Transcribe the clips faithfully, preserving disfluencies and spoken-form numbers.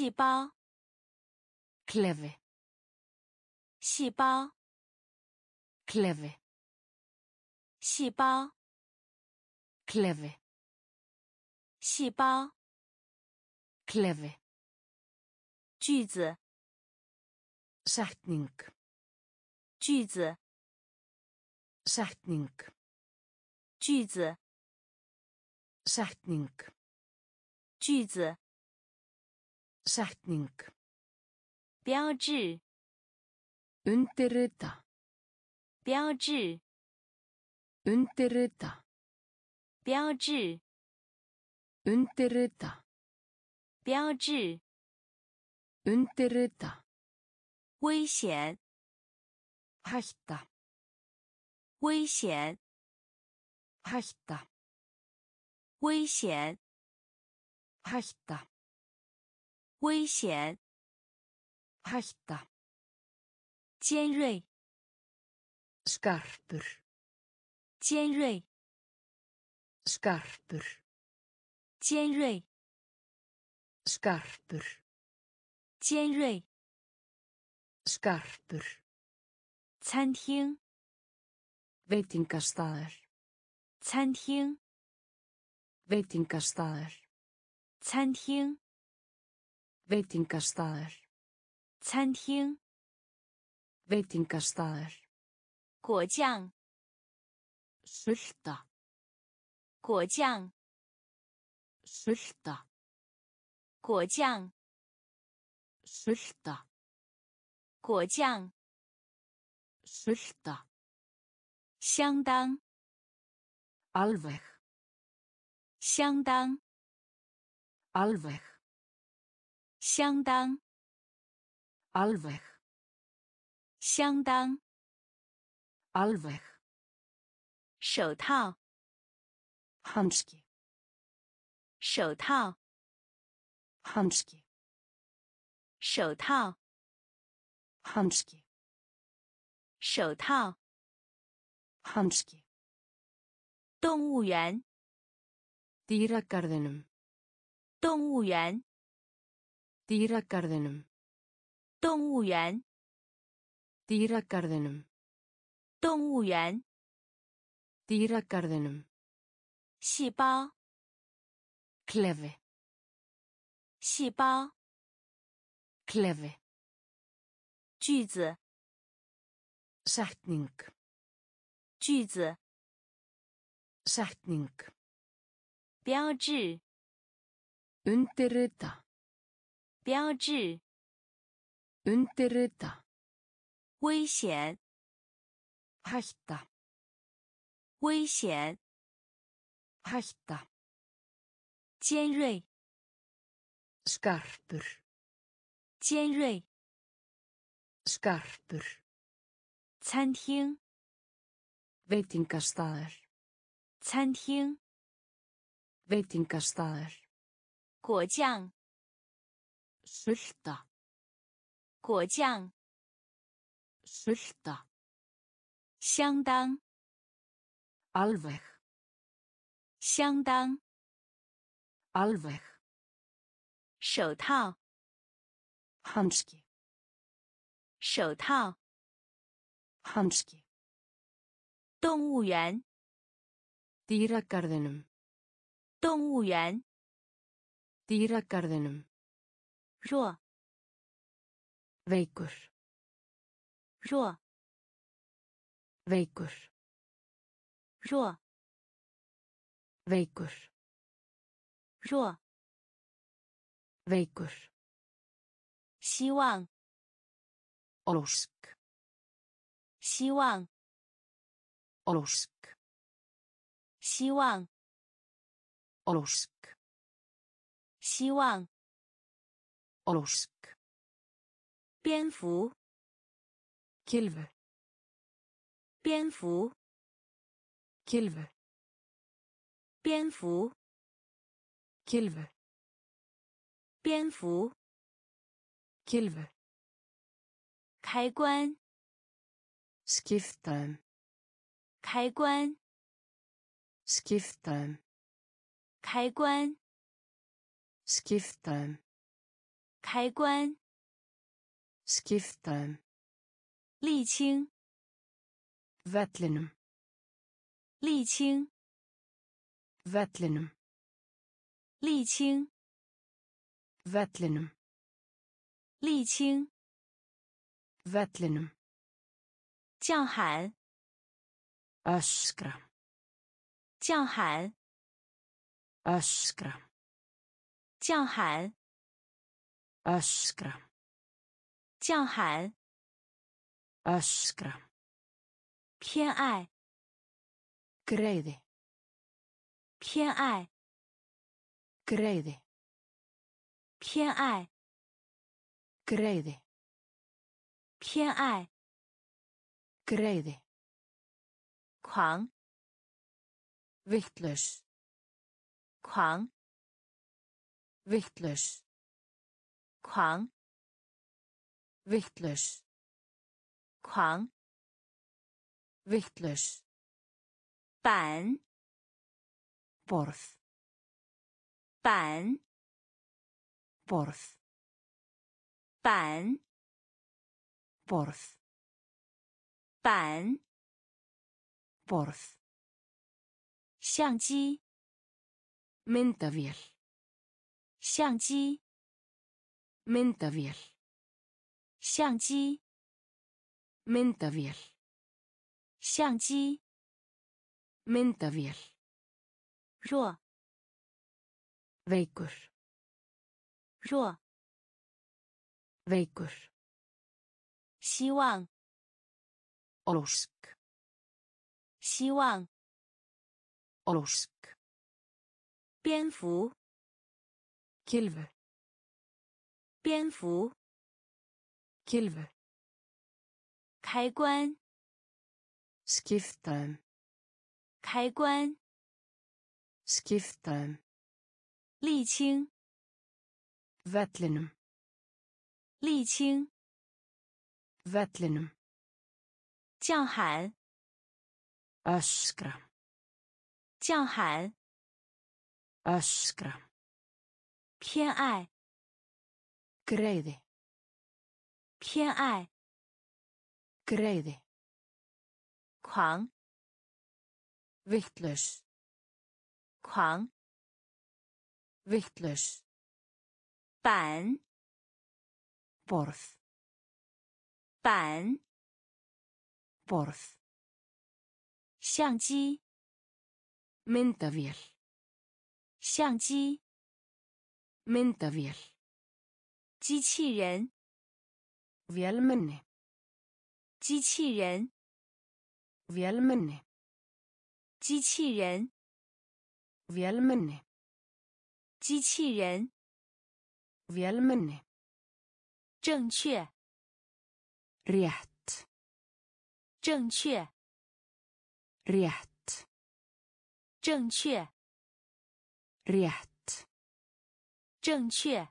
细胞 klefi 细胞 klefi 细胞 klefi 细胞 klefi 句子 setning 句子 setning 句子 setning 句子 setning 标志 undirrita 标志 undirrita 标志 undirrita 标志 undirrita 危险 hætta 危险 hætta 危险 hætta 危险 hætta 尖锐 skarpur 尖锐 skarpur 尖锐 skarpur 尖锐 skarpur 餐厅 veitingastaður 餐厅 veitingastaður 餐厅 veitingastaður 餐厅 veitingastaður 果酱 sulta 果酱 sulta 果酱 sulta 果酱 sulta 相当 alveg 相当 alveg 相当 alveg 相当 alveg 手套 hanski 手套 hanski 手套 hanski 手套 hanski 动物园 dýragarðinum 动物园 dýragarðinum 动物园 dýragarðinum 动物园 dýragarðinum 细胞 klefi 细胞 klefi 句子 setning 句子 setning 标志 undirrita 标志 undirrita 危险 hætta 危险 hætta 尖锐 skarpur 尖锐 skarpur 餐厅 veitingastaður 餐厅 veitingastaður 果酱 sulta 果酱 sulta 相当 alveg 相当 alveg 手套 hanski 手套 hanski 动物园 dýragarðinum 动物园 dýragarðinum 弱 veikur 弱 veikur 弱 veikur 弱 veikur 希望 ósk 希望 ósk 希望 ósk 希望 ósk 蝙蝠 kylfu 蝙蝠 kylfu 蝙蝠 kylfu 蝙蝠 kylfu 开关 skipta um 开关 skipta um 开关 skipta um 开关 skipta um 沥青 vellinum 沥青 vellinum 沥青 vellinum 沥青 vellinum 叫喊 öskra 叫喊 öskra 叫喊 öskra 叫喊 öskra 偏爱 greiði 偏爱 greiði 偏爱 greiði 偏爱 greiði 狂 vitlaus 狂 vitlaus 狂 vitlaus 狂 vitlaus 板 borð 板 borð 板 borð 板 borð 相机 myndavél 相机 myndavél 相机 myndavél 相机 myndavél 弱 veikur 弱 veikur 希望 ósk 希望 ósk 蝙蝠 kylfu 蝙蝠 kylfu 开关 skipta um 开关 skipta um 沥青 vellinum 沥青 vellinum 叫喊 öskra 叫喊 öskra 偏爱 greiði 偏爱 greiði 狂 vitlaus 狂 vitlaus 板 borð 板 borð 相机 myndavél 相机 myndavél 机器人 vélmenni 机器人 vélmenni 机器人 vélmenni 机器人 vélmenni 正确 rétt 正确 rétt 正确 rétt 正确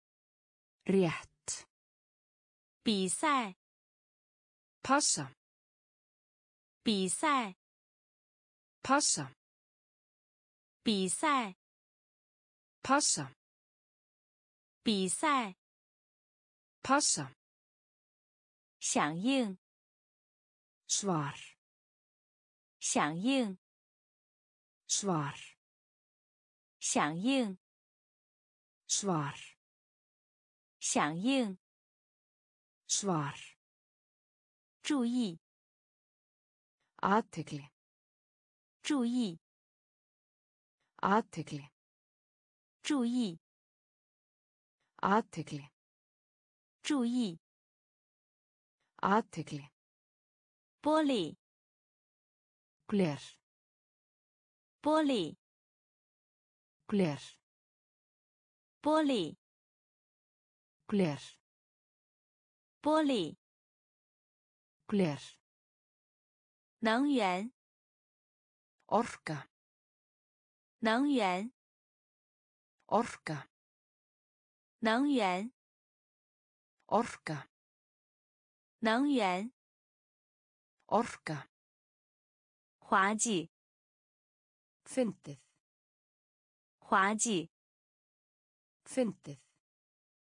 rétt 比赛 passa 比赛 passa 比赛 passa 比赛 passa 响应 svar 响应 svar 响应 svar 响应 svar 注意 athygli 注意 athygli 注意 athygli 注意 athygli 玻璃 gler 玻璃 gler 玻璃 gler 玻璃 gler 能源 orka 能源 orka 能源 orka 能源 orka 滑稽 fyndið 滑稽 fyndið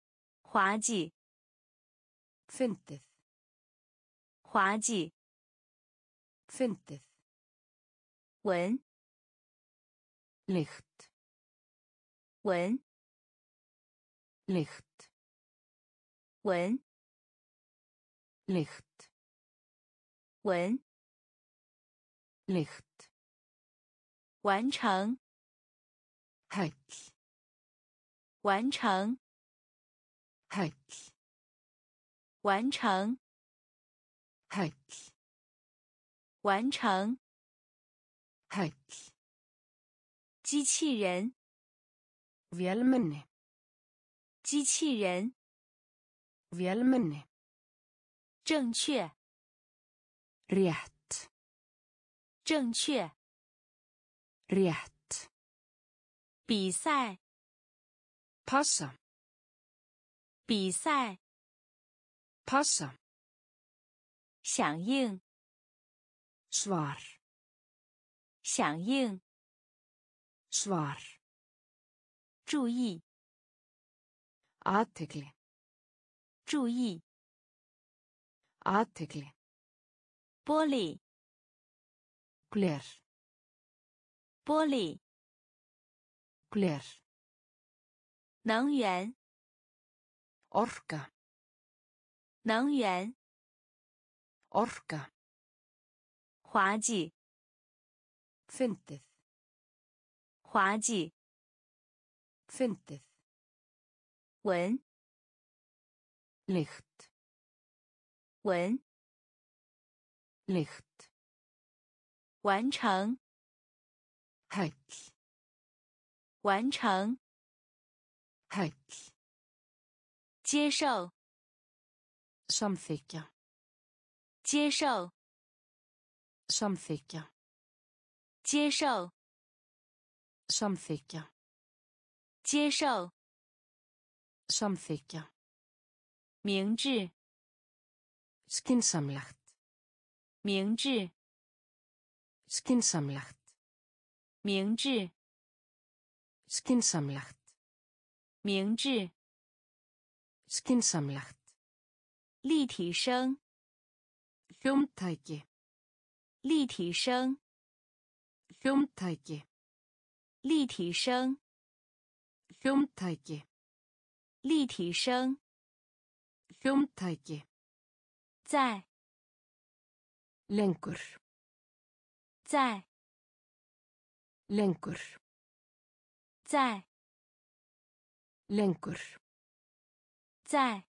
滑稽， fyndið, 滑稽， fyndið, 闻， lykt, 闻， lykt, 闻， lykt, 闻， lykt, 完成， heill, 完成， heill, 完成， heill, 完成， heill, 机器人， vélmenni, 机器人， vélmenni, 正确， rétt, 正确， rétt, 比赛， passa, 比赛， passa, 响应， svar, 响应， svar, 注意， athygli, 注意， athygli, 玻璃， gler, 玻璃， gler, 能源， orka, 能源， orka, 滑稽， fyndið, 滑稽， fyndið, 闻， lykt, 闻， lykt, 完成， heill, 完成， heill, 接受， samþykkja, 接受， samþykkja, 接受， samþykkja, 接受， samþykkja, 明智， skynsamlegt, 明智， skynsamlegt, 明智， skynsamlegt, 明智， skynsamlegt, 立体声， hljómtæki, 立体声， hljómtæki, 立体声， hljómtæki, 立体声， hljómtæki, 在， lengur, 在， lengur, 在， lengur, 在，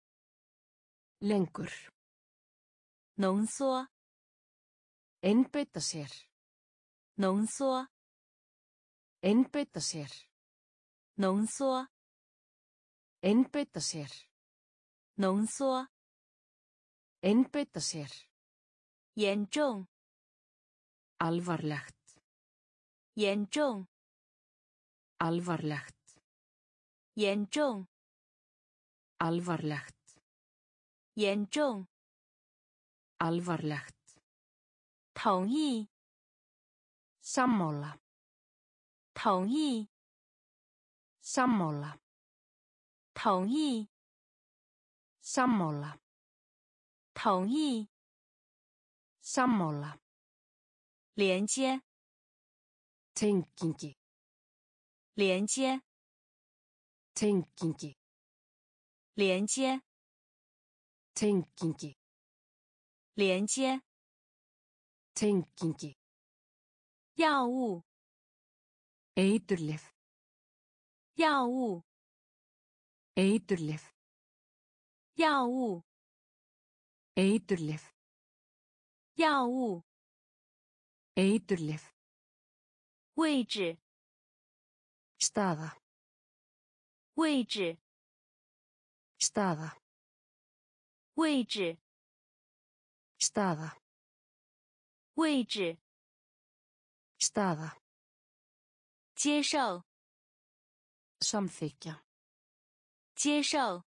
lengur, 浓缩， einbeita sér, 浓缩， einbeita sér, 浓缩， einbeita sér, 浓缩， einbeita sér, 严重， alvarlegt, 严重， alvarlegt, 严重， alvarlegt, 严重， alvarlegt, 同意， sammála, 同意， sammála, 同意， sammála, 同意， sammála, 连接， tengingi, 连接， tengingi, 连接， tengingi, 连接， tengingi, 药物， eiturlyf, 药物， eiturlyf, 药物， eiturlyf, 药物， eiturlyf, 位置， staða, 位置， staða, 位置， staða, 位置， staða, 接受， samþykkja, 接受，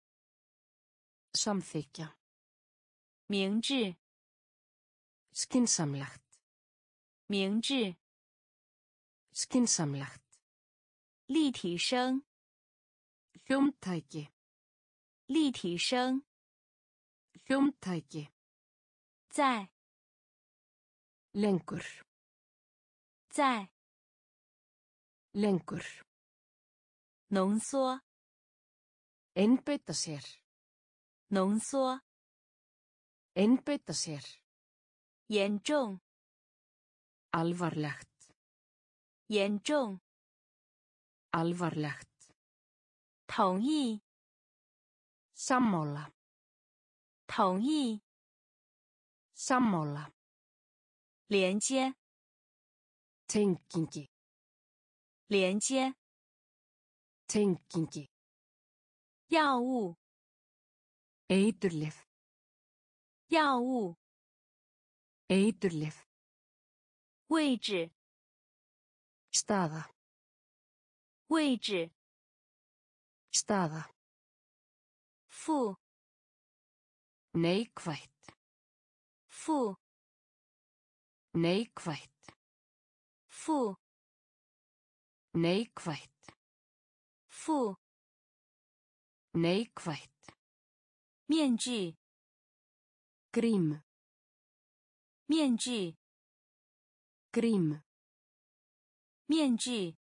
samþykkja, 明智， skynsamlegt, 明智， skynsamlegt, 立体声， hljómtæki, 立体声， hljómtæki, 在， lengur, 在， lengur, 浓缩， einbeita sér, 浓缩， einbeita sér, 严重， alvarlegt, 严重， alvarlegt, 同意， sammála, 同意， sammála, 连接， tengingi, 连接， tengingi, 药物， eiturlyf, 药物， eiturlyf, 位置， staða, 位置， staða, 负， neikvætt, 负， neikvætt, 负， neikvætt, 负， neikvætt, 面具， grím, 面具， grím, 面具，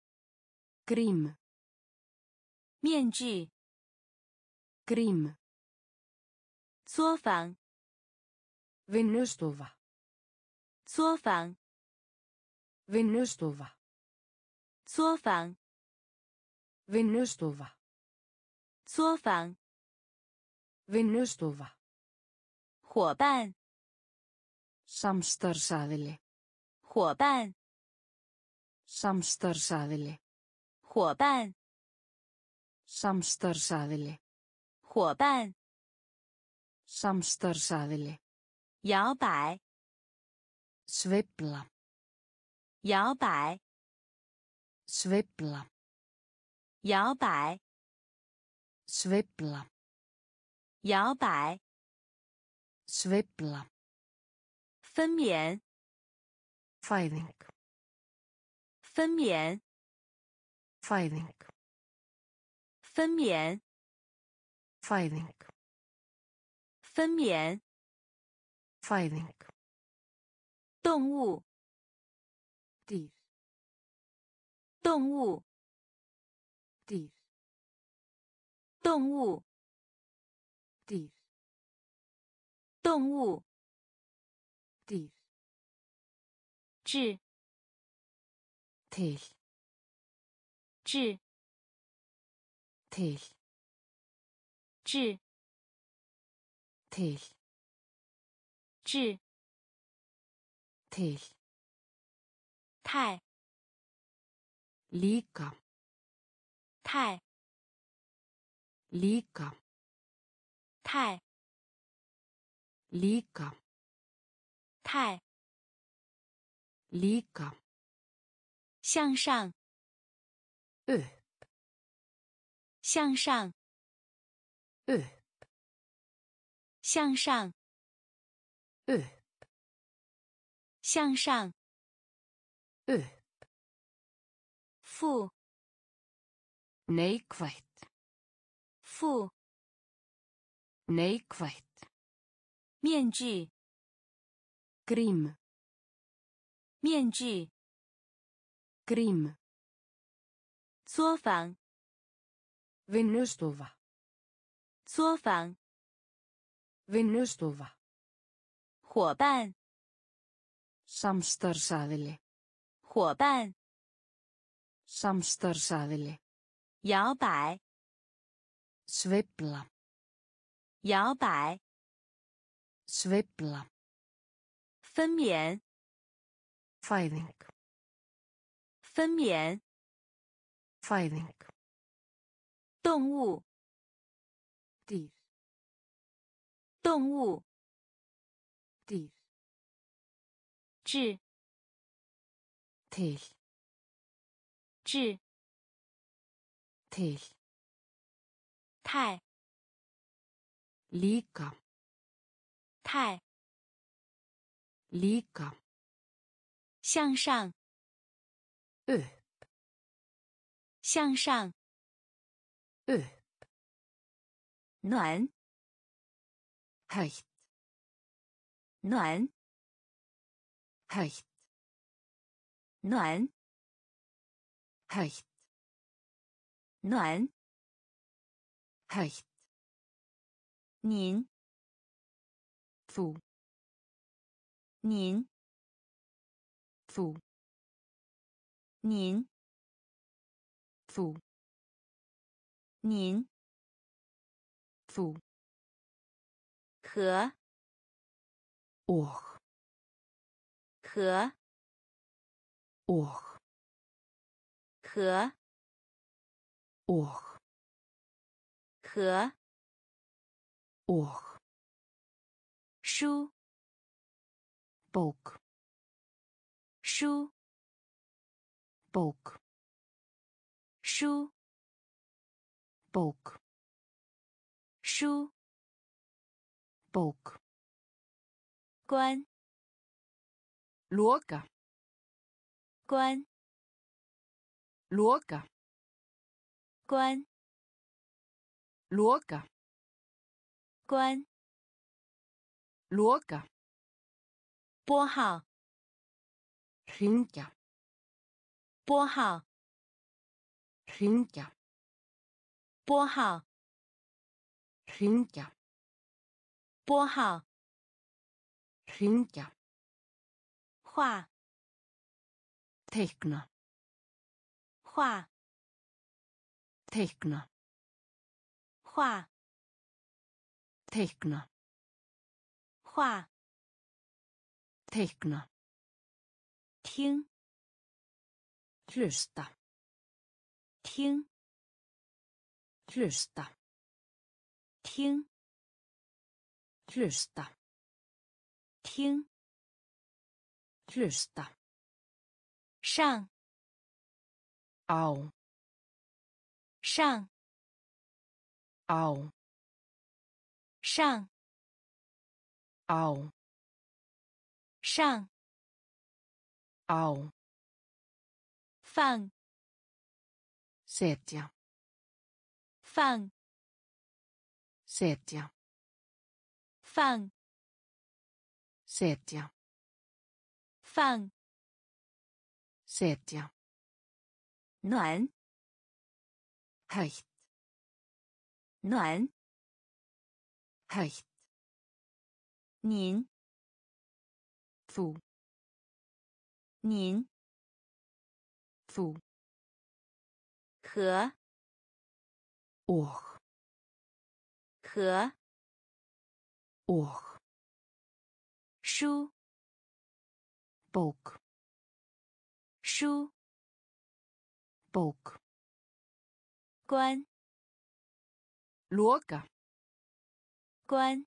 grím, 面具， grím, 作坊， vinnustofa, 作坊， vinnustofa, 作坊， vinnustofa, 作坊， vinnustofa, 伙伴， samstarfsaðili, 伙伴， samstarfsaðili, 伙伴， samstarfsaðili, 伙伴， samstarfsaðili, 摇摆， sveifla, 摇摆， sveifla, 摇摆， sveifla, 摇摆， sveifla, 分娩， fæðing, 分娩， fæðing, 分娩， fæðing, 分娩， fæðing, 动物， dýr, 动物， dýr, 动物， dýr, 动物， dýr, 至， til, 至， til, 至， til, 至， til, 太， líka, 太， líka, 太， líka, 太， líka, 向上， upp, 向上， upp, 向上， upp, 向上， upp, 负， neikvætt, 负， neikvætt, 面具， grím, 面具， grím, 作坊， vinnustofa, 作坊， vinnustofa, 伙伴， samstarfsaðili, 伙伴， samstarfsaðili, 摇摆， sveifla, 摇摆， sveifla, 分娩， fæðing, 分娩， fæðing, 动物， dýr, 动物， dýr, 至， til, 至， til, 太， líka, 太， líka, 向上， upp, 向上， upp, 暖 Heitt. 暖 Heitt. 暖 Heitt. 暖 Heitt. 您 Þú. 您 Þú. 您 Þú. 您 Þú. 和 Og. 和 Og. 和 Og. 和 Og. 书 Bók. 书 Bók. 书 Bók. 书 Bók. 关 Loka. 关 Loka. 关 Loka. 关 Loka. 拨号 Hringja. 拨号 Hringja. 拨号 Hringja. 拨号 Hringja. 画 Teikna. 画 Teikna. 画 Teikna. 画 Teikna. 听 Hlusta. 听 Hlusta. 听 Hlusta. 听 Hlusta. 上 Á. 上 Á. 上 Á. 上 Á. 放 Setja. 放 Setja. 放 Setja. 放 Setja. 暖 Heitt. 暖 Heitt. 您 Þú. 您 Þú. 和 Og. 和 Og. 书 Bók. 书 Bók. 关 Loka. 关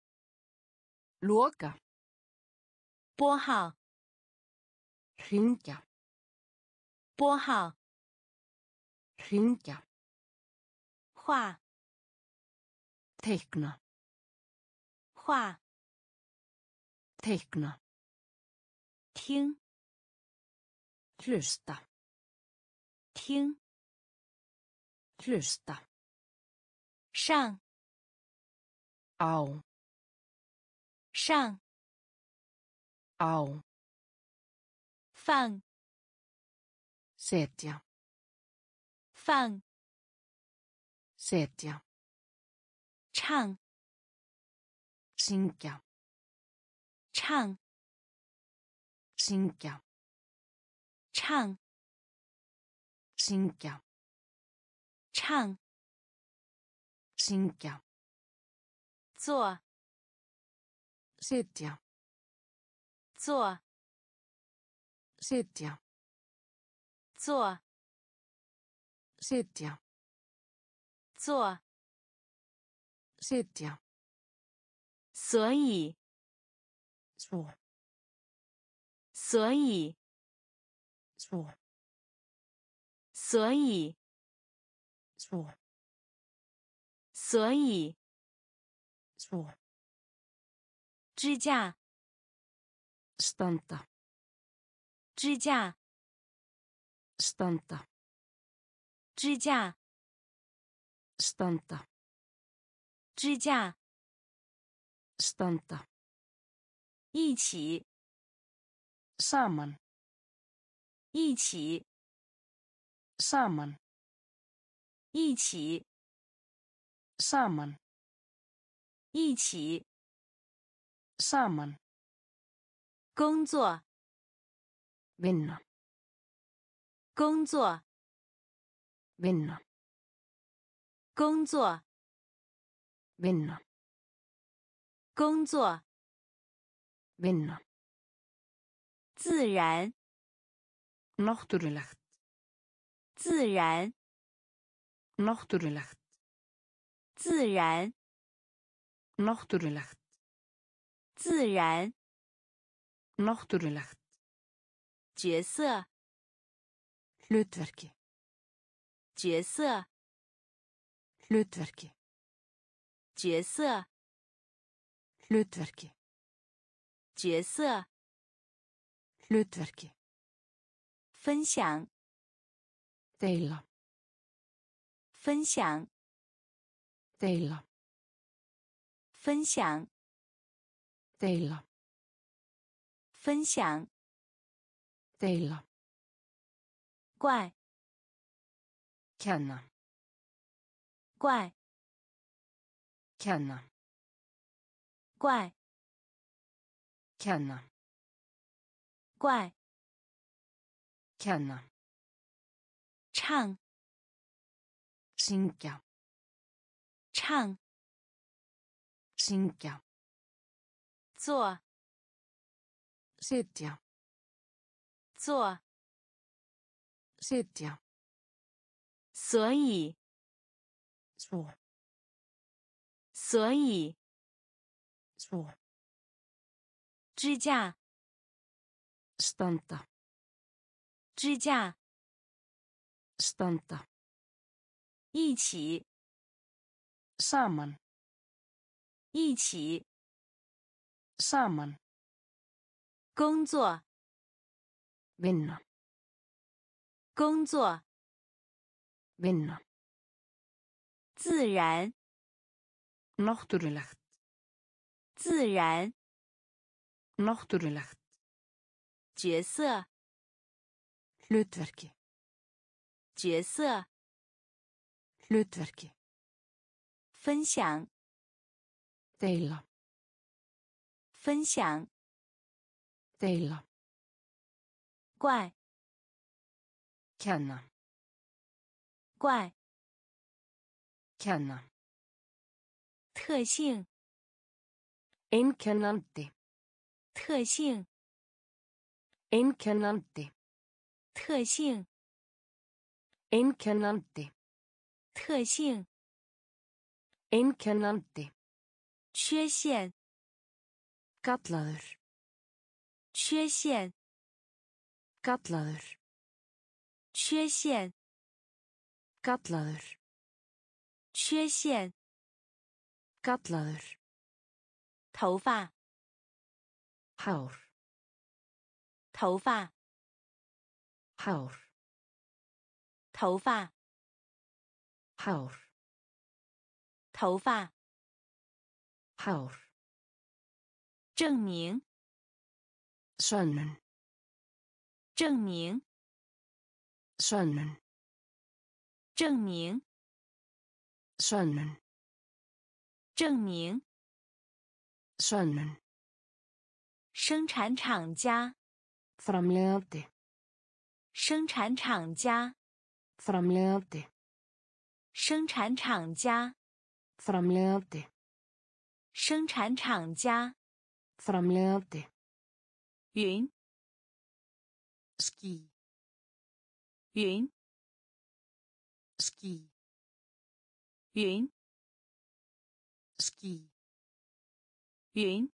Loka. 拨号 Hringja. 拨号 Hringja. 画 Teikna. 画 Teikna. 听 Hlusta. 听 Hlusta. 上 Á. 上 Á. 放 Setja. 放 Setja. 唱 Syngja. 唱 Syngja. 唱 Syngja. 唱 Syngja. 坐 Sitja. 坐 Sitja. 坐 Sitja. 坐 Sitja. 所以 Svo. 所以 Svo. 所以 Svo. 所以 Svo. 支架 Standa. 支架 Standa. 支架 Standa. 支架 standa 一起 saman 一起 saman 一起 saman 一起 saman 工作 vinna 工作 vinna 工作 vinna 工作 vinna 自然 náttúrulegt 自然 náttúrulegt 自然 náttúrulegt 自然 náttúrulegt 角色 hlutverki 角色 hlutverki 角色 hlutverki 角色 hlutverki 分享 deila 分享 deila 分享 deila 分享 deila 怪 kenna 怪 kenna 怪 kenna 怪 kenna 唱 syngja 唱 syngja 做 sitja 做 sitja 所以 svo 所以 svo 支架 standa 支架 standa 一起 saman 一起 saman 工作 vinna 工作 vinna 自然 náttúrulegt 自然 náttúrulegt 角色 hlutverki 角色 hlutverki 分享 deila 分享 deila 怪 kenna 怪 kenna 特性 einkennandi 特性 einkennandi 特性 einkennandi 特性 einkennandi 缺陷 gallaður 缺陷 gallaður 缺陷 gallaður 缺陷 gallaður 头发 hár 头发 hár 头发 hár 头发 hár 证明 sönnun 证明 sönnun 证明 sönnun 证明 sönnun 生产厂家 framleiðandi 生产厂家 framleiðandi 生产厂家 framleiðandi 生产厂家 framleiðandi 云 ský 云 ský 云 ský 云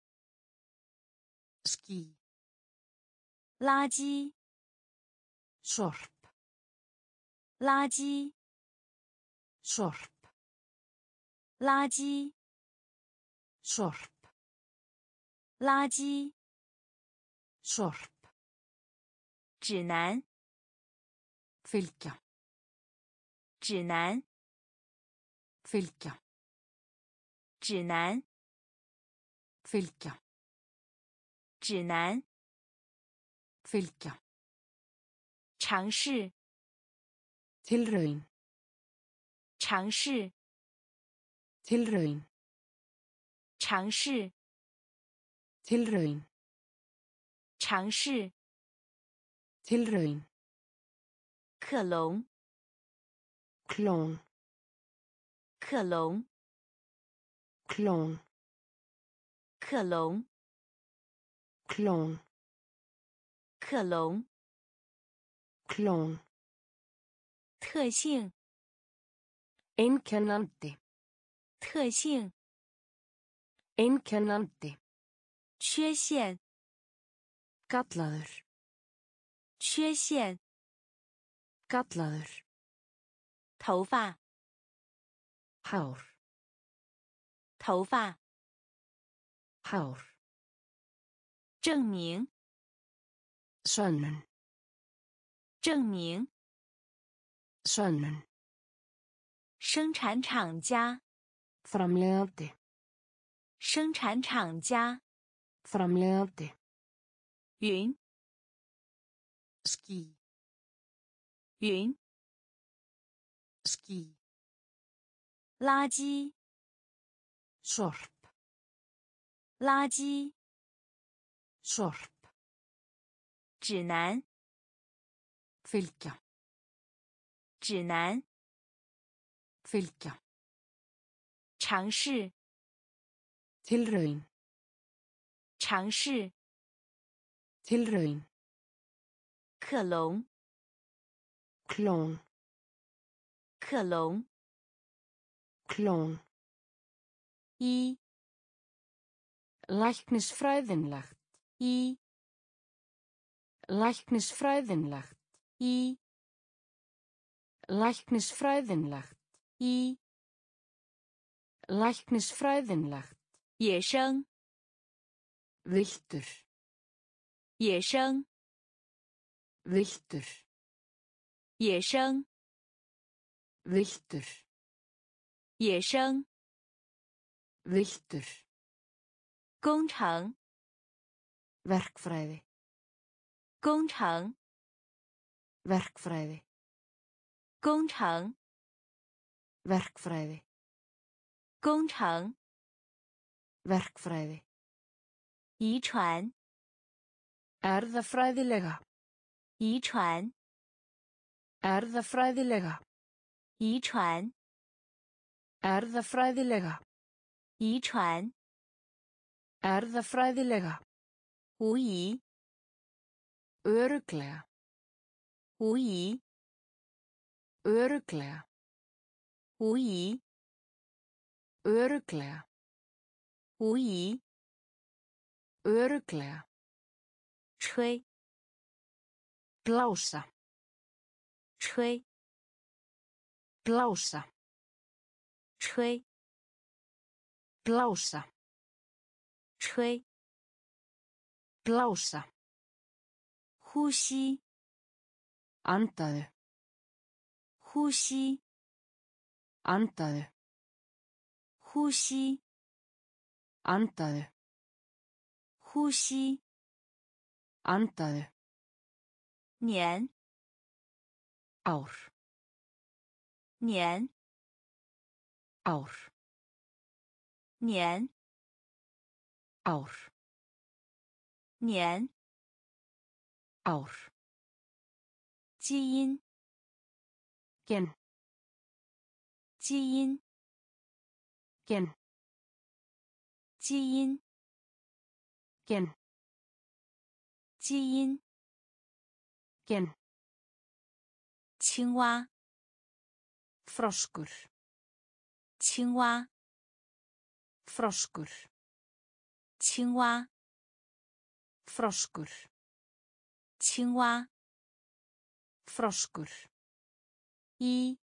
ský 垃圾 sorp 垃圾 sorp 垃圾 sorp 垃圾 sorp 指南 fylgja 指南 fylgja 指南 fylgja 指南 fylgja 尝试 tilraun 尝试 tilraun 尝试 tilraun 尝试 tilraun 克隆 klon 克隆 klon 克隆 klon 克隆 klon 特性 einkennandi 特性 einkennandi 缺陷 gallaður 缺陷 gallaður 头发 hár 头发 hár 证明 sönnun 证明 sönnun 生产厂家 framleiðandi 生产厂家 framleiðandi 云 ský 云 ský 垃圾 sorp 垃圾 sorp 指南 fylgja 指南 fylgja 尝试 tilraun 尝试 tilraun 克隆 klon 克隆 klon 一 læknisfræðinlegt 一 læknisfræðinlegt 一 læknisfræðinlegt 一 læknisfræðinlegt 野生 villtur 野生 villtur 野生 villtur 野生 villtur 工程 verkfræði 工程 verkfræði 工程 verkfræði 工程 verkfræði 遗传 erfðafræðilega 遗传 erfðafræðilega 遗传 erfðafræðilega 遗传 erfðafræðilega 无疑 örugglega 无疑 örugglega 无疑 örugglega 无疑 örugglega 吹 blása 吹 blása 吹 blása 吹 blása 呼吸 andaðu 呼吸 andaðu 呼吸 andaðu 呼吸 andaðu 年 ár 年 ár 年 ár 年 ár 基因 gen 基因 gen 基因 gen 基因 gen 青蛙 froskur 青蛙 froskur 青蛙 froskur 青蛙 froskur 一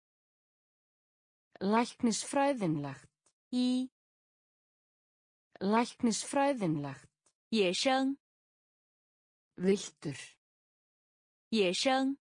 læknisfræðinlegt 一 læknisfræðinlegt 野生 villtur 野生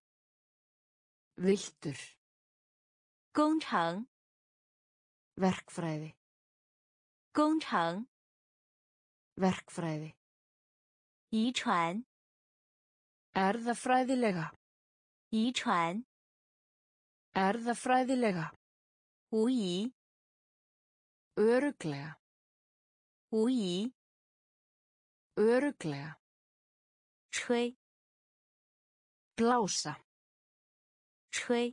villtur 工程 verkfræði 工程 verkfræði 遗传 erfðafræðilega 遗传 erfðafræðilega 无疑 örugglega 无疑 örugglega 吹 blása 吹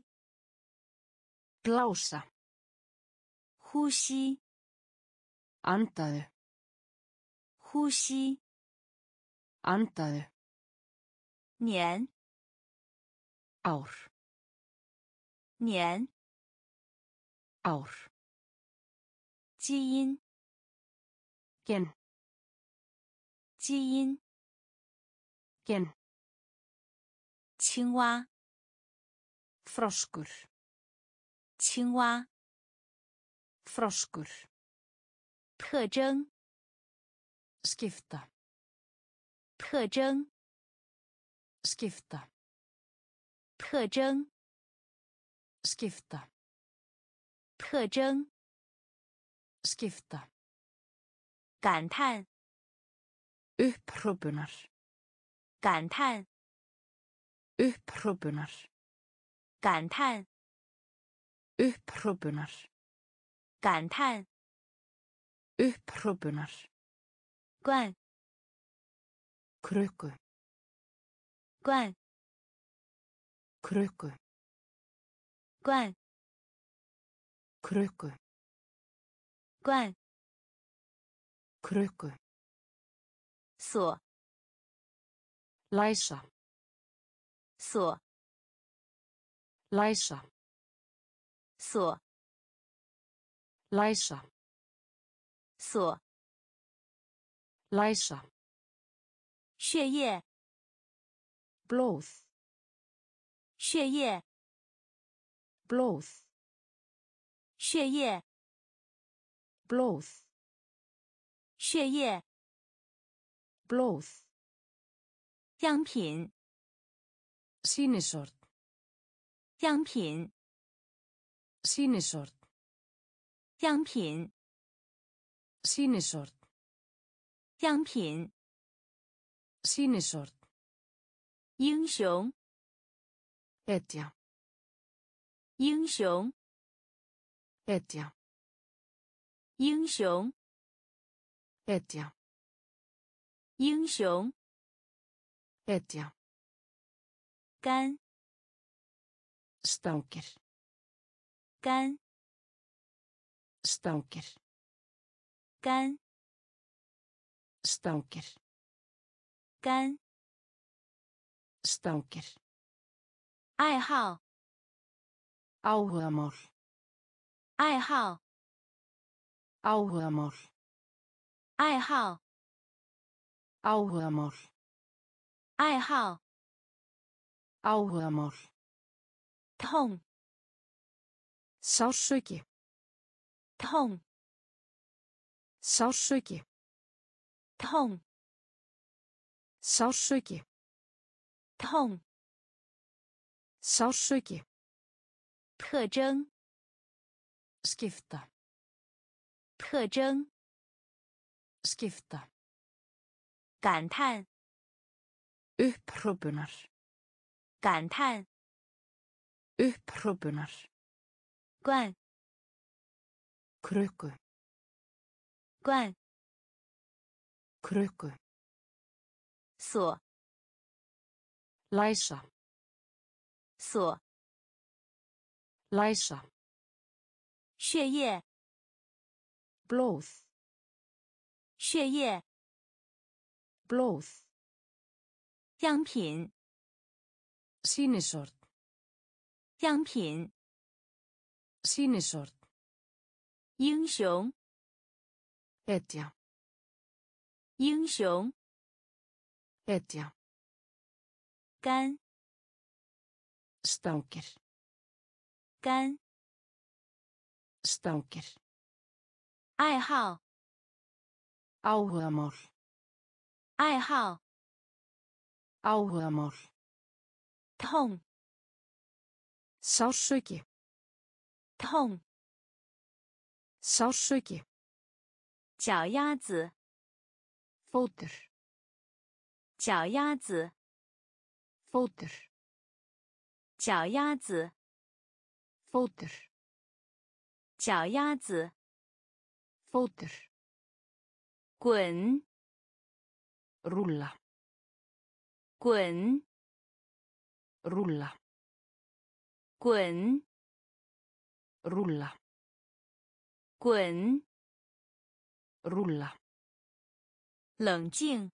blása 呼吸 andaðu 呼吸 andaðu 年 ár 年 ár 基因 gen 基因 gen 青蛙 froskur 青蛙 froskur 特征 skipta 特征 skipta 特征 skipta 特征 skipta 感叹 upphrópunar 感叹 upphrópunar 感叹 upphrópunar 感叹 upphrópunar 罐 krukku 罐 krukku 罐 krukku 罐 krukku 锁 læsa 锁 læsa 锁 læsa 锁 læsa 血液 blóð 血液 blóð 血液 blóð 血液 blóð 样品 sýnishorn 样品 sýnishorn 样品 sýnishorn 样品 sýnishorn 英雄 etja 英雄 etja 英雄 etja 英雄 etja 杆 stangir 杆 stangir 杆 stangir 杆 stangir 爱好 áhugamál 爱好 áhugamál 爱好 áhugamál 爱好 áhugamál 痛 sársauki 痛 sársauki 痛 sársauki 痛 sársauki 特征 skipta 特征 skipta 感叹 upphrópunar 感叹 upphrópunar 罐 krukku 罐 krukku 锁 læsa 锁 læsa 血液 blóð 血液 blóð 样品 sýnishorn 样品 sýnishorn 英雄 etja 英雄 etja 杆 stangir 杆 stangir 爱好 áhugamál 爱好 áhugamál 痛 sársauki 痛 sársauki 脚丫子， fótur, 脚丫子， fótur, 脚丫子， fótur, 脚丫子， fótur, 滚， rúlla, 滚， rúlla, 滚， rúlla, 滚， rúlla, 冷静，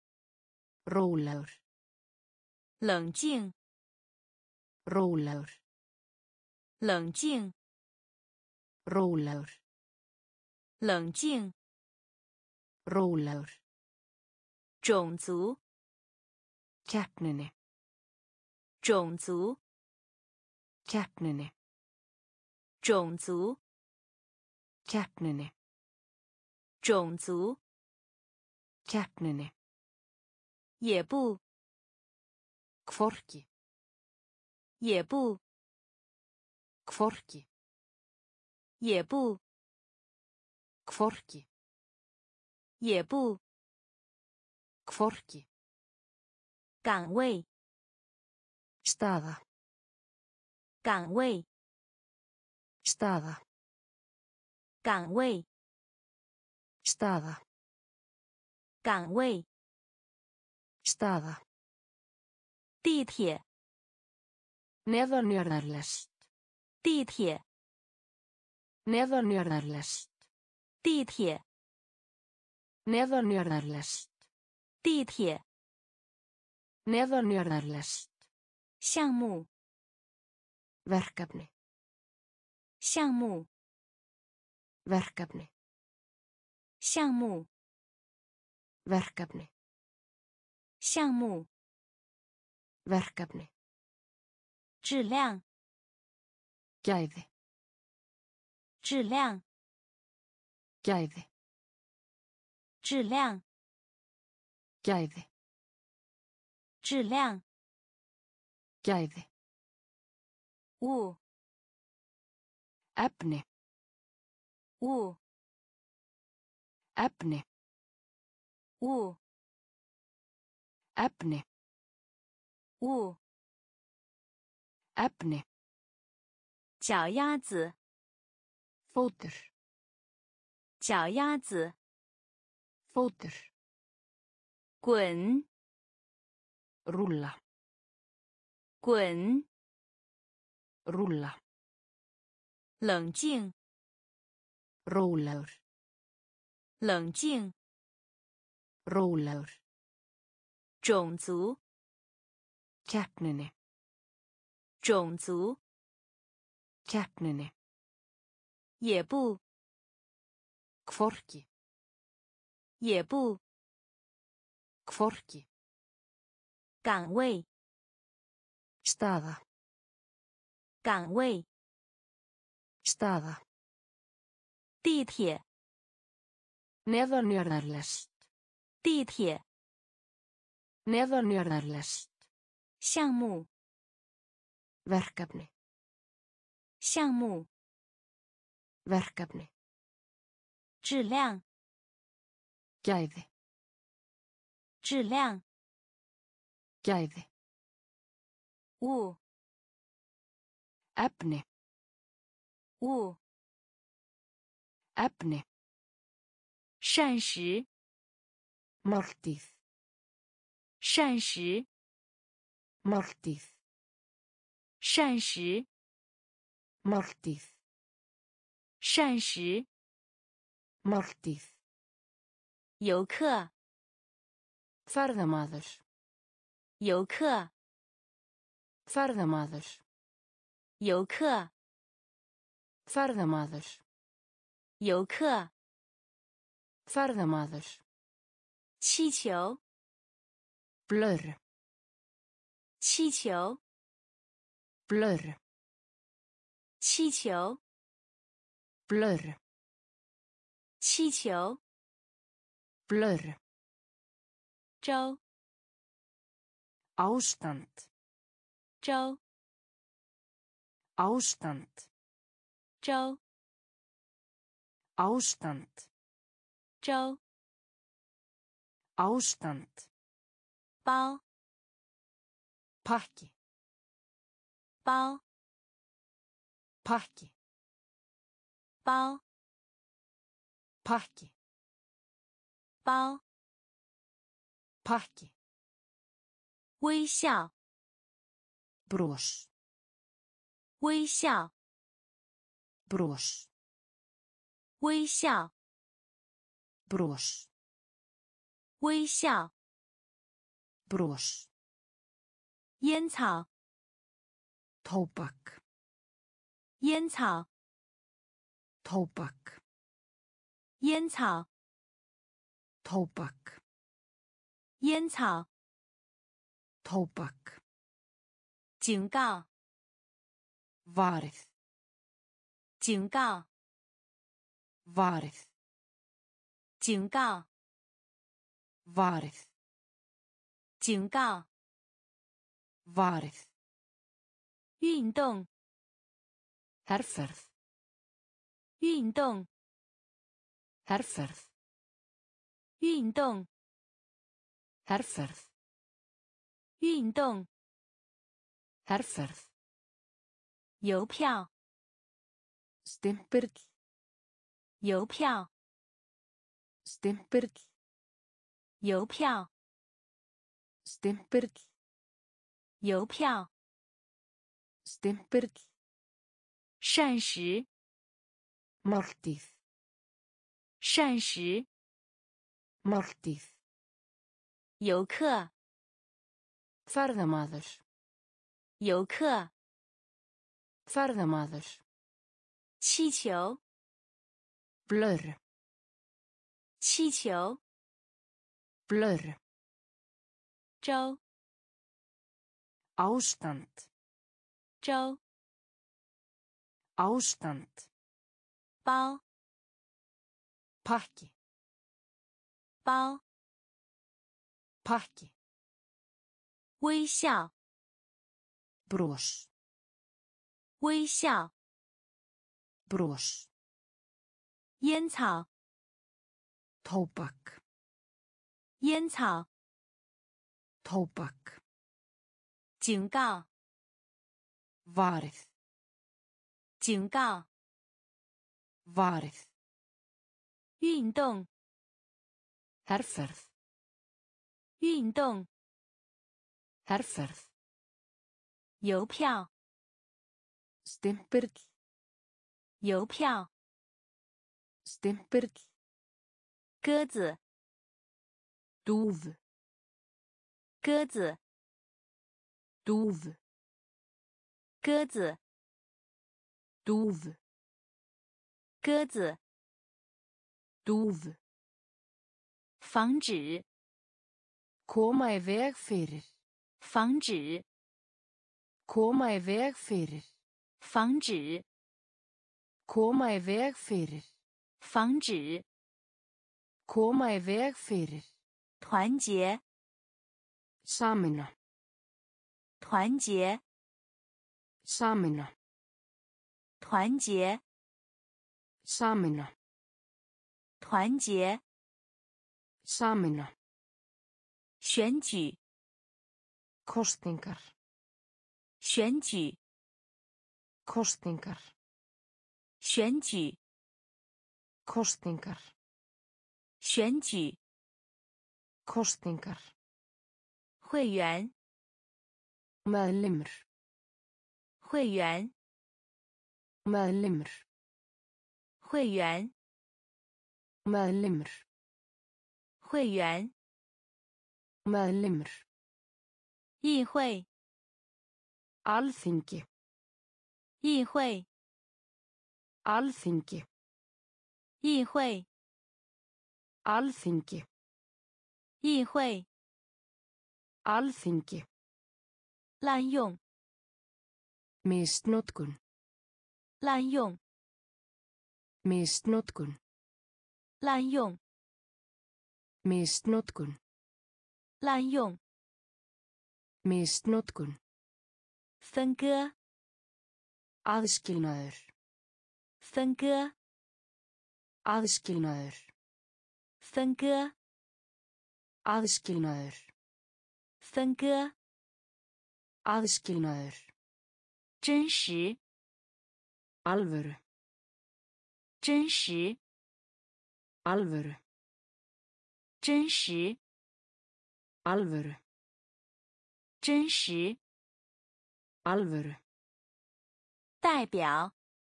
rólegur, 冷静， rólegur, 冷静， rólegur, 冷静， rólegur, 种族， keppninni, 种族， keppninni, 种族， keppninni, 种族， keppninni, 也不， hvorki, 也不， hvorki, 也不， hvorki, 也不， hvorki, 岗位， staða, 岗位， staða, 岗位， staða, 岗位， staða, 地铁， neðanjarðarlest, 地铁， neðanjarðarlest, 地铁， neðanjarðarlest, 地铁， neðanjarðarlest, 项目， verkefni, 项目， verkefni, 项目， verkefni, 项目， verkefni, 质量， gæði, 质量， gæði, 质量， gæði, 质量， gæði, 物， efni, 物， efni, 物， efni, 物， efni, 脚丫子， fótur, 脚丫子， fótur, 滚， rúlla, 滚， rúlla, 冷静， rólegur, 冷静， rólegur, 种族， keppninni, 种族， keppninni, 也不， hvorki, 也不， hvorki, 岗位， staða, 岗位， staða, 地铁， neðanjarðarlest, 地铁， neðanjarðarlest, 项目， verkefni, 项目， verkefni, 质量， gæði, 质量， gæði, 物， efni, 物， efni, 膳食， máltíð, 膳食， máltíð, 膳食， máltíð, 膳食， máltíð, 游客， ferðamaður, 游客， ferðamaður, 游客， ferðamaður, 游客， ferðamaður, 气球， blur, 气球， blur, 气球， blur, 气球， blur, 周， ástand, 周， ástand, 周， ástand, 周 ástand, 包 pakki, 包 pakki, 包 pakki, 包 pakki, 微笑 bros, 微笑 bros, 微笑 bros, 微笑 bros, 烟草 tóbak, 烟草 tóbak, 烟草 tóbak, 烟草 tóbak, 警告 varið, 警告 varið, 警告 varið, 警告 varið, 运动 herferð, 运动 herferð, 运动 herferð, 运动 herferð, 邮票 stimpill, 邮票 stimpill, 邮票 stimpill, 邮票 stimpill, 膳食 máltíð, 膳食 máltíð, 游客 ferðamaður, 游客 ferðamaður, 气球 blur, 气球 blur, 周 ástand, 周 ástand, 包 pakki, 包 pakki, 微笑 bros, 微笑 bros, 烟草 tóbak, 烟草 tóbak, 警告 varið, 警告 varið, 运动 herferð, 运动 herferð, 邮票 stimpill, 邮票 stimpill, 鸽子 dúfu, 鸽子 dúfu, 鸽子 dúfu, 鸽子 dúfu, 防止 koma í veg fyrir, 防止 koma í veg fyrir, 防止 koma í veg fyrir, 防止 koma í veg fyrir, 团结 sameina, 团结 sameina, 团结 sameina, 团结 sameina, 选举 kosningar, 选举 kosningar, 选举 kosningar, 选举 kosningar, 会员 meðlimur, 会员 meðlimur, 会员 meðlimur, 会员 meðlimur, 议会 alþingi, 议会 alþingi, 议会 alþingi, 议会 alþingi, 滥用 misnotkun, 滥用 misnotkun, 滥用 misnotkun, 滥用 misnotkun, 分割 aðskilnaður, 分割 aðskilnaður, 分割 Aðskilnaður. 分割 Aðskilnaður. 真实 Alvöru. 真实 Alvöru. 真实 Alvöru. 真实 Alvöru. 代表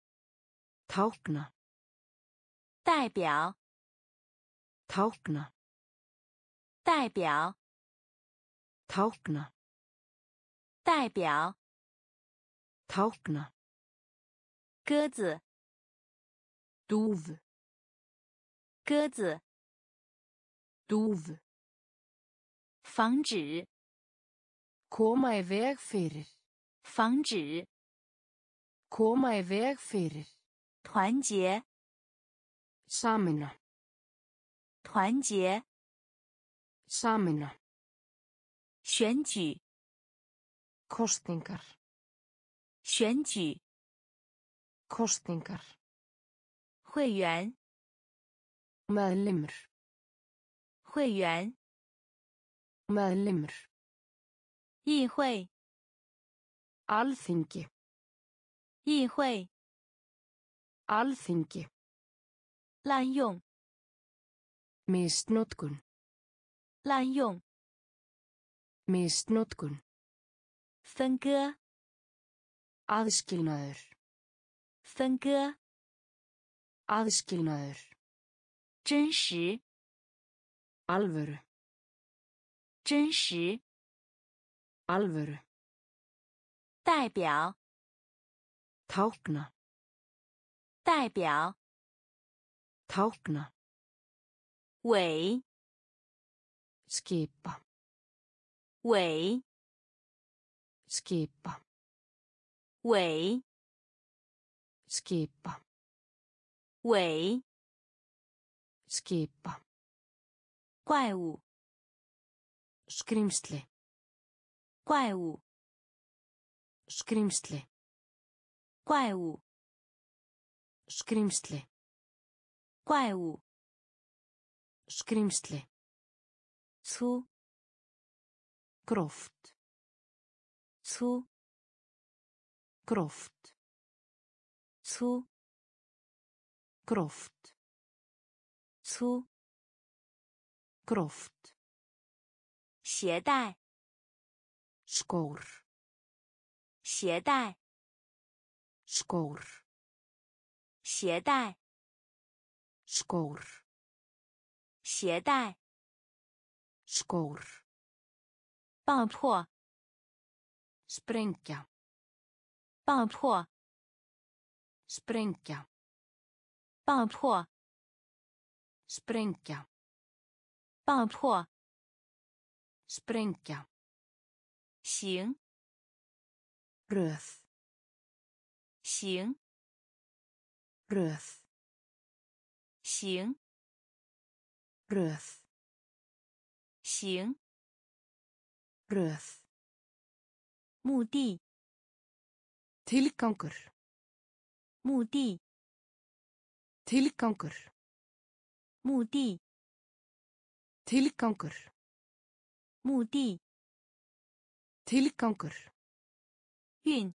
Tákna. 代表 Tákna. 代表 Tákna. 代表 Tákna. 鸽子 Dúfu. 鸽子 Dúfu. 防止 Koma í veg fyrir. 防止 Koma í veg fyrir. 团结 Sameina. 团结 Sameina. 选举 Kosningar. 选举 Kosningar. 会员 Meðlimur. 会员 Meðlimur. 议会 Alþingi. 议会 Alþingi. 滥用 Misnotkun. 滥用 Misnotkun. 分割 Aðskilnaður. 分割 Aðskilnaður. 真实 Alvöru. 真实 Alvöru. 代表 Tákna. 代表 Tákna. 委 Skipa. 委 Skipa. 委 Skipa. 委 Skipa. 怪物 Skrímsli. 怪物 Skrímsli. 怪物 Skrímsli. 怪物 Skrímsli. 粗 Gróft. 粗 Gróft. 粗 Gróft. 粗 Gróft. 携带 Skór. 携带 Skór. 携带 Skór. 携带 Skór. 爆破 Sprengja. 爆破 Sprengja. 爆破 Sprengja. 爆破 Sprengja. 行 Röð. 行 Röð. 行 Röð. 行 Röð. 目的 Tilgangur. 目的 Tilgangur. 目的 Tilgangur. 目的 Tilgangur. 运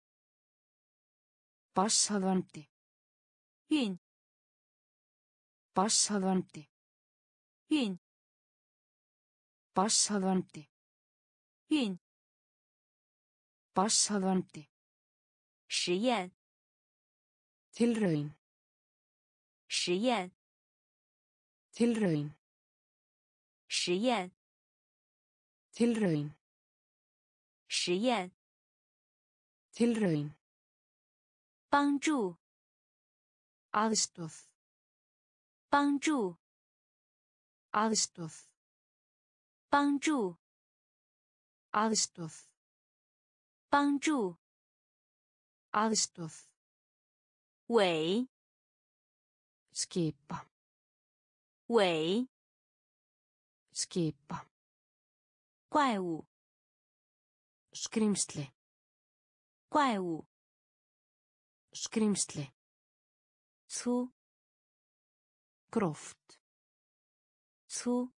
Barnshafandi. 运 Barnshafandi. 运 Barnshafandi. 运 Barnshafandi. 实验 Tilraun. 实验 Tilraun. 实验 Tilraun. 实验 Tilraun. 帮助 Aðstoð. 帮助 Aðstoð. 帮助 Aðstoð. 帮助 Aðstoð. 委 Skipa. 委 Skipa. 怪物 Skrímsli. 怪物 Skrímsli. 粗 Gróft. 粗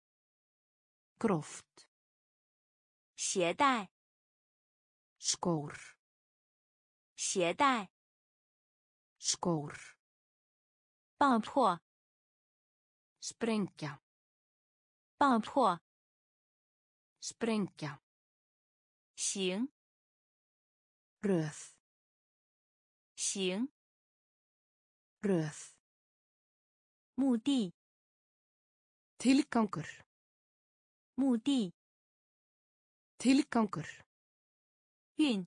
gróft 携带 skór 携带 skór 爆破 sprengja 爆破 sprengja 行 röð 行 röð 目的 tilgangur 目的 tilgangur 运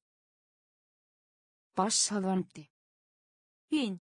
basshafandi 运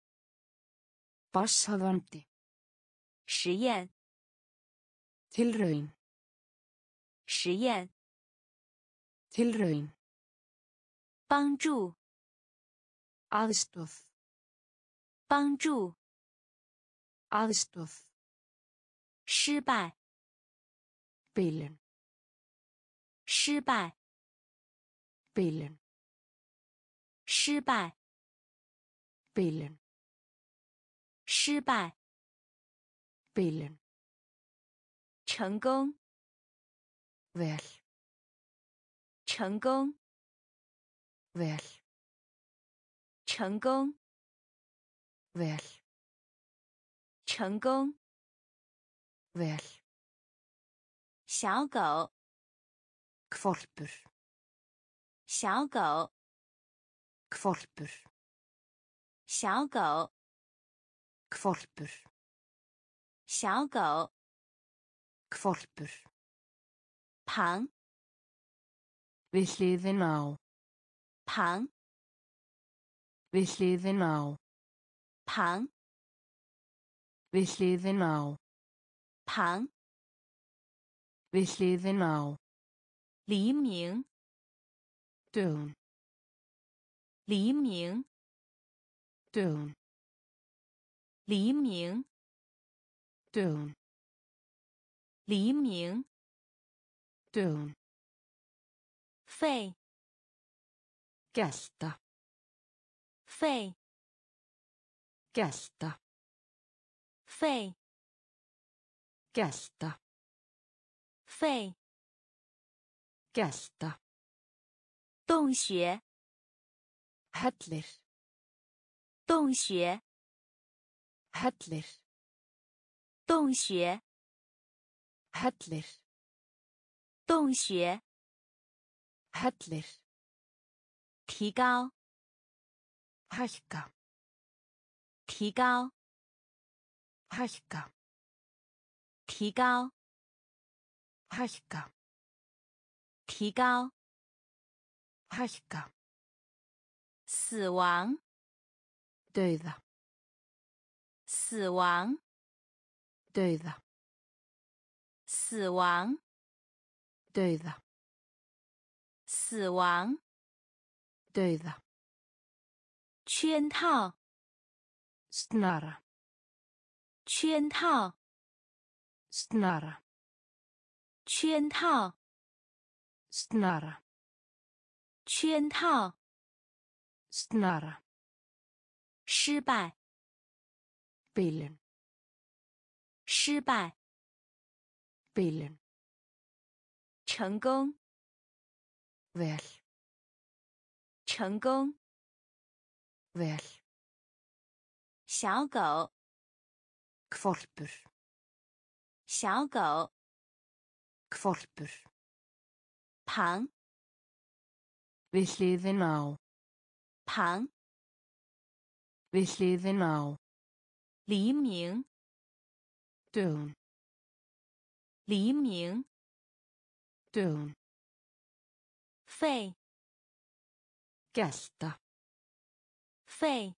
basshafandi 实验 tilraun 实验 tilraun 帮助 aðstoð 帮助 aðstoð 失败 bilun 失败 bilun 失败 bilun 失败 bilun 成功 vel 成功 vel 成功 vel 成功 vel 小狗 hvolpur 小狗 hvolpur 小狗 hvolpur 小狗 hvolpur 旁 við hliðina á 旁 við hliðina á 旁 við hliðina á 旁 við hliðina á 黎明 dögun 黎明 dögun 黎明 dögun 黎明 dögun 肺 gelta 肺 gelta 肺 gelta 肺 gelta 洞穴 hellir 洞穴 hellir 洞穴 hellir 洞穴 hellir 提高 hækka 提高 hækka 提高 hækka 提高 hækka 死亡 dauða 死亡 dauða 死亡 dauða 死亡 dauða 圈套 snara 圈套 snara 圈套 snara 圈套 snara 失败 bilun 失败 bilun 成功 vel 成功 vel 小狗 hvolpur 小狗 hvolpur 旁 við hliðina á 旁 við hliðina á 黎明 dögun 黎明 dögun 肺 gelta 肺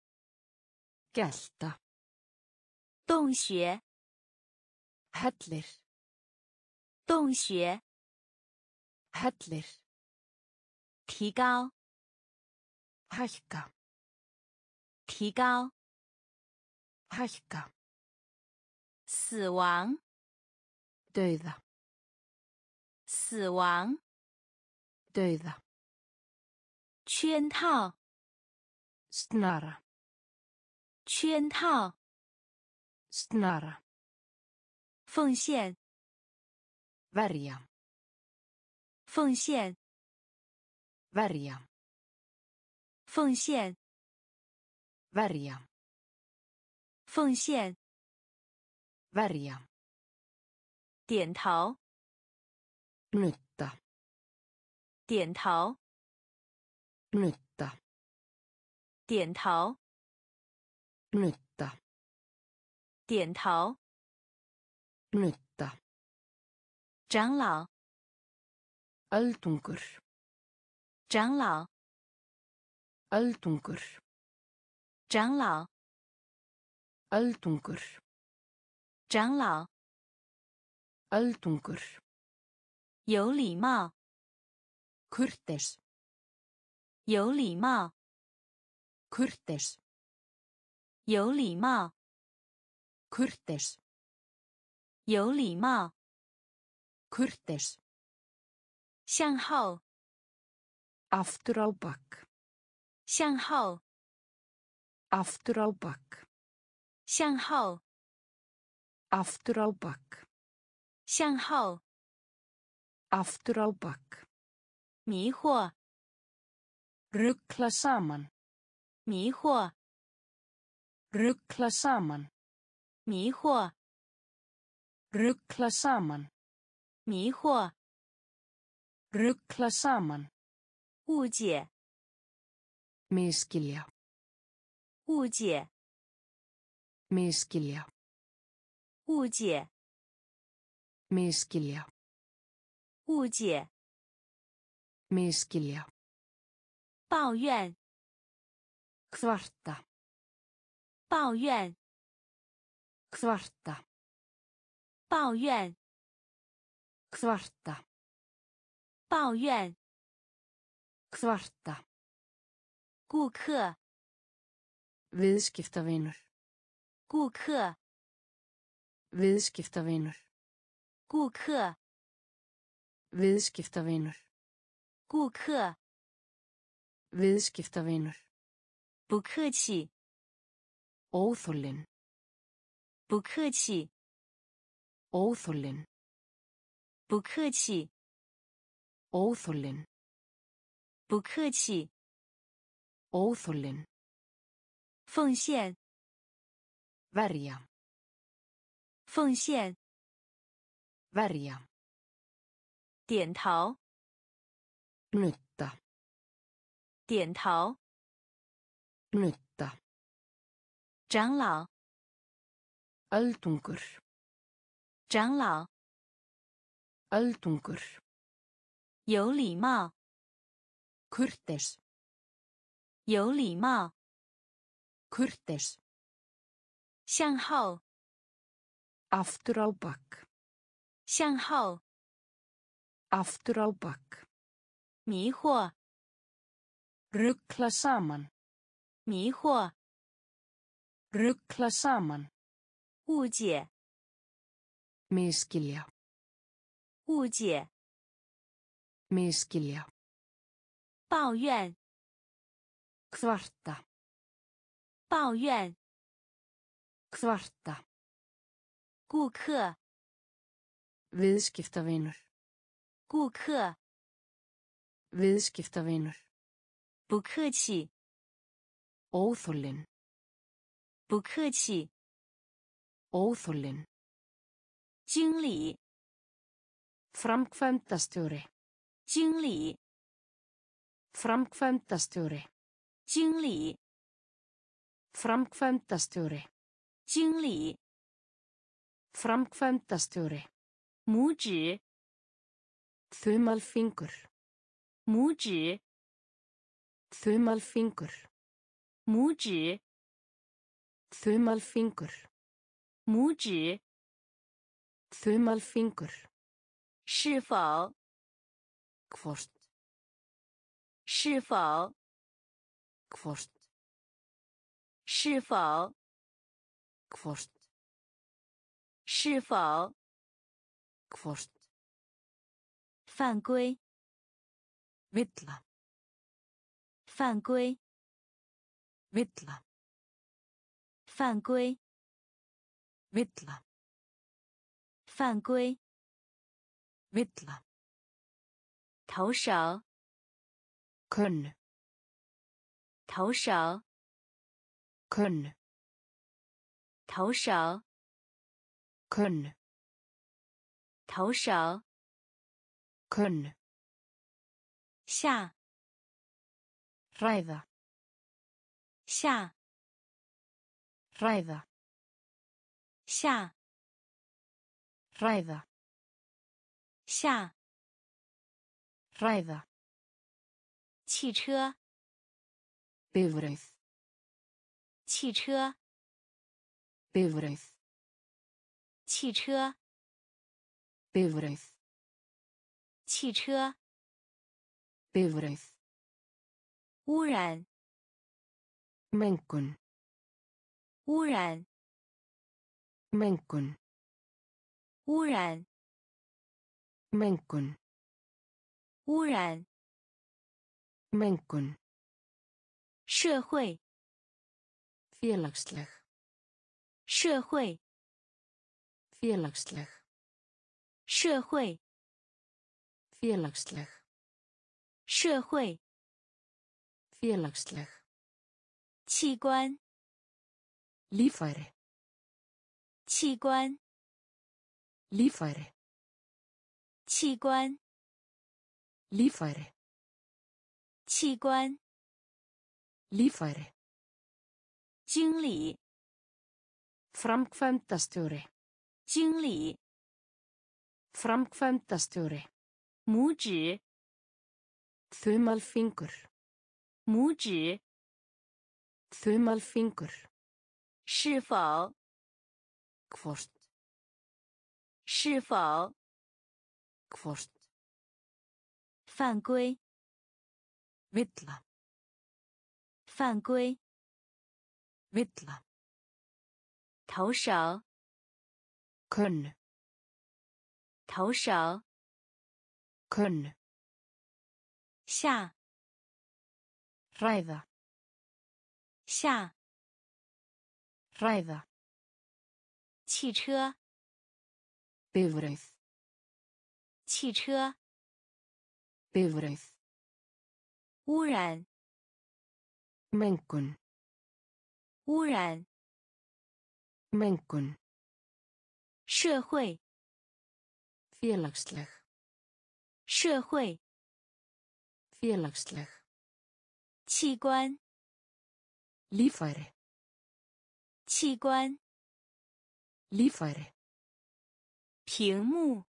gelta 洞穴 hellir 洞穴 hellir 提高 hækka 提高 hækka 死亡 dauða 死亡 dauða 圈套 snara 圈套 snara 奉献， verja, 奉献， verja, 奉献， verja, 奉献， verja, 点头， nutta, 点头， nutta, 点头， nutta, 点头， nutta, 长老， öldungur, 长老， öldungur, 长老， öldungur, 长老， öldungur, 有礼貌， kurteis, 有礼貌， kurteis, 有礼貌， kurteis, 有礼貌， kurteis, 向后， aftur á bak, 向后， aftur á bak, 向后， aftur á bak, 向后， aftur á bak, 迷惑， rugla saman, 迷惑， rugla saman, 迷惑， rugla saman, 迷惑， rugla saman, 误解， misskilja, 误解， misskilja, 误解， misskilja, 误解， misskilja, 抱怨， kvarta, 抱怨， kvarta, 抱怨， kvarta, 抱怨， kvarta, 顾客， viðskiptavinur, 顾客， viðskiptavinur, 顾客， viðskiptavinur, 顾客， viðskiptavinur, 不客气， óþollinn, 不客气， óþollinn, 不客气， óþollinn, 不客气， óþollinn, 奉献， verja, 奉献， verja, 点头， nutta, 点头， nutta, 长老， öldungur, 长老， öldungur, 有礼貌， kurteis, 有礼貌， kurteis, 向后， aftur á bak, 向后， aftur á bak, 迷惑， rugla saman, 迷惑， rugla saman, 误解， misskilja, 误解， misskilja, 抱怨， kvarta, 抱怨， kvarta, 顾客， viðskiptavinur, 顾客， viðskiptavinur, 不客气， óþollinn, 不客气， óþollinn, 经理， framkvæmdastjóri, 经理， framkvæmdastjóri, 经理， framkvæmdastjóri, 经理， framkvæmdastjóri, 拇指， þumalfingur, 拇指， þumalfingur, 拇指， þumalfingur, 拇指， þumalfingur, 是否， hvort, 是否， hvort, 是否， hvort, 是否， hvort, 犯规， villa, 犯规， villa, 犯规， villa, 犯规。 Villa. 头勺。 Kunn. 头勺。 Kunn. 头勺。 Kunn. 头勺。 Kunn. 下。 Ræða. 下。 Ræða. 下。 Ræða. 下。 Ræða. 汽车。 Bifreið. 汽车。 Bifreið. 汽车。 Bifreið. 汽车。 Bifreið. 污染。 Mengun. 污染。 Mengun. 污染。 Mengun. 污染。 Mengun. 社会。 Félagsleg. 社会。 Félagsleg. 社会。 Félagsleg. 社会。 Félagsleg. 器官。 Líffæri. 器官。 Líffæri. 器官。 Líffæri. 器官。 Líffæri. 经理。 Framkvæmdastjóri. 经理。 Framkvæmdastjóri. 拇指。 Þumalfingur. 拇指。 Þumalfingur. 是否。 Hvort. 是否。 Hvort. 犯规。 Villa. 犯规。 Villa. 头勺。 Kunn. 头勺。 Kunn. 下。 Ræða. 下。 Ræða. 汽车。 Bifreið. 汽车。 Bifreið. 污染。 Mengun. 污染。 Mengun. 社会。 Félagsleg. 社会。 Félagsleg. 器官。 Líffæri. 器官。 Líffæri. 屏幕。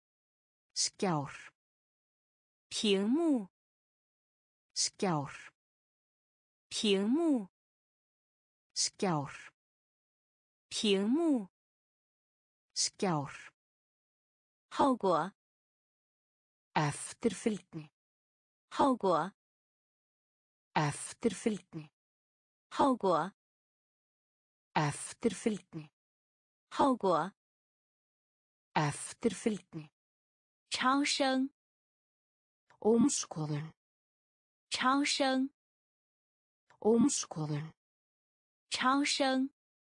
Skjár. 屏幕。 Skjár. 屏幕。 Skjár. 屏幕。 Skjár. 后果。 Eftirfylgni. 后果。 Eftirfylgni. 后果。 Eftirfylgni. 后果。 Eftirfylgni. 超声。 Ómskoðun. 超声。 Ómskoðun. 超声。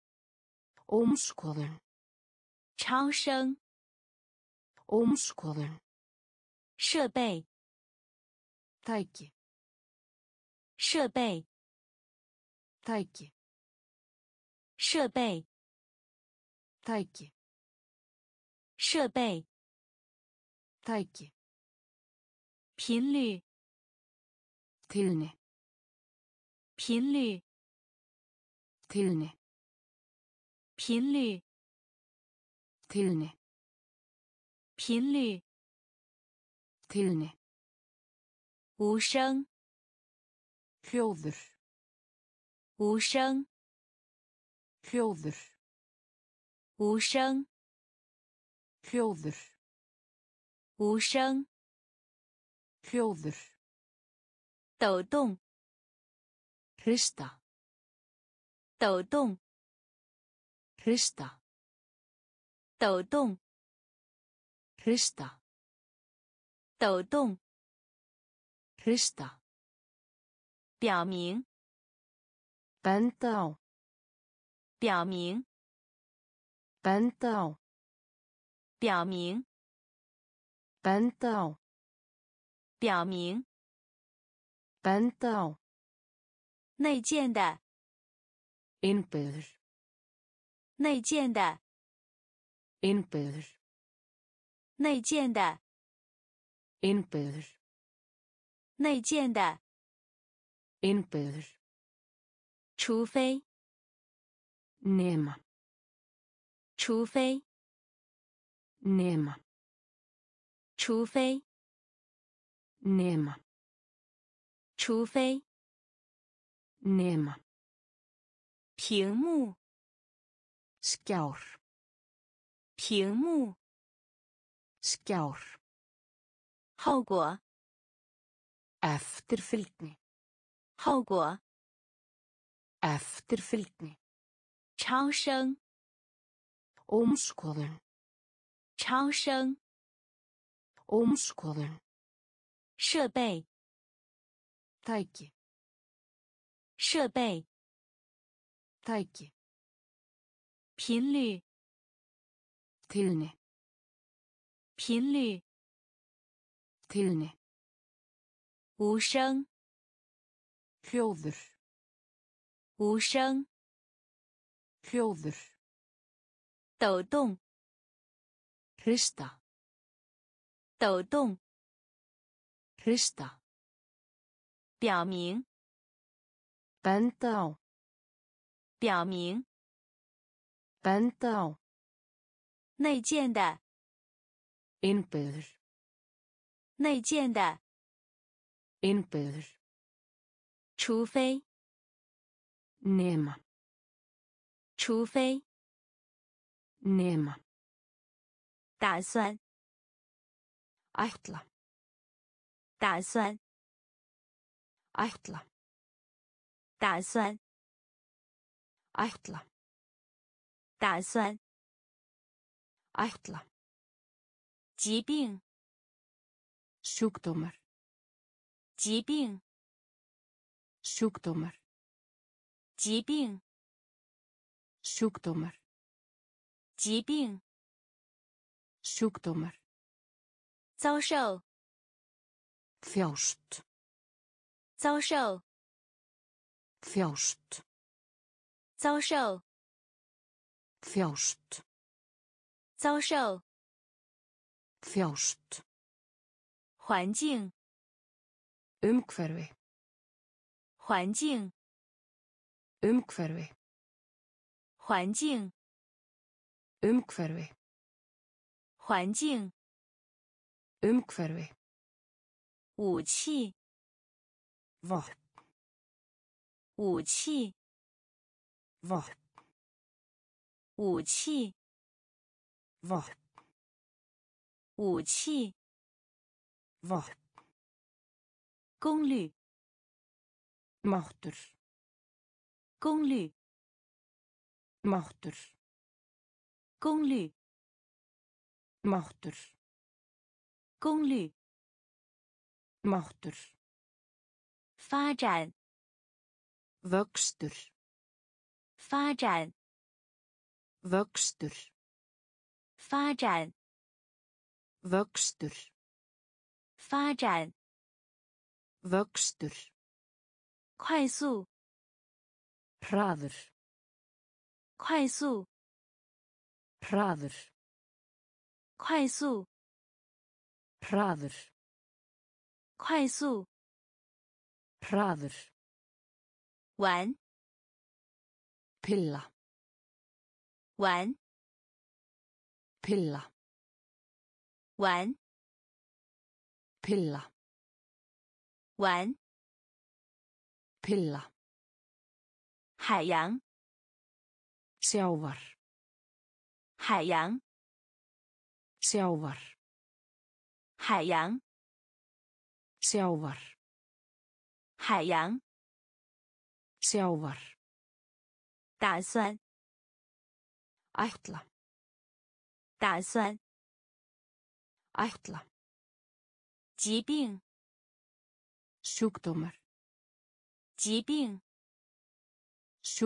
Ómskoðun. 超声。 Ómskoðun. 设备。 Tæki. 设备。 Tæki. 设备。 Tæki. 设备。 Tæki. 频率。 Tíðni. 频率。 Tíðni. 频率。 Tíðni. 频率。 Tíðni. 无声。 Hljóður. 无声。 Hljóður. 无声。 Hljóður. 无声。 Hljóður. 抖动。 Hrista. 抖动。 Hrista. 抖动。 Hrista. 抖动。 Hrista. 表明。 Benda á. 表明。 Benda á. 表明， benda á, 表明， benda á, 内建的， innbyggður, 内建的， innbyggður, 内建的， innbyggður, 内建的， innbyggður, 除非， nema, 除非， nema, 除非， nema, 除非， nema, 屏幕， skjár, 屏幕， skjár, 后果， eftirfylgni, 后果， eftirfylgni, 超声， ómskoðun, 超声， ómskoðun, 设备， tæki, 设备， tæki, 频率， tíðni, 频率， tíðni, 无声， hljóður, 无声， hljóður, 抖动， hrista, 抖动， hrista, 表明， benda á, 表明， benda á, 内建的， innbyggður, 内建的， innbyggður, 除非， nema, 除非， nema, 打算， ætla, 打算， ætla, 打算， ætla, 打算， ætla, 疾病， sjúkdómur, 疾病， sjúkdómur, 疾病， sjúkdómur, 疾病， sjúkdómur, 遭受， þjást, 遭受， þjást, 遭受， þjást, 遭受， þjást, 环境， umhverfi, 环境， umhverfi, 环境， umhverfi, 环境， umhverfi, 武器， vopn, 武器， vopn, 武器， vopn, 武器， vopn, 功率， máttur, 功率， máttur, 功率， máttur, 功率， máttur, 发展， vöxtur, 发展， vöxtur, 发展， vöxtur, 发展， vöxtur, 快速， hraður, 快速， hraður, 快速， hraður, 快速， hraður, 玩， pilla, 玩， pilla, 玩， pilla, 玩， pilla, 海洋， sjávar, 海洋， sjávar, 海洋， sjávar, 海洋， sjávar, 打算， ætla, 打算， ætla, 疾病， sjúkdómur, 疾病，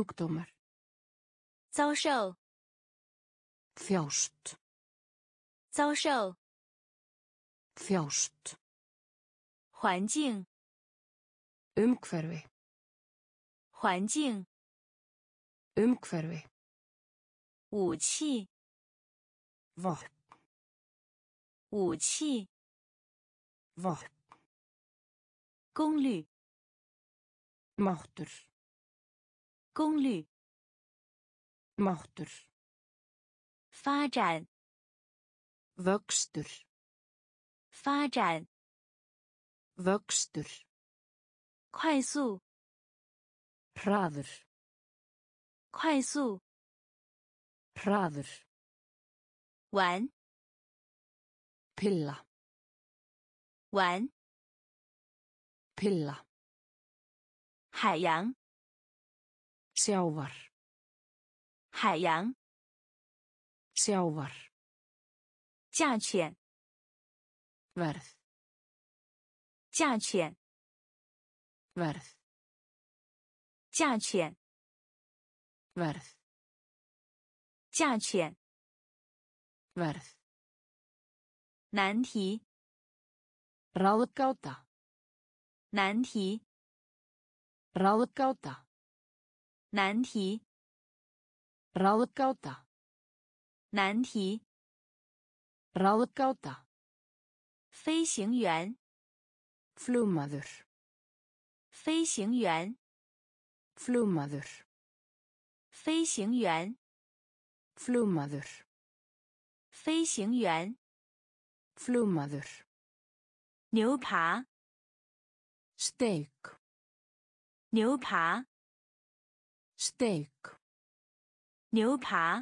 sjúkdómur, 遭受， þjást, 遭受 þjást 环境 umhverfi 环境 umhverfi 武器 vopn 武器 vopn 功率 máttur 功率 máttur 发展 vöxtur 发展 vöxtur 快速 hraður 快速 hraður 玩 pilla 玩 pilla 海洋 sjávar 海洋 sjávar 价钱 verð 价钱 verð 价钱 verð 价钱 verð 难题 ráðgáta 难题 ráðgáta 难题 ráðgáta 难题 ráðgáta 飞行员 flugmaður 飞行员 flugmaður 飞行员 flugmaður 飞行员 flugmaður 牛扒 steik 牛扒 steik 牛扒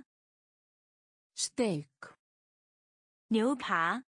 steik 牛扒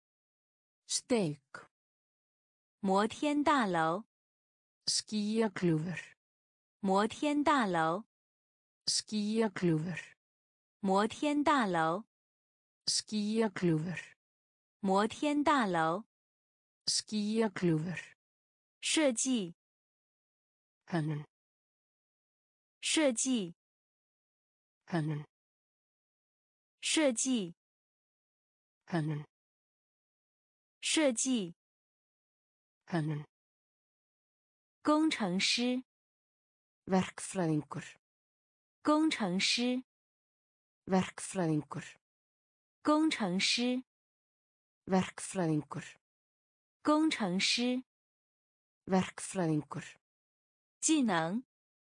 steik 摩天大楼 skýjakljúfur 摩天大楼 skýjakljúfur 摩天大楼 skýjakljúfur 摩天大楼 skýjakljúfur 设计 hönnun 设计 hönnun 设计 hönnun 设计 hönnun 工程师 verkfræðingur 工程师 verkfræðingur 工程师 verkfræðingur 工程师 verkfræðingur 技能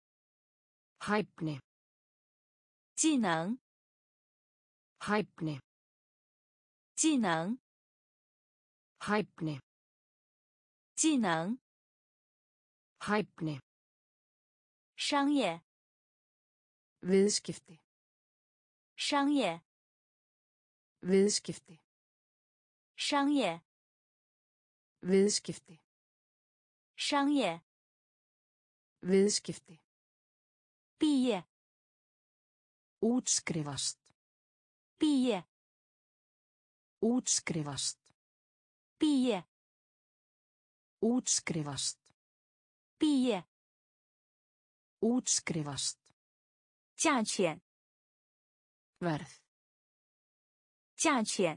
hæfni 技能 hæfni 技能 hæfni 技能 hæfni 商业 viðskipti 商业 viðskipti 商业 viðskipti 商业 viðskipti 毕业 útskrifast 毕业 útskrifast 毕业 útskrifast 毕业 útskrifast 价钱 verð 价钱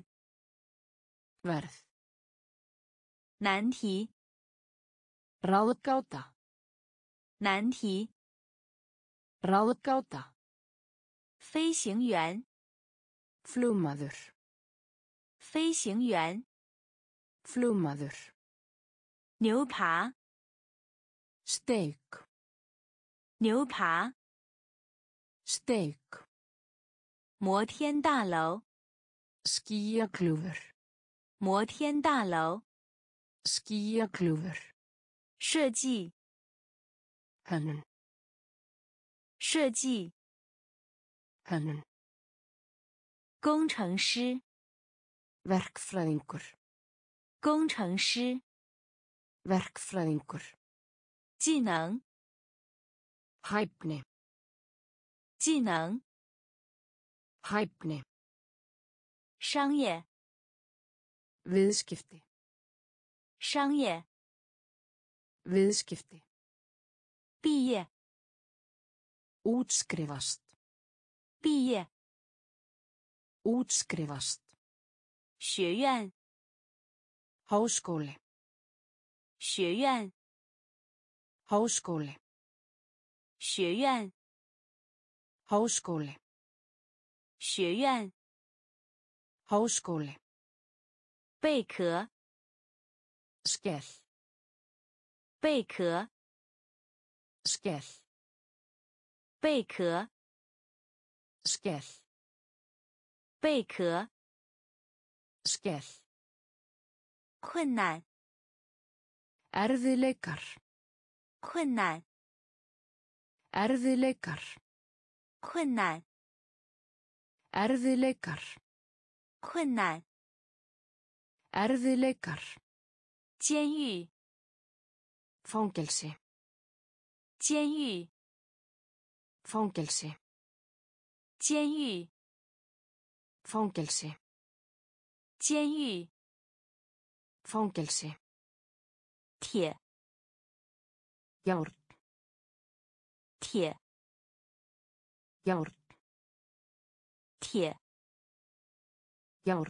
verð 难题 ráðgáta 难题 ráðgáta 飞行员 flugmaður 飞行员 flugmaður 牛扒 steik 牛扒 steik 摩天大楼 skýjakljúfur 摩天大楼 skýjakljúfur 设计 hönnun 设计 hönnun 工程师 verkfræðingur 工程师 verkfræðingur 技能 hæfni 技能 hæfni 商业 viðskipti 商业 viðskipti 毕业 útskrifast 毕业 útskrifast 学院 Háskóli. 学院 Háskóli. 学院 Háskóli. 学院 Háskóli. 贝壳 Skell. 贝壳 Skell. 贝壳 Skell. 贝壳 Skell. 困难 Erfiðleikar. 困难 Erfiðleikar. 困难 Erfiðleikar. 困难 Erfiðleikar. 监狱 Fangelsi. 监狱 Fangelsi. 监狱 Fangelsi. 监狱 Fangelsi. 铁 Járn. 铁 Járn. 铁 Járn.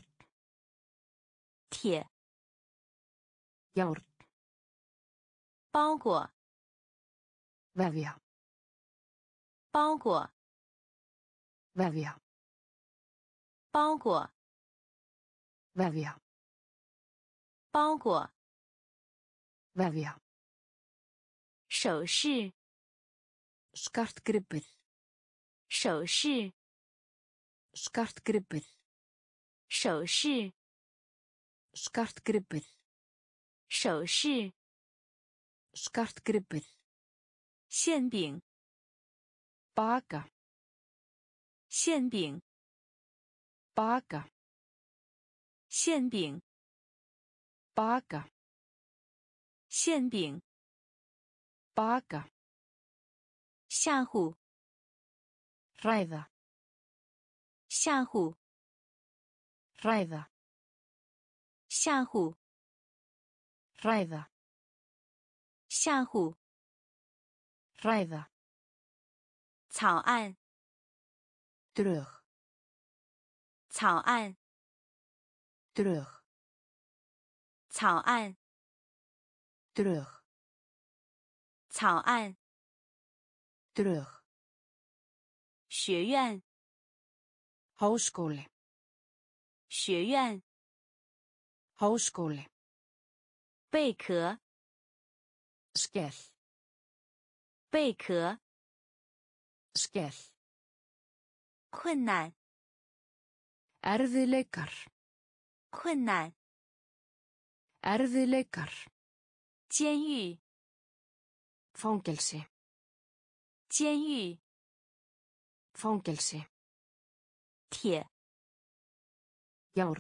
铁 Járn. 包裹 Vefja. 包裹 Vefja. 包裹 Vefja. 包裹 Vefja. 首饰 Skartgripið. 首饰 Skartgripið. 首饰 Skartgripið. 首饰 Skartgripið. 馅饼 Baka. 馅饼 Baka. 馅饼 Baka. 馅饼 Baka. 吓唬 Hræða. 吓唬 Hræða. 吓唬 Hræða. 吓唬 Hræða. 草案 Drög. 草案 Drög. 草案 Drög. 草案 Drög. 学院 Háskóli. 学院 Háskóli. 贝壳 Skell. 贝壳 Skell. 困难 Erfiðleikar. 困难 Erfiðleikar. 监狱 Fangelsi. 监狱 Fangelsi. 铁 Járn.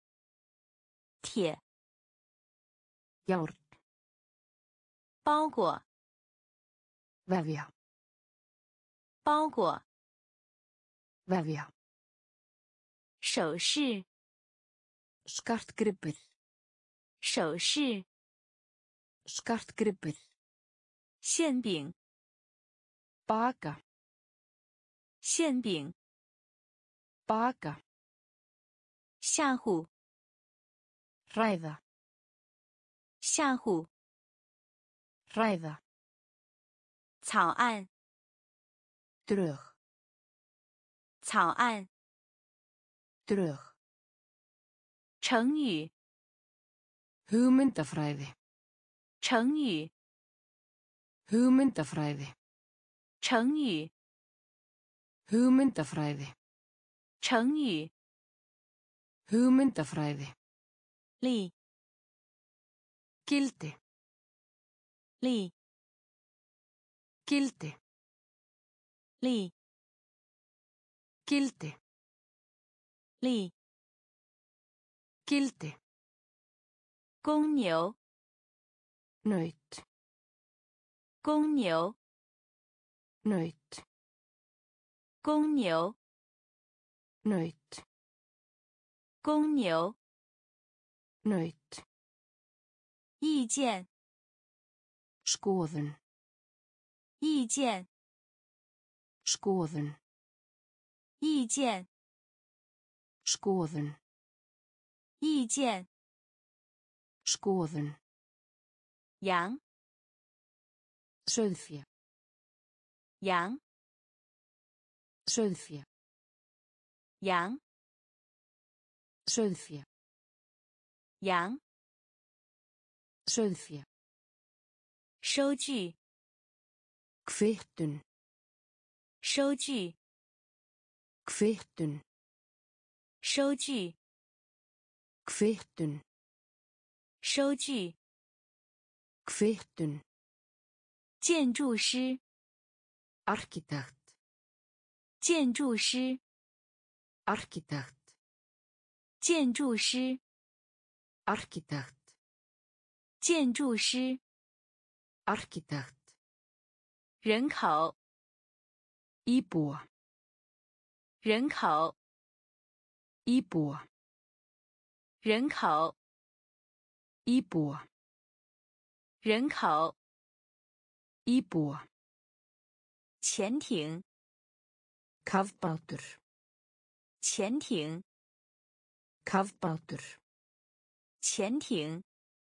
铁 Járn. 包裹 Vefja. 包裹 Vefja. 首饰 Skartgripið. 首饰 Skartgripið. 馅饼 Baka. 馅饼 Baka. 吓唬 Hræða. 吓唬 Hræða. 草案 Drög. 草案 Drög. 成语 Hugmyndafræði. 成语 Hugmyndafræði. 成语 Hugmyndafræði. 成语 Hugmyndafræði. 力 Gildi. 力 Gildi. 力 Gildi. 力 Gildi. 公牛 Naut. 公牛 Naut. 公牛 Naut. 公牛 Naut. 意见 Skoðun. 意见 Skoðun. 意见 Skoðun. 意见 skoðun 羊 sauðfé 羊 sauðfé 羊 sauðfé 羊 sauðfé 收据 kvittun 收据 kvittun 收据 kvittun 收据 kvittun 建筑师 arkitekt 建筑师 arkitekt 建筑师 arkitekt 建筑师 arkitekt 人口 íbúa 人口 íbúa 人口 íbúa 人口 íbúa 潜艇 kafbátur 潜艇 kafbátur 潜艇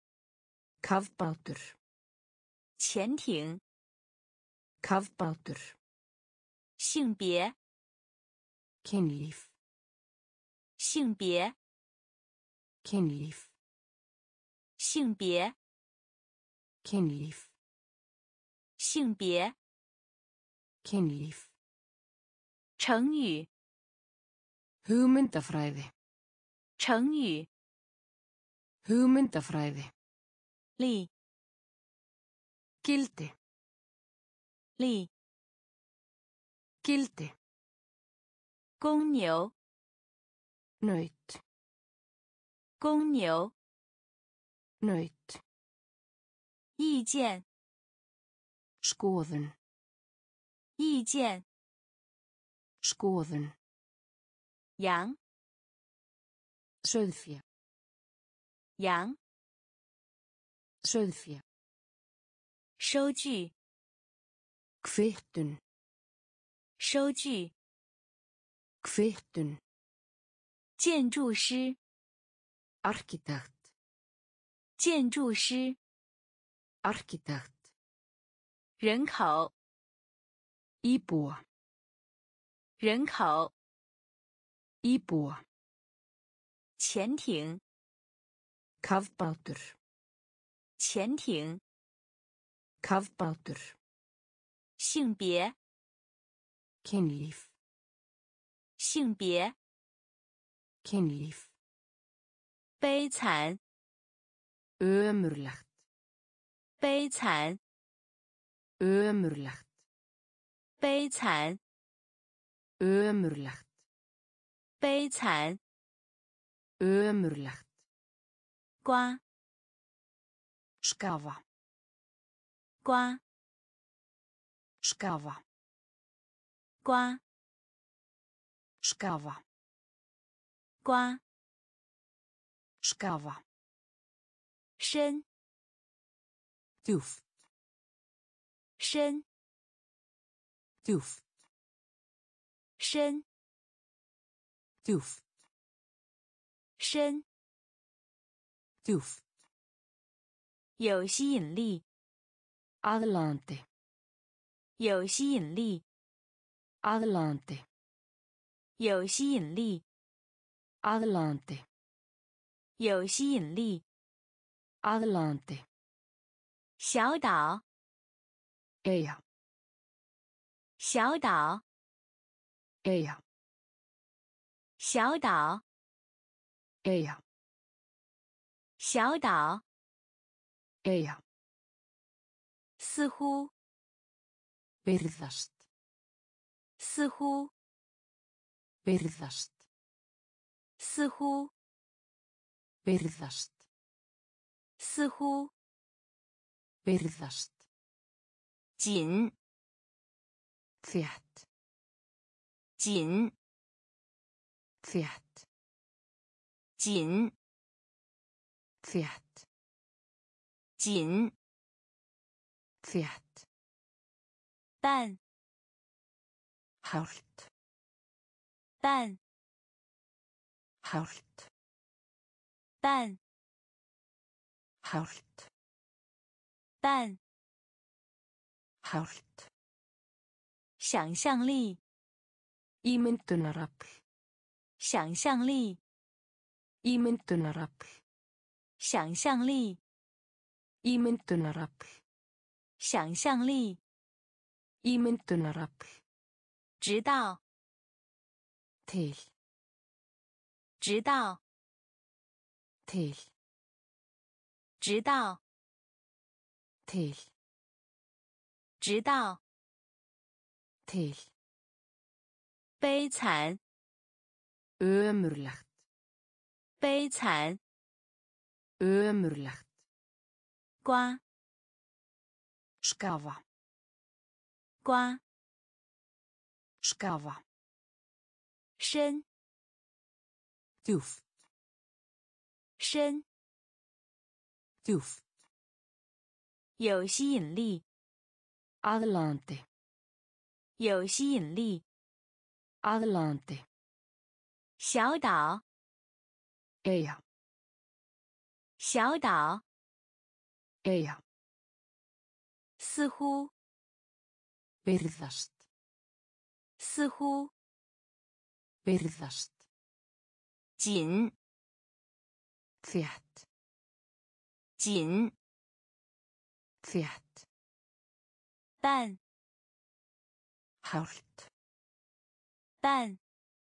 kafbátur 潜艇 kafbátur 性别 kynlíf 性别 kynlíf 性别 kynlíf 性别 kynlíf 成语 hugmyndafræði 成语 hugmyndafræði 力 gildi 力 gildi 公牛 naut 公牛 naut 意见 skoðun 意见 skoðun 羊 sauðfé 羊 sauðfé 收据 kvittun 收据 kvittun 建筑师 arkitekt 建筑师 arkitekt 人口 íbúa 人口 íbúa 潜艇 kafbátur 潜艇 kafbátur 性别 kynlíf 性别 kynlíf 悲惨 ömurlegt 悲惨 ömurlegt 悲惨 ömurlegt 悲惨 ömurlegt 刮 skafa 刮 skafa 刮 skafa 刮 skafa 深 djúpt 深 djúpt 深 djúpt 深 djúpt 有吸引力 aðlaðandi 有吸引力 aðlaðandi 有吸引力 aðlaðandi 有吸引力 aðlaðandi 小岛 eyja 小岛 eyja 小岛 eyja 小岛 eyja 似乎 virðast 似乎 virðast 似乎 virðast 似乎 virðast 紧 þétt 紧 þétt 紧 þétt 紧 þétt 淡 hált 淡 hált 半 Hált. 半 Hált. 想象力 Ímyndunarafl. 想象力 Ímyndunarafl. 想象力 Ímyndunarafl. 想象力 Ímyndunarafl. 直到 Til. 直到 Til. 直到 Til. 直到 Til. 悲惨 Ömurlegt. 悲惨 Ömurlegt. 刮 Skafa. 刮 Skafa. 深 Djúpt. 深 Djúpt. 有吸引力 Aðlaðandi. 有吸引力 Aðlaðandi. 小岛 Eyja. 小岛 Eyja. 似乎 Virðast. 似乎 Virðast. 紧 Þétt. 紧 Þétt. 半 Hált. 半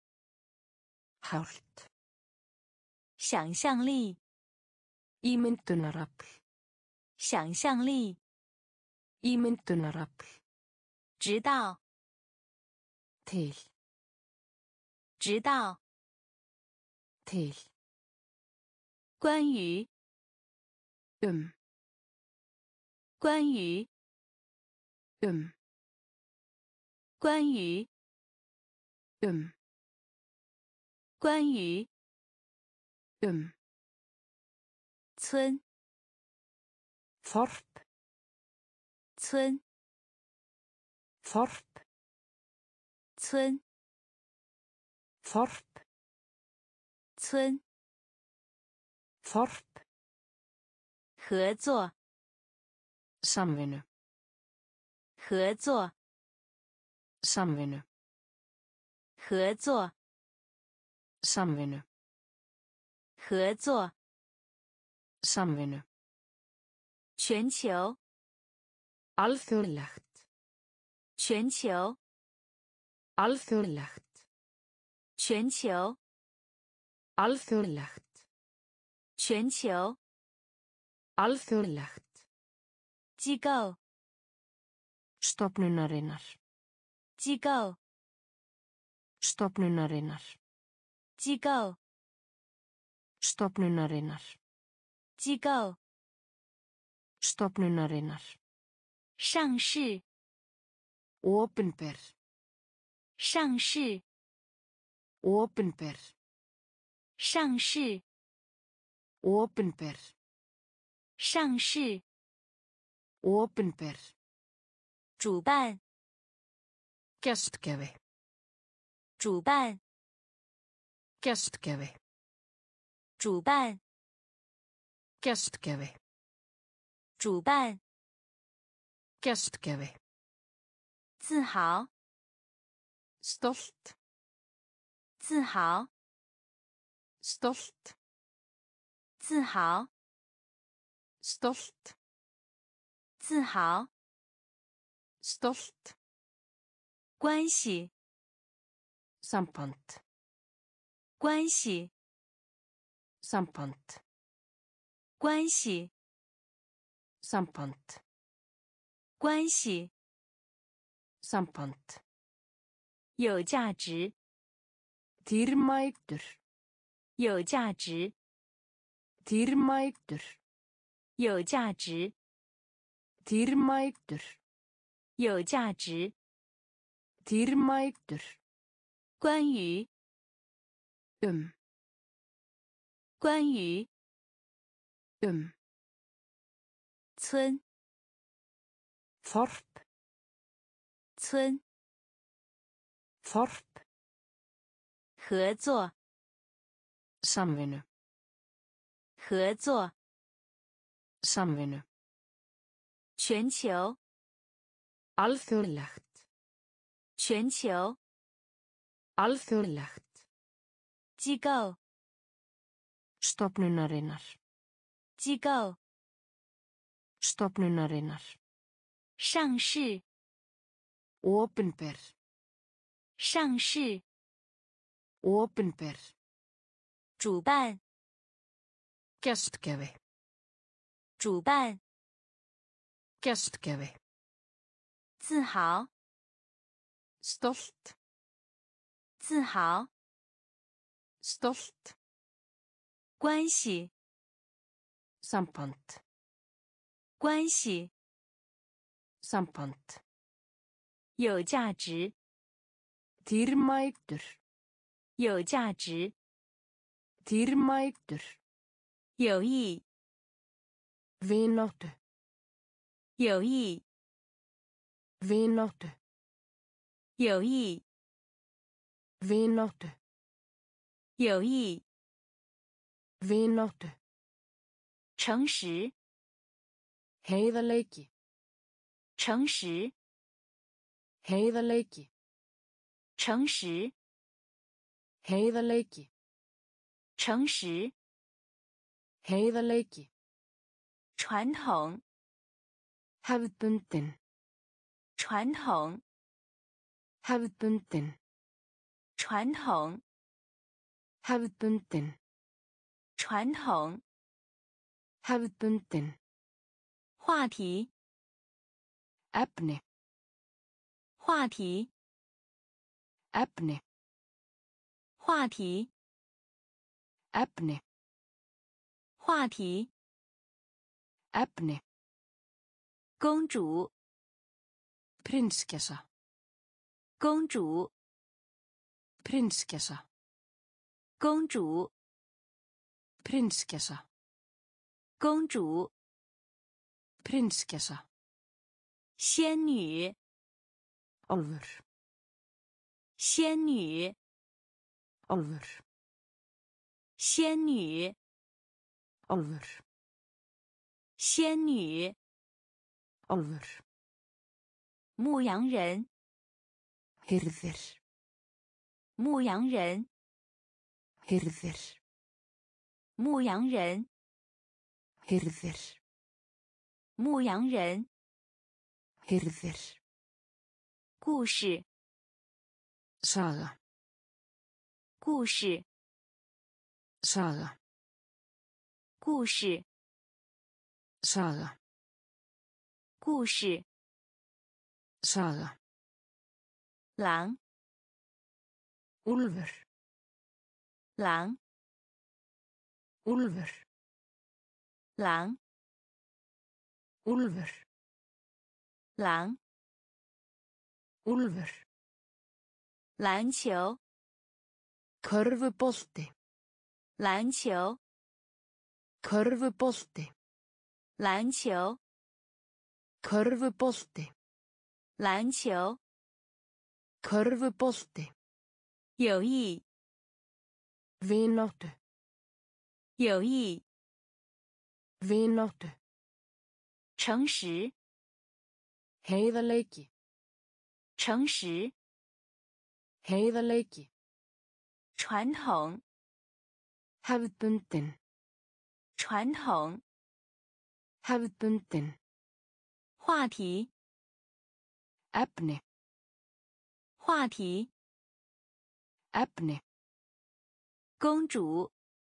Hált. 想象力 Ímyndunarafl. 想象力 Ímyndunarafl. 直到 Til. 直到 Til. 关于 Um. 关于 Um. 关于 Um. 关于 Um. 村 Þorp. 村 Þorp. 村 Þorp. 村 Þorp. 合作 Samvinnu. 合作 Samvinnu. 合作 Samvinnu. 合作 Samvinnu. 全球 Alþjóðlegt. 全球 Alþjóðlegt. 全球 Alþjóðlegt. 全球 Alþjóðlegt. 机构 Stofnunarinnar. 机构 Stofnunarinnar. 机构 Stofnunarinnar. 机构 Stofnunarinnar. 上市 Opinber. 上市 Opinber. 上市 Opinber. 上市 Opinber. 主办 Gestgjafi. 主办 Gestgjafi. 主办 Gestgjafi. 主办 Gestgjafi. 自豪 Stolt. 自豪 Stolt. 自豪 Stolt. 自豪 Stolt. 关系 Samband. 关系 Samband. 关系 Samband. 关系 Samband. 有价值 Dýrmætur. 有价值 Dýrmætur. 有价值 Dýrmætur. 有价值 Dýrmætur. 关于 Um. 关于 Um. 村 Þorp. 村 Þorp. 合作 Samvinnu. 合作 Samvinnu. 全球 Alþjóðlegt. 全球 Alþjóðlegt. 机构 Stofnunarinnar. 机构 Stofnunarinnar. 上市 Opinber. 上市 Opinber. 主办 Gestgjafi. 主办 Gestgjafi. 自豪 Stolt. 自豪 Stolt. 关系 Samband. 关系 Samband. 有价值 Dýrmætur. 有价值 Dýrmætur. 有益 Vináttu. 有益 Vináttu. 有益 Vináttu. 有益 Vináttu. 诚实 Heiðarleiki. 诚实 Heiðarleiki. 诚实 Heiðarleiki. 诚实 Heiðarleiki. 传统 Hefðbundin. 传统 Hefðbundin. 传统 Hefðbundin. 传统 Hefðbundin. 话题 Efni. 话题 Efni. 话题 Efni. 话题 Efni. 公主 Prinsessa. 公主 Prinsessa. 公主 Prinsessa. 公主 Prinsessa. 仙女 Álfur. 仙女 Álfur. 仙女 Álfur. 仙女 Álfur. 牧羊人 Hirðir. 牧羊人 Hirðir. 牧羊人 Hirðir. 牧羊人 Hirðir. 故事 Saga. 故事 Saga. 故事 Saga. 故事 Saga. 狼 Úlfur. 狼 Úlfur. 狼 Úlfur. 狼 Úlfur. 篮球 Körfubolti. 篮球 Körfubolti. 篮球 Körfubolti. 篮球 Körfubolti. 有益 Vináttu. 有益 Vináttu. 诚实 Heiðarleiki. 诚实 Heiðarleiki. 传统 Hefðbundin. 传统 Hefðbundin. 话题 Efni. 话题 Efni. 公主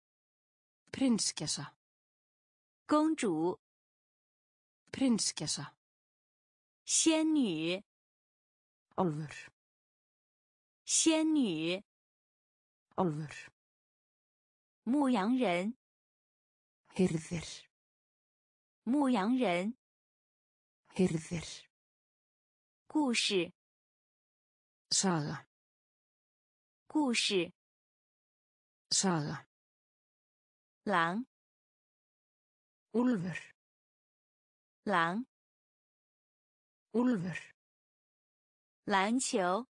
Prinsessa. 公主 Prinsessa. 仙女 Álfur. 仙女 Álfur. 牧羊人 Hirðir. 牧羊人 Hirðir. 故事 Saga. 故事 Saga. 狼 Úlfur. 狼 Úlfur. 篮球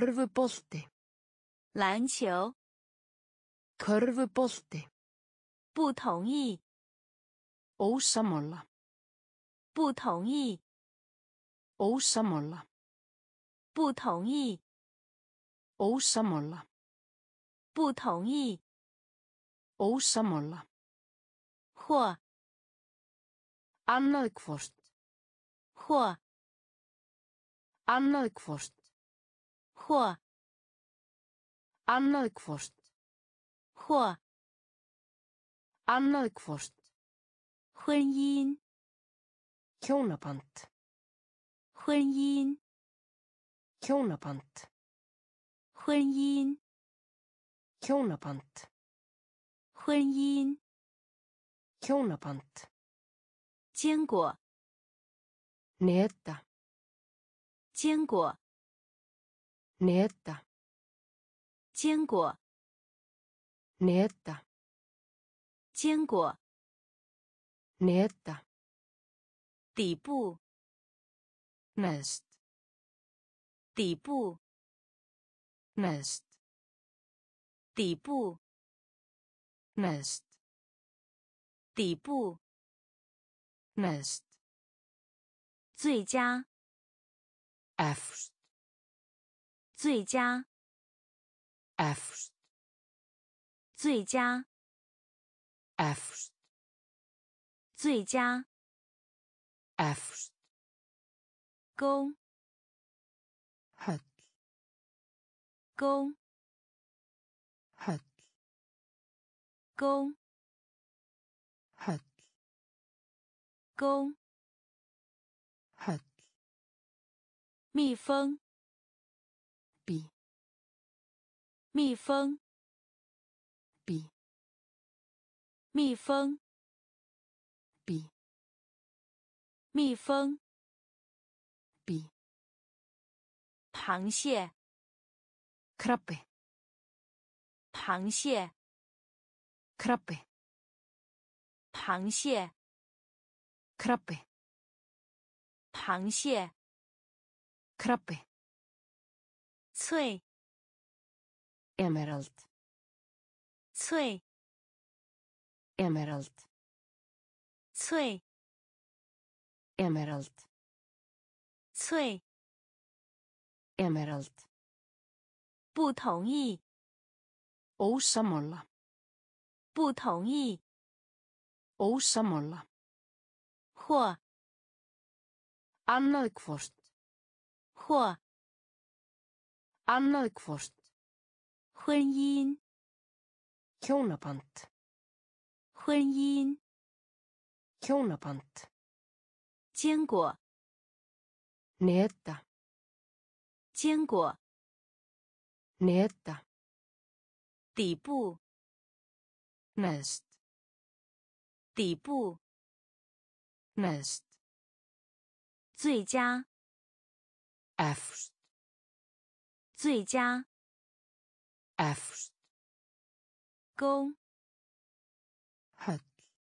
Körfubolti. 篮球 Körfubolti. 不同意， Ósammála. 不同意， Ósammála. 不同意， Ósammála. 不同意， Ósammála. 或 Annað hvort. 或 Annað hvort. 或 Annað hvort. 或 Annað hvort. 婚姻， Hjónaband. 婚姻， Hjónaband. 婚姻， Hjónaband. 婚姻， Hjónaband. 坚果， Neta. 坚果， Neta. 坚果， Neta. 坚果， Neta. 底部， Neðst. 底部， Neðst. 底部， Neðst. 底部， Neðst. 最佳， Efst. 最佳， Efst. 最佳， Efst. 最佳， Efst. 公， Höll. 公， Höll. 公， Höll. 公， Höll. 蜜蜂， Bí. 蜜蜂， Bí. 蜜蜂， Bí. 蜜蜂， Bí. 螃蟹， Krabbi. 螃蟹， Krabbi. 螃蟹， Krabbi. 螃蟹， Krabbi. 翠， Emerald. 翠， Emerald. 翠， Emerald. 翠， Emerald. 不同意， Ósammála. 不同意， Ósammála. 或 Annað hvort. 或 Annað hvort. 婚姻， Hjónaband. 婚姻， Hjónaband. 坚果， Neta. 坚果， Neta. 底部， Neðst. 底部， Neðst. 最佳， Efst. 最佳， Efst. 公， Höll.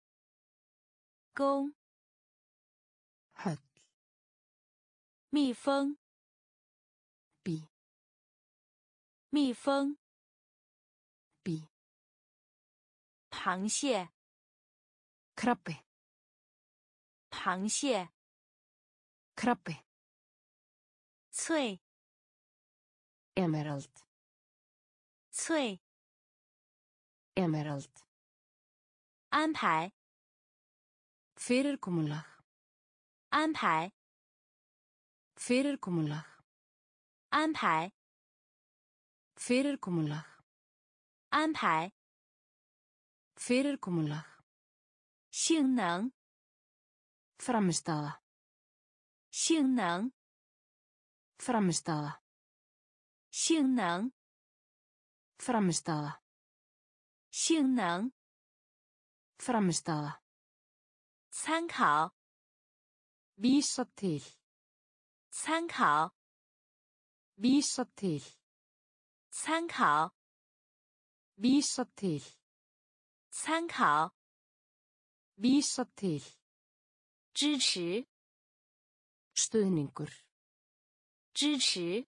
公， Höll. 蜜蜂， Bí. 蜜蜂， Bí. 螃蟹， Krabbi. 螃蟹， Krabbi. 翠， Emerald. 翠， Emerald. 安排， Fyrirkomulag. 安排， Fyrirkomulag. 安排， Fyrirkomulag. 安排， Fyrirkomulag. 性能， Frammistaða. 性能， Frammistaða. 性能， Frammistaða. 性能， Frammistaða. 参考， Vísa til. 参考， Vísa til. 参考， Vísa til. 参考， Vísa til. 支持， Stuðningur. 支持，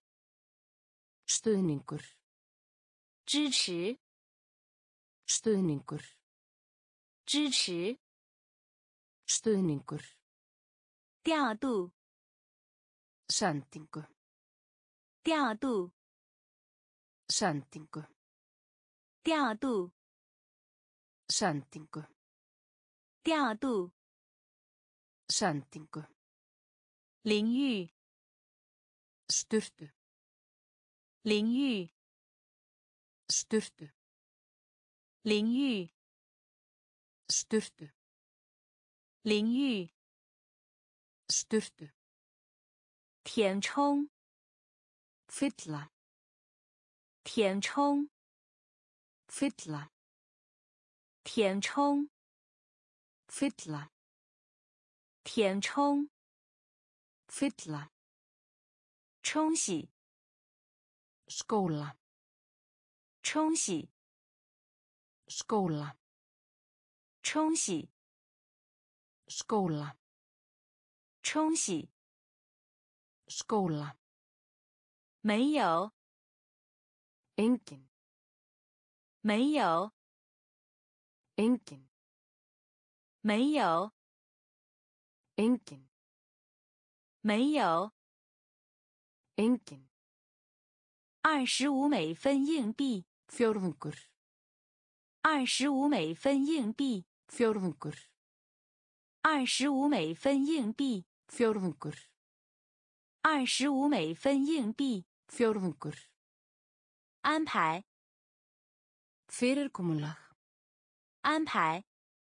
Stuðningur. 支持， Stuðningur. 支持 stuðningur 调度 sendingu 调度 sendingu 调度 sendingu 调度 sendingu 淋浴 sturtu 淋浴 sturtu 淋浴 sturtu 淋浴 sturtu 填充 fylla 填充 fylla 填充 fylla 填充 fylla 冲洗 skóla 冲洗 skóla 冲洗 skóla 冲洗 skóla 没有 engin 没有 engin 没有 engin 没有 engin 二十五美分硬币 fjórðungur 二十五美分硬币 fjórðungur 二十五美分硬币 fjórðungur 二十五美分硬币 fjórðungur 安排 fyrirkomulag 安排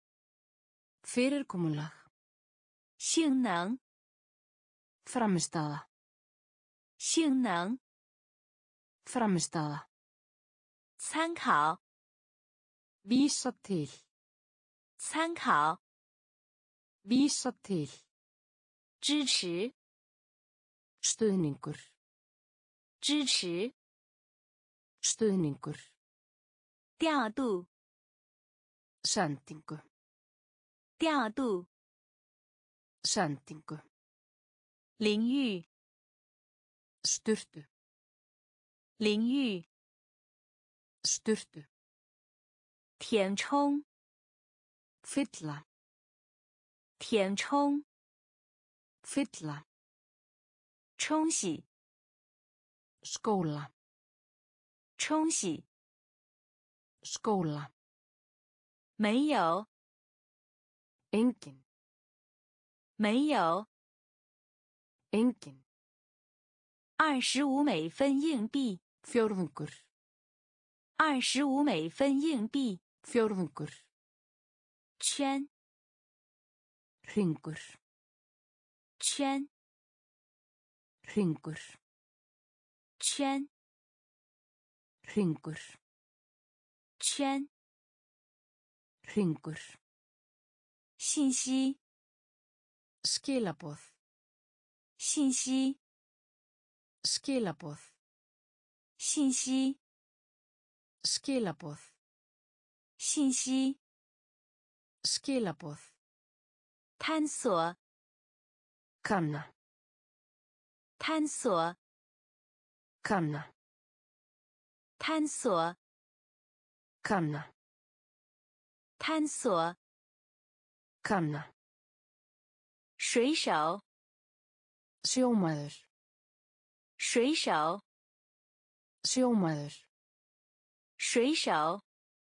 fyrirkomulag 性能 frammistaða 性能 frammistaða 参考 vísa til 参考 vísa til 支持 stuðningur 支持 stuðningur 调度 sendingu 调度 sendingu 淋浴 sturtu 淋浴 sturtu 填充 fylla 填充 fylla 冲洗 skóla 冲洗 skóla 没有 engin 没有 engin 二十五美分硬币 fjórðungur 二十五美分硬币 fjórðungur 圈 hringur 圈 hringur 圈 hringur 圈 hringur 信息 skilaboð 信息 skilaboð 信息 skilaboð 信息 skilaboð 探索 kanna 探索 kanna 探索 kanna 探索 kanna 水手 sjómaður 水手 sjómaður 水手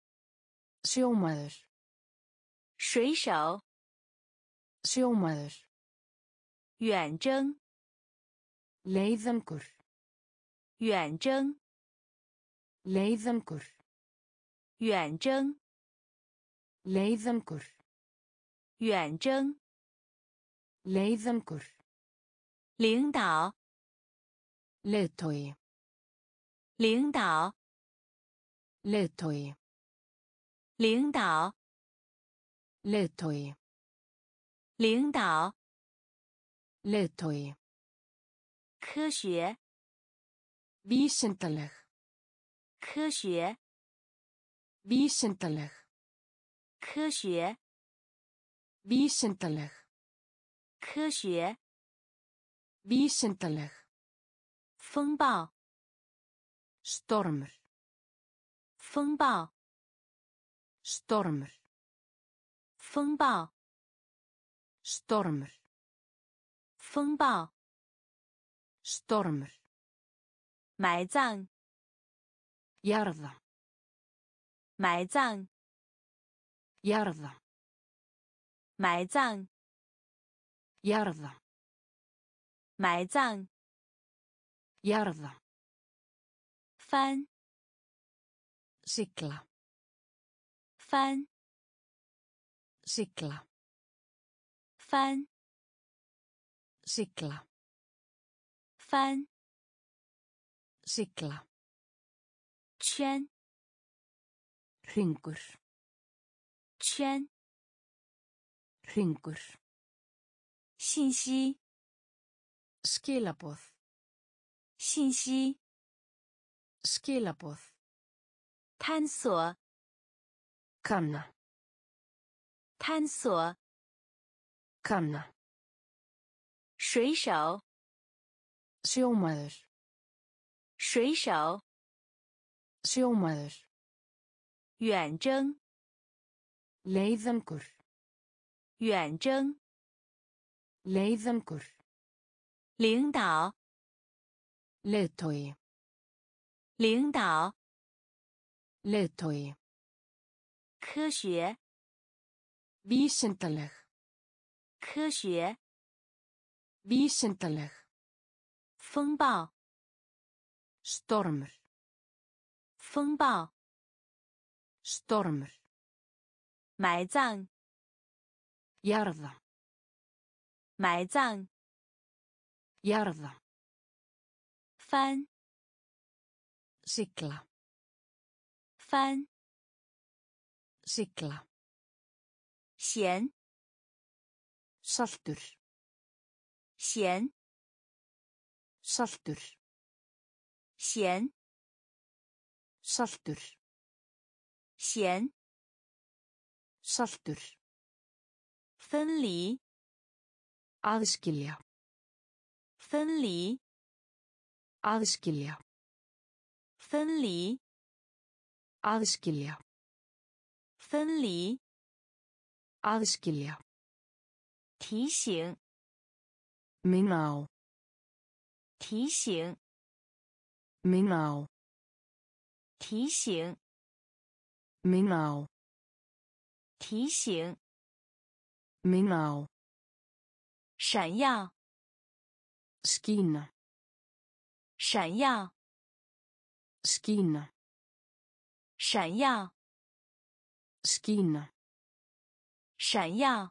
sjómaður 水手 sjómaður 远征 leiðangur 远征 leiðangur 远征 leiðangur 远征 leiðangur 领导 leiðtogi 领导 leiðtogi 领导 leiðtogi 领导 leiðtogi 科学 vísindaleg 科学 vísindaleg 科学 vísindaleg 科学 vísindaleg 风暴 stormur 风暴 stormur 风暴 stormur, 风暴 stormur, 埋葬 jarða, 埋葬 jarða, 埋葬 jarða, 埋葬 jarða, 翻 sigla, 翻 sigla, 翻 sigla, 翻 sigla, 圈 hringur, 圈 hringur, 信息 skilaboð, 信息 skilaboð, 探索 kanna, 探索 kanna, 水手 sjómaður, 水手 sjómaður, 远征 leiðangur, 远征 leiðangur, 领导 leiðtogi, 领导 leiðtogi, 科学 vísindaleg, 科学 vísindaleg, 风暴 stormur, 风暴 stormur, 埋葬 jarða, 埋葬 jarða, 翻 sigla, 翻 sigla, 咸 saltur, 咸 saltur, 咸 saltur, 咸 saltur, 分离 aðskilja, 分离 aðskilja, 分离 aðskilja, 分离 aðskilja, 提醒 minna á, 提醒 minna á, 提醒 minna á, 提醒 minna á, 闪耀 skína, 闪耀 skína, 闪耀 skína, 闪耀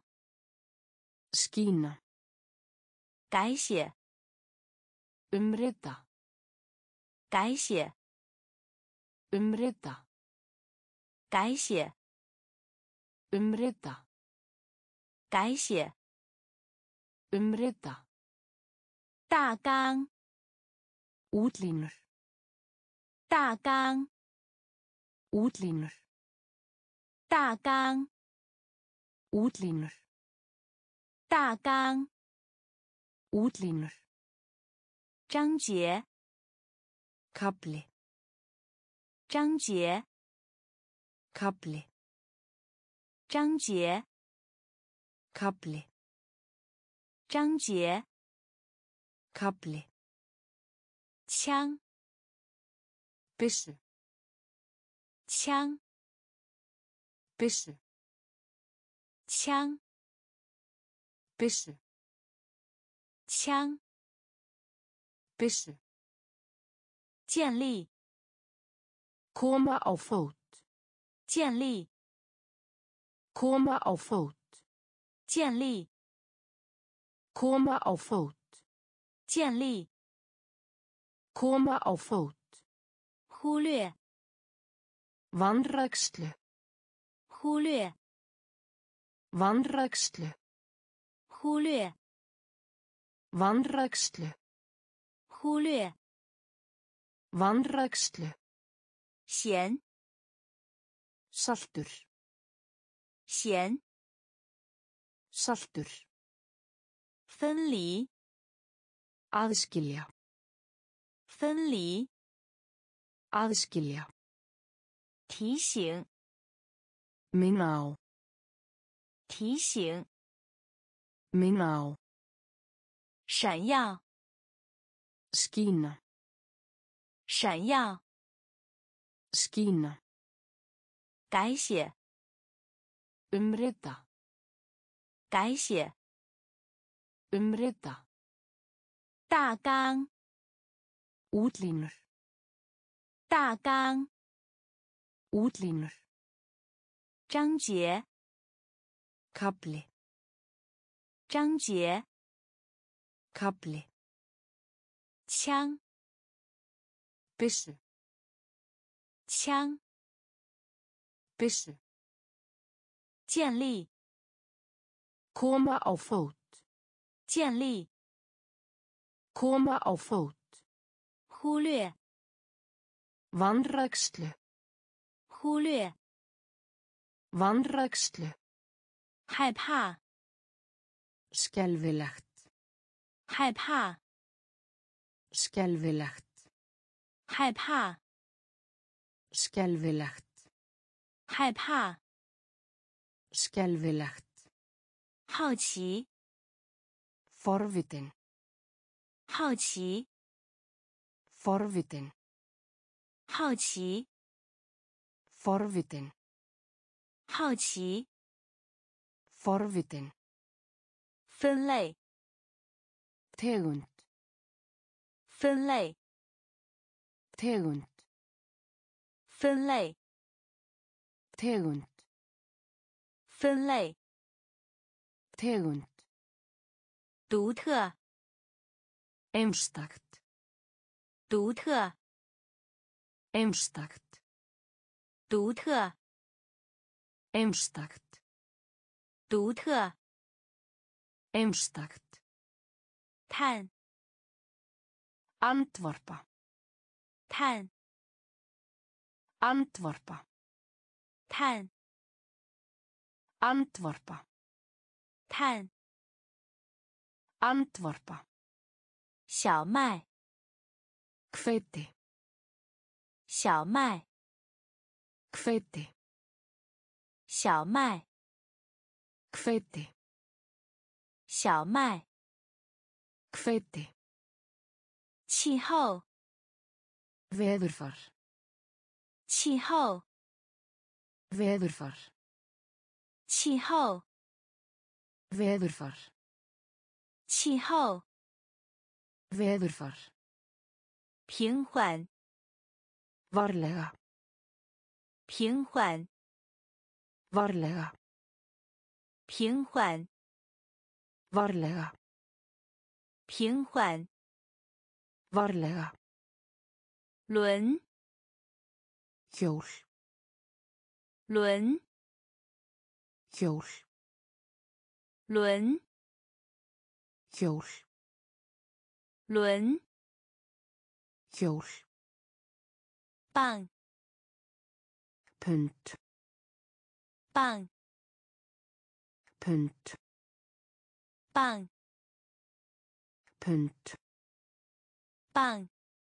skína, 改写 umrita, 改写 umrita, 改写 umrita, 改写 umrita, 大纲 útlínur, 大纲 útlínur, 大纲 útlínur, 大纲 útlínur, 章节 kafli, 章节 kafli, 章节 kafli, 章节 kafli, 枪 byssu, 枪 byssu, 枪 byssu, 枪 byssu, 建立 koma á fót, 建立 koma á fót, 建立 koma á fót, 建立 koma á fót, 忽略 vanrækslu, 忽略 vanrækslu, 忽略 vanrækslu, 忽略 vanrækslu, 咸 saltur, 咸 saltur, 分离 aðskilja, 分离 aðskilja, 提醒 minna á, 提醒 minna á 闪耀 skína 闪耀 skína 改写 umrita 改写 umrita 大纲 útlínur 大纲 útlínur 章节 kafli 章节 kafli 枪 byssu 枪 byssu 建立 koma á fót 建立 koma á fót 忽略 vanrækslu 忽略 vanrækslu 害怕 skelfilegt 害怕 skelfilegt 害怕 skelfilegt 害怕 skelfilegt 好奇 forvitin 好奇 forvitin 好奇 forvitin 好奇 forvitin 分类 tegund 分类 tegund 分类 tegund 分类 tegund 独特 einstakt 独特 einstakt 独特 einstakt 独特 einstakt 碳 andvarpa 碳 andvarpa 碳 andvarpa 碳 andvarpa 小麦 hveiti 小麦 hveiti 小麦 hveiti 小麦 hveiti 气候 veðurfar 气候 veðurfar 气候 veðurfar 气候 veðurfar 平缓 varlega 平缓 varlega 平缓 varlega 平缓 varlega 轮 hjól 轮 hjól 轮 hjól 轮 hjól 棒 pund 棒 pund 棒 pund 棒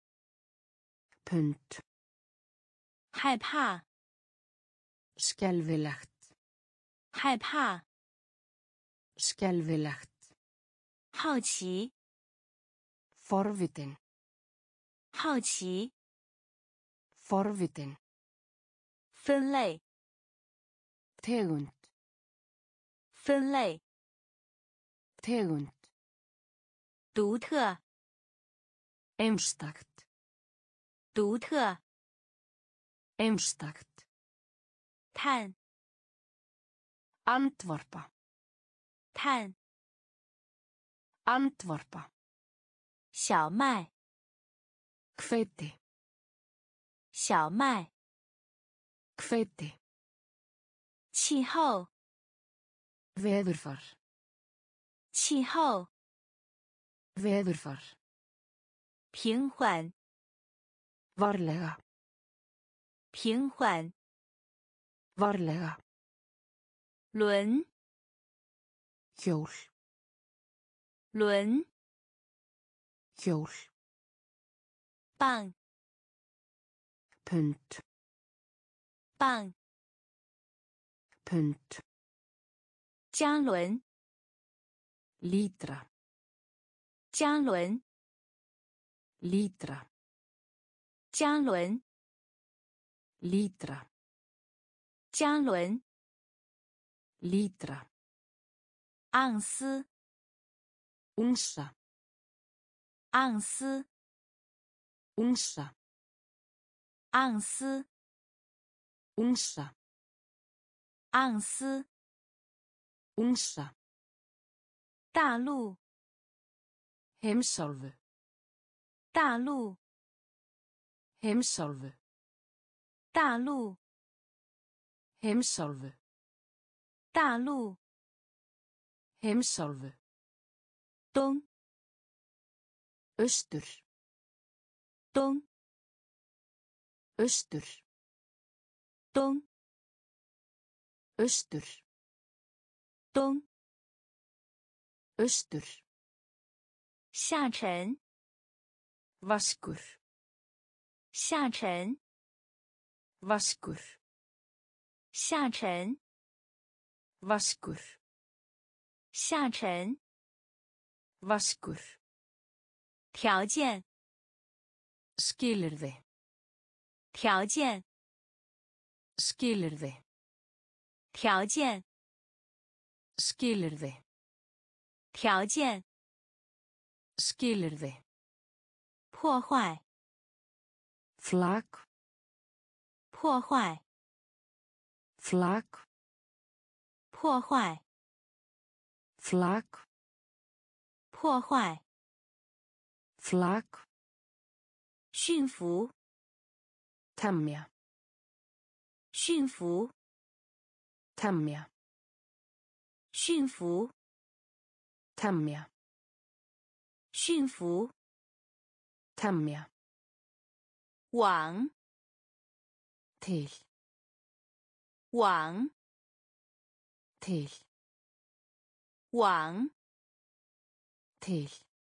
pund 害怕 skelfilegt 害怕 skelfilegt 好奇 forvitin 好奇 forvitin 分类 tegund 分类 tegund 独特 einstakt 独特 einstakt 碳 andvarpa 碳 andvarpa 小麦 hveiti 小麦 hveiti 气候 veðurfar 气候 veðurfar 平缓 varlega 平缓 varlega 轮 hjól 轮 hjól 棒 pund 棒 pund 加仑 litra 加仑 litra 加仑 litra 加仑 litra 盎司 unsa 盎司 unsa 盎司 unsa 盎司 unsa 大陆 heimsálfu 大陆 heimsálfu 大陆 heimsálfu 大陆 heimsálfu 东 austur 东 austur 东 austur 东 austur 下沉 vaskur 下沉 vaskur 下沉 vaskur 下沉 vaskur 条件 skilyrði 条件 skilyrði 条件 skilyrði 条件 skilyrði 破坏 flak 破坏 flak 破坏 flak 破坏 flak 驯服 temja 驯服 temja 驯服 temja 驯服 temja 网 til 网 til 网 til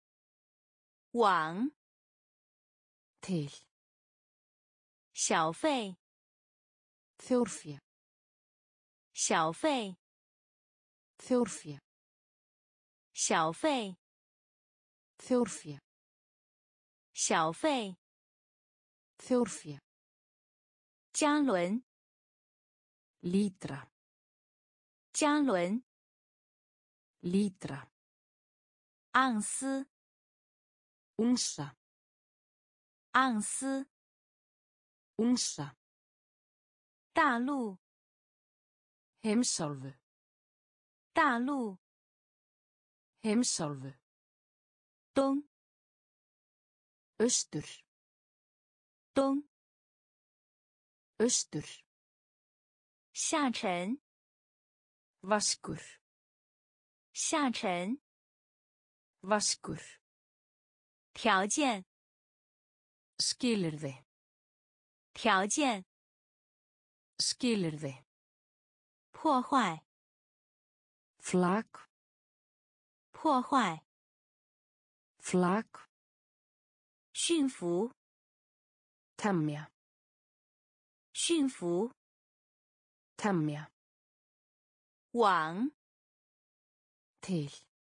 网 til 小费 þjórfé 小费 þjórfé 小费 þjórfé 小费 þjórfé 加仑 litra 加仑 litra 盎司 unsa 盎司 unsa 大陆 heimsálfu 大陆 heimsálfu 东 austur 东 austur 下沉 vaskur 下沉 vaskur 条件 skilyrði 条件 skilyrði 破坏 flak 破坏 flak 驯服 temja 驯服 temja 网 til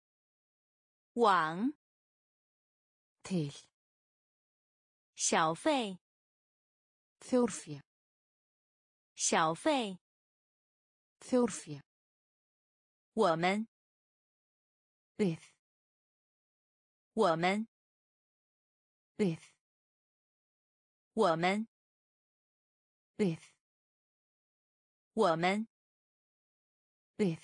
网 til 小费 þjórfé 小费 þjórfé 我们 við 我们 við 我们 við 我们 við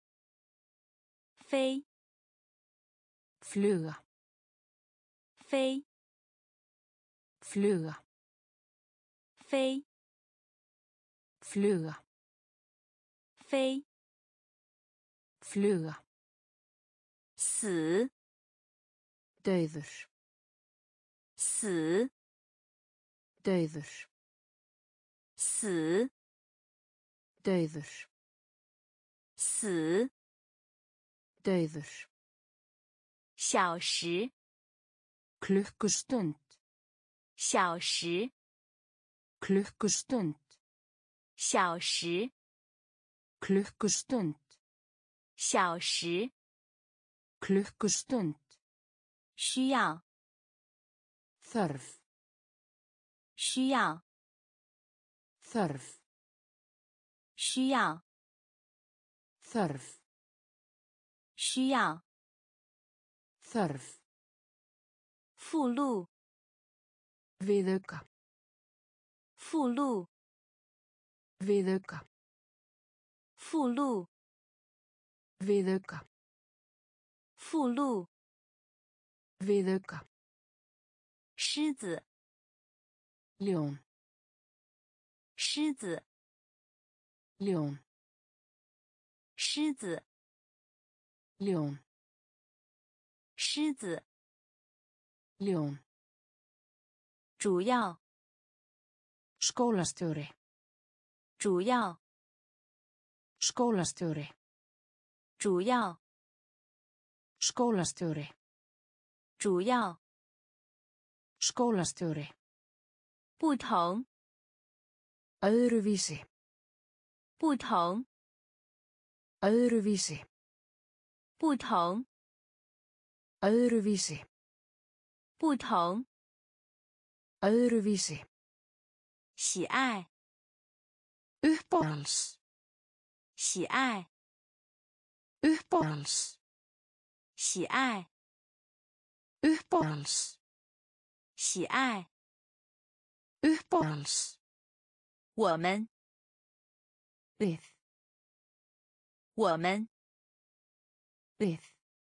飞 fluga 飞 fluga 飞 fluga 飞 fluga 死 dauður 死 dauður 死 dauður 死 dauður 小时 klukkustund 小时 klukkustund 小时 klukkustund 小时 klukkustund 需要 þörf 需要 þörf 需要 þörf 需要 þörf 附录 viðauka 附录 viðauka 附录 viðauka 附录 viðauka 狮子 ljón 狮子 ljón 狮子 ljón 狮子 ljón 主要 skólastjóri 主要 skólastjóri 主要 skólastjóri 主要 skólastjóri 不同 öðruvísi 不同 öðruvísi 不同 öðruvísi 不同 öðruvísi 喜爱 uppáhalds 喜爱 uppáhalds 喜爱 uppáhalds 喜爱 uppáhalds 我们 við 我们 við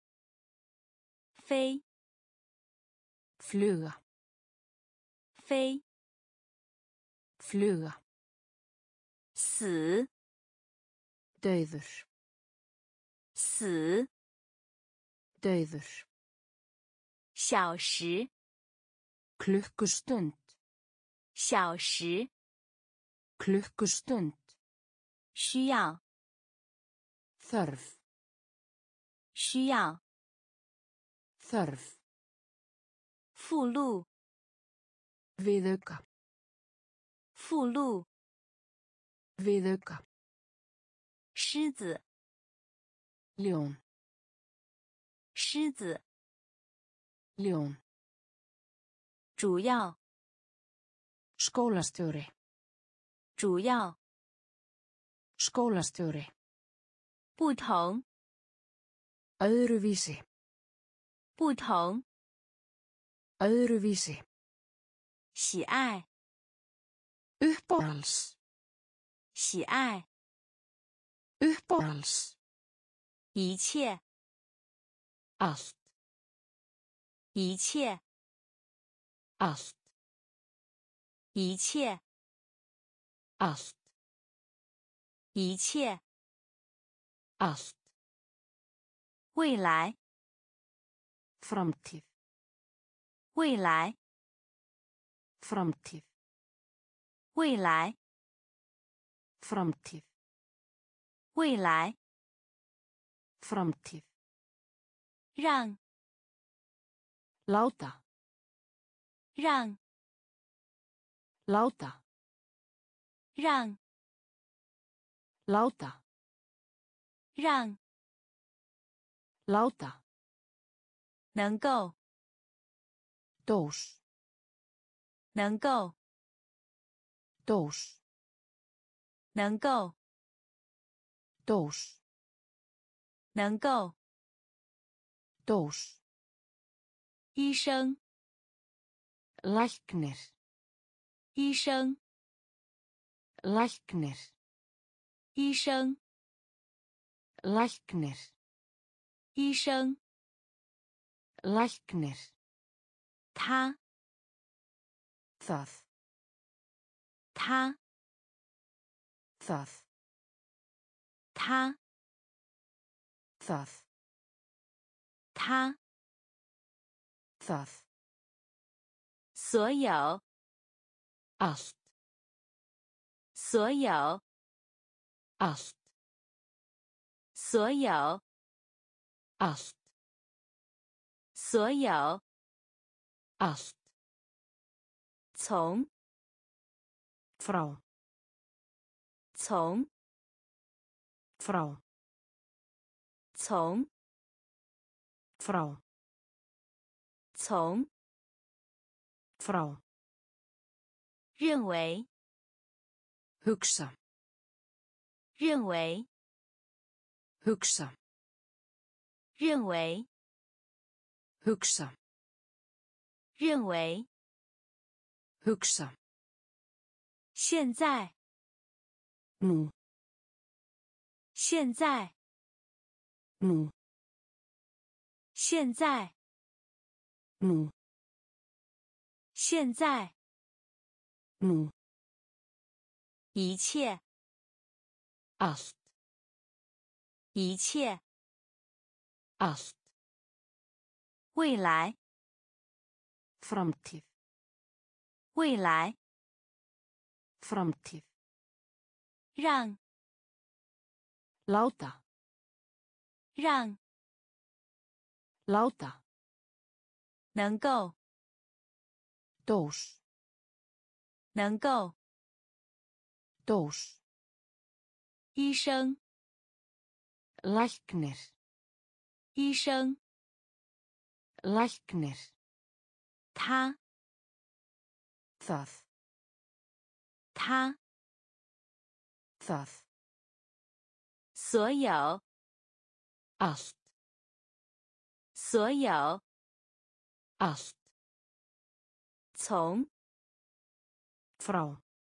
飞 fluga 飞 fluga 死 dauður 死 dauður 小时 klukkustund 小时 klukkustund 需要 þörf 需要 þörf 附录 viðauka 附录 viðauka 狮子 ljón 狮子 ljón 主要 skólastjóri 主要 skólastjóri 不同 öðruvísi 不同 öðruvísi 喜爱 uppáhalds 喜爱 uppáhalds 一切 allt 一切 allt 一切 allt 一切 allt 未来 framtíð 未来 framtíð 未来 framtíð 未来 framtíð 让 láta 让 láta 让 láta 让 láta 能够 dós 能够 dós 能够 dós 能够 dós 医生 læknir 医生 læknir 医生 læknir 医生 læknir 他 það 他 það 他 það 他 það 所有 allt 所有 allt 所有 allt 所有 allt 从 frá 从 frá 从 frá 从 frá 认为 hugsa 认为 hugsa 认为 hugsa 认为 hugsa 现在 nú 现在 nú 现在 nú 现在 nú 一切 allt 一切 allt 未来 framtíð 未来 framtíð 让 láta 让 láta 能够 dós 能够 dós 医生 læknir 医生 læknir 他 það 他 það 所有 allt 所有 allt 从 frá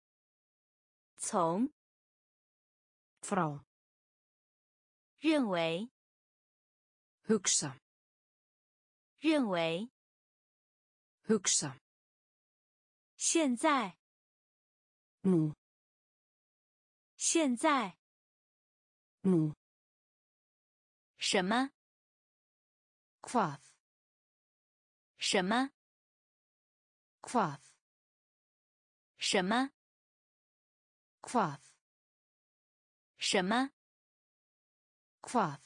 从 frá 认为 hugsa 认为 hugsa 现在 nú 现在 nú 什么 hvað 什么 hvað 什么 hvað 什么 hvað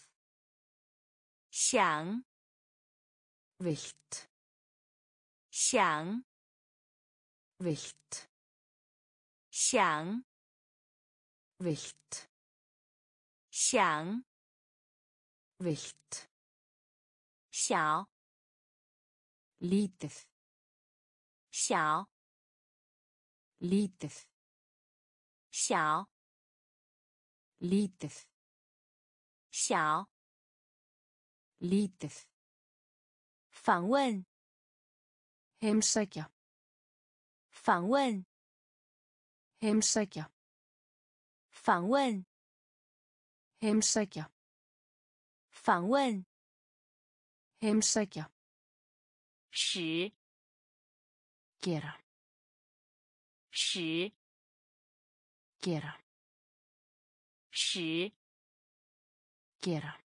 想 vilt 想 vilt 想 vilt 想 vilt 小 lítið 小 lítið 小 lítið 小 lítið 访问 heimsækja 访问 heimsækja 访问 heimsækja 访问 heimsækja 使 gera 使 gera 使 gera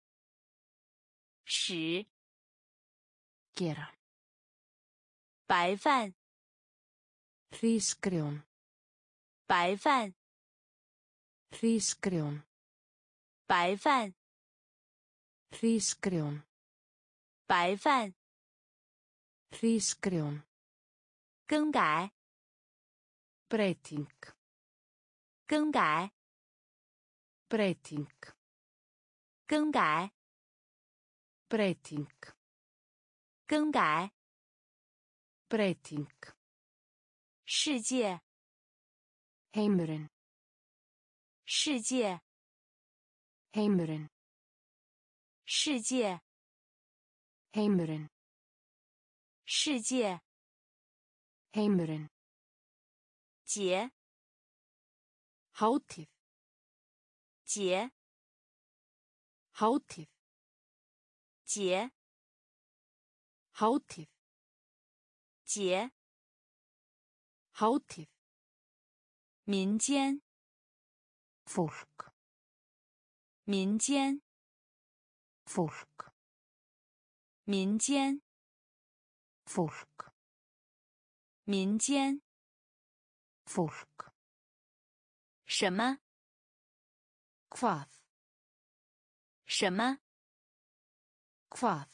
使 gera 白饭 hrísgrjón 白饭 hrísgrjón 白饭 hrísgrjón 白饭 hrísgrjón 更改 breyting 更改 breyting 更改 breyting 更改 breyting 世界 heimurinn 世界 heimurinn 世界 heimurinn 世界 heimurinn 节 hátíð 节 hátíð 节 hátíð 节 hátíð 民间 fólk 民间 fólk 民间 fólk 民间 fólk 什么 hvað 什么 hvað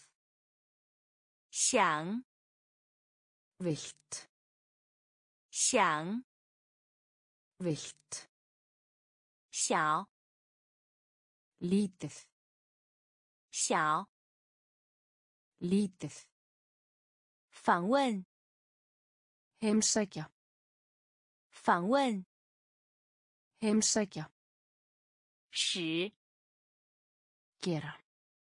想 vilt 想 vilt 小 lítið 小 lítið 访问 heimsækja 访问 heimsækja 使 gera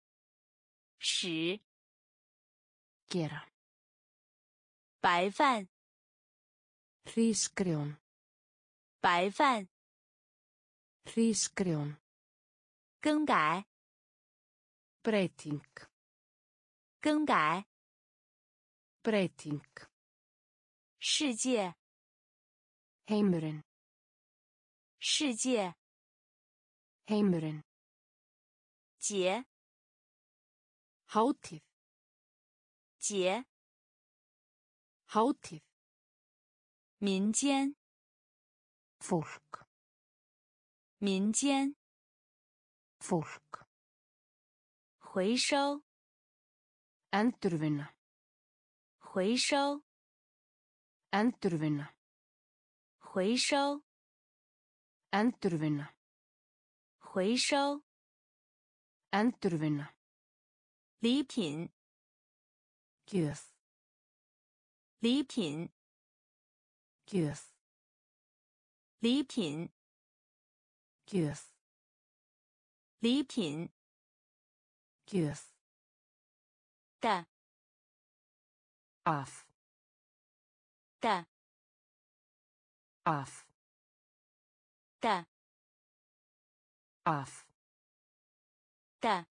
使 gera 白饭 hrísgrjón 白饭 hrísgrjón 更改 breyting 更改 breyting 世界 heimurinn 世界 heimurinn 节 hátíð 节 hátíð 民间 fólk 民间 fólk 回收 endurvinna 回收 endurvinna 回收 endurvinna 回收 endurvinna 礼品 gjöf 礼品 gjöf 礼品 gjöf 礼品 gjöf 的 af 的 af 的 af 的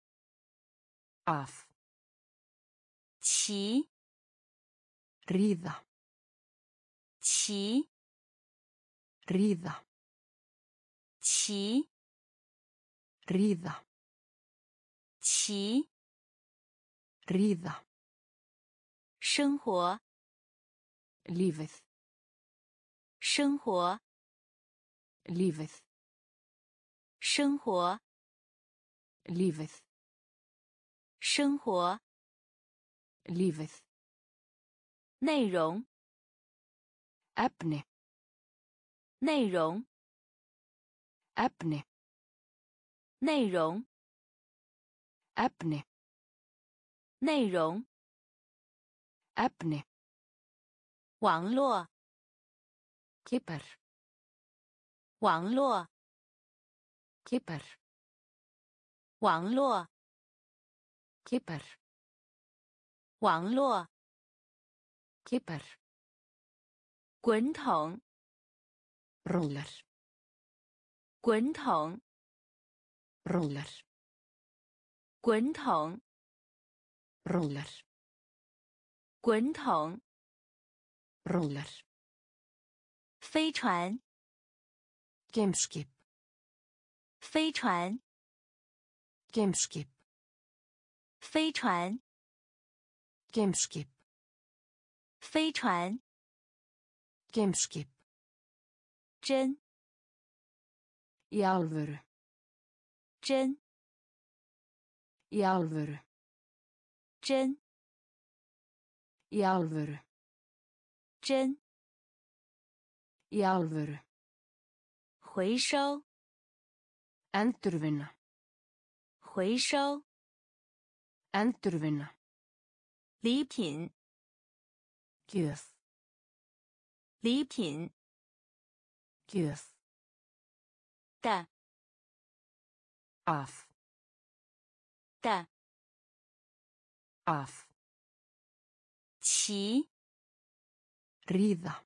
af 骑 ríða 骑 ríða 骑 ríða 骑 ríða 生活 lífið 生活 lífið 生活 lífið 生活 lífið 内容 efni 内容 efni 内容 efni 内容 efni 网络 kipper 网络 kipper 网络 kipper 网络 kipper 滚筒 roller 滚筒 roller 滚筒 roller 滚筒 roller 飞船 geimskip 飞船 geimskip 飞船 geimskip 飞船 geimskip 真 í alvöru 真 í alvöru 真 í alvöru 真 í alvöru 回收 endurvinna 回收 endurvinna 礼品 gjöf 礼品 gjöf 的 af 的 af 骑 ríða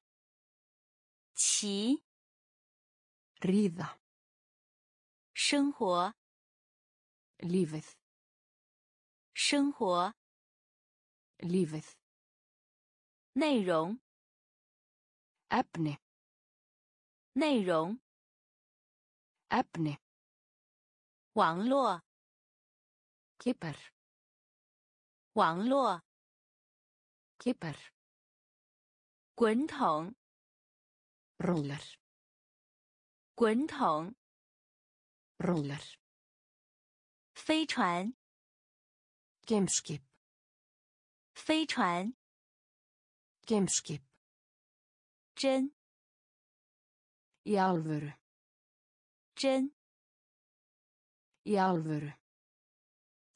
骑 ríða 生活 lífið 生活 lífið 内容 efni 内容 efni 网络 kipper 网络 kipper 滚筒 roller 滚筒 roller 飞船 geimskip 飞船 geimskip 真 í alvöru 真 í alvöru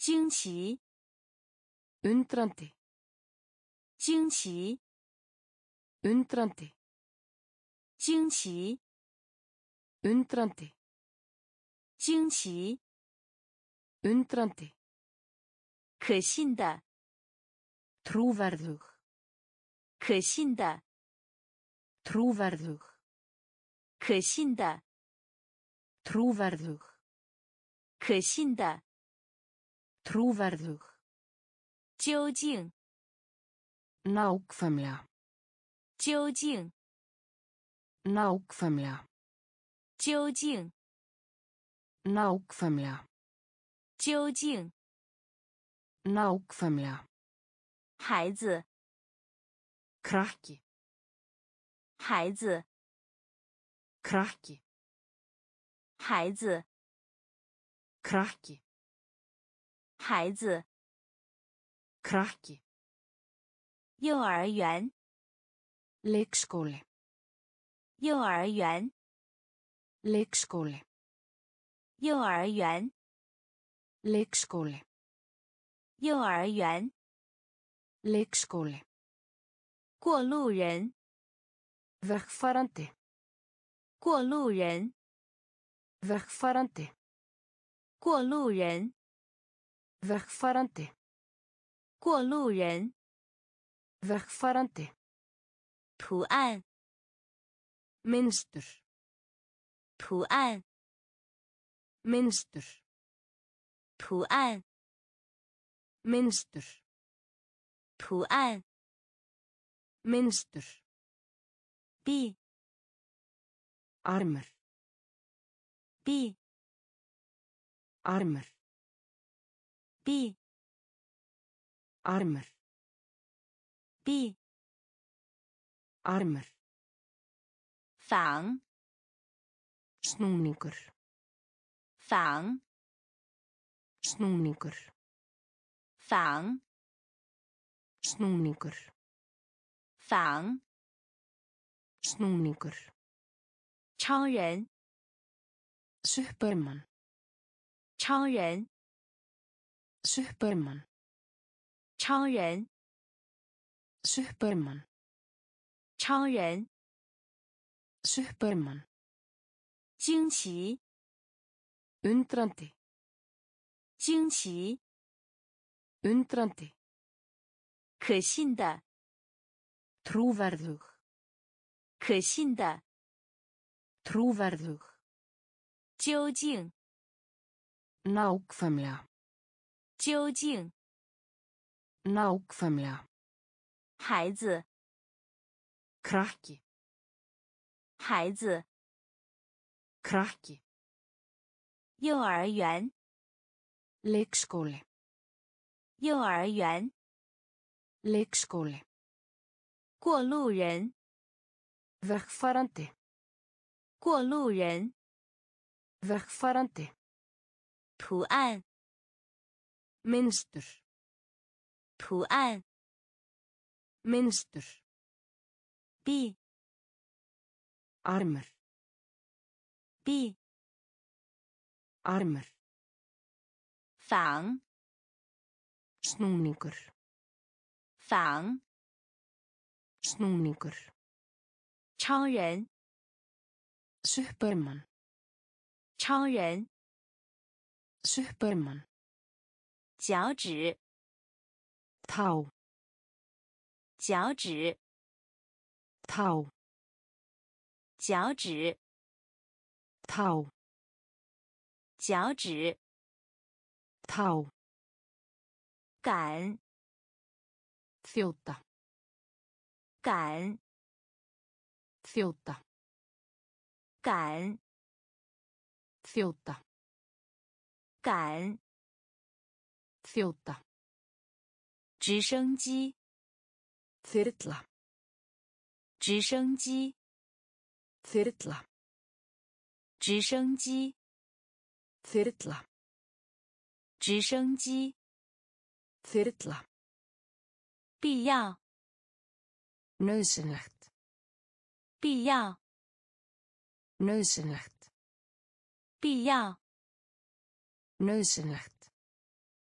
惊奇 undrandi, 惊奇 undrandi, 惊奇 undrandi, 惊奇 undrandi, 可信的 trúverðug, 可信的 trúverðug, 可信的 trúverðug, 可信的 trúverðug, 究竟 nákvæmlega, 究竟 nákvæmlega, 究竟 nákvæmlega, 究竟 nákvæmlega, 孩子 krakki, 孩子 krakki, 孩子 krakki, 孩子 krakki, 幼儿园 leikskóli, 幼儿园 leikskóli, 幼儿园 leikskóli, 幼儿园 leikskóli, 过路人 vegfarandi, 过路人 vegfarandi, 过路人 vegfarandi, 过路人 vegfarandi, 图案 mynstur, 图案 mynstur, 图案 mynstur, 图案 mynstur, B armur, B armur, B armur, B armur, 仿 snúningur, 仿 snúningur, 仿 snúningur, 仿 snúningur, 超人 Superman, 超人 Superman, 超人 Superman, 超人 Superman, 惊奇 undrandi, 惊奇 undrandi, 可信的 trúverðug, 可信的 trúverðug, 究竟 nákvæmlega, 究竟 nákvæmlega, 孩子 krakki, 孩子 krakki, 幼儿园 leikskóli, 幼儿园 leikskóli, 过路人 vegfarandi, 过路人 vegfarandi, 图案 mynstur, 图案 mynstur, B armur, B armur, 仿 snúningur, 仿 snúningur, 超人 Superman, 超人 Superman, 脚趾 tá, 脚趾 tá, 脚趾 tá, 脚趾 tá, 赶 þjóta, 赶 þjóta, 赶 þjóta, 赶 þjóta, 直升机 þyrla, 直升机 þyrla, 直升机 þyrla, 直升机 þyrla, 必要 nauðsynlegt, 必要 nauðsynlegt, 必要 nauðsynlegt,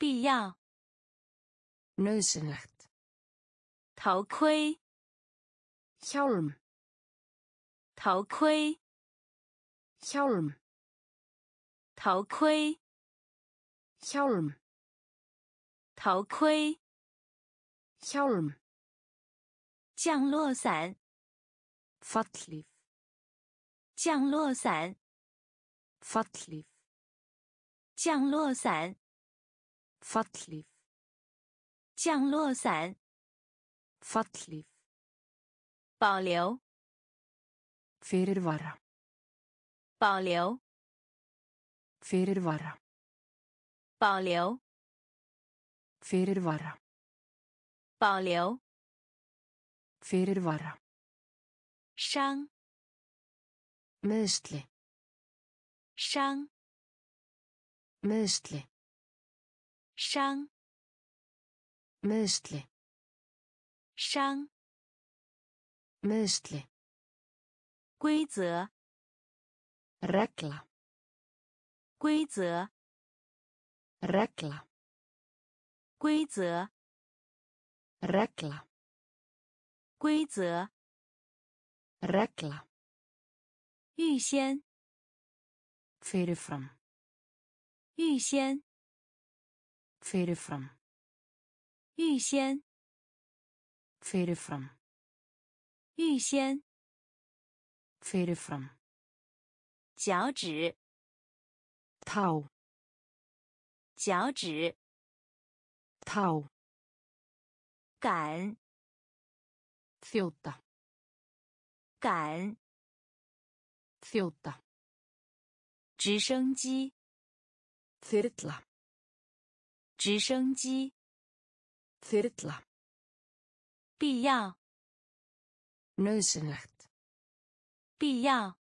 必要 nauðsynlegt 头盔 hjálm 头盔 hjálm 头盔 hjálm 头盔 hjálm 降落伞 fallhlíf 降落伞 fallhlíf 降落伞 fallhlíf 降落伞 fallhlíf 保留 fyrirvara 保留 fyrirvara 保留 fyrirvara 保留 fyrirvara 伤 meiðsli 伤 meiðsli 伤 meiðsli 伤 meiðsli 规则 regla 规则 regla 规则 regla 规则 regla 预先 fyrirfram 预先 fyrirfram 预先 fyrirfram 预先 fyrirfram 脚趾 tá 脚趾 tá 赶 þjóta 赶 þjóta 直升机 þyrla 直升机 þyrla 必要 nauðsynlegt 必要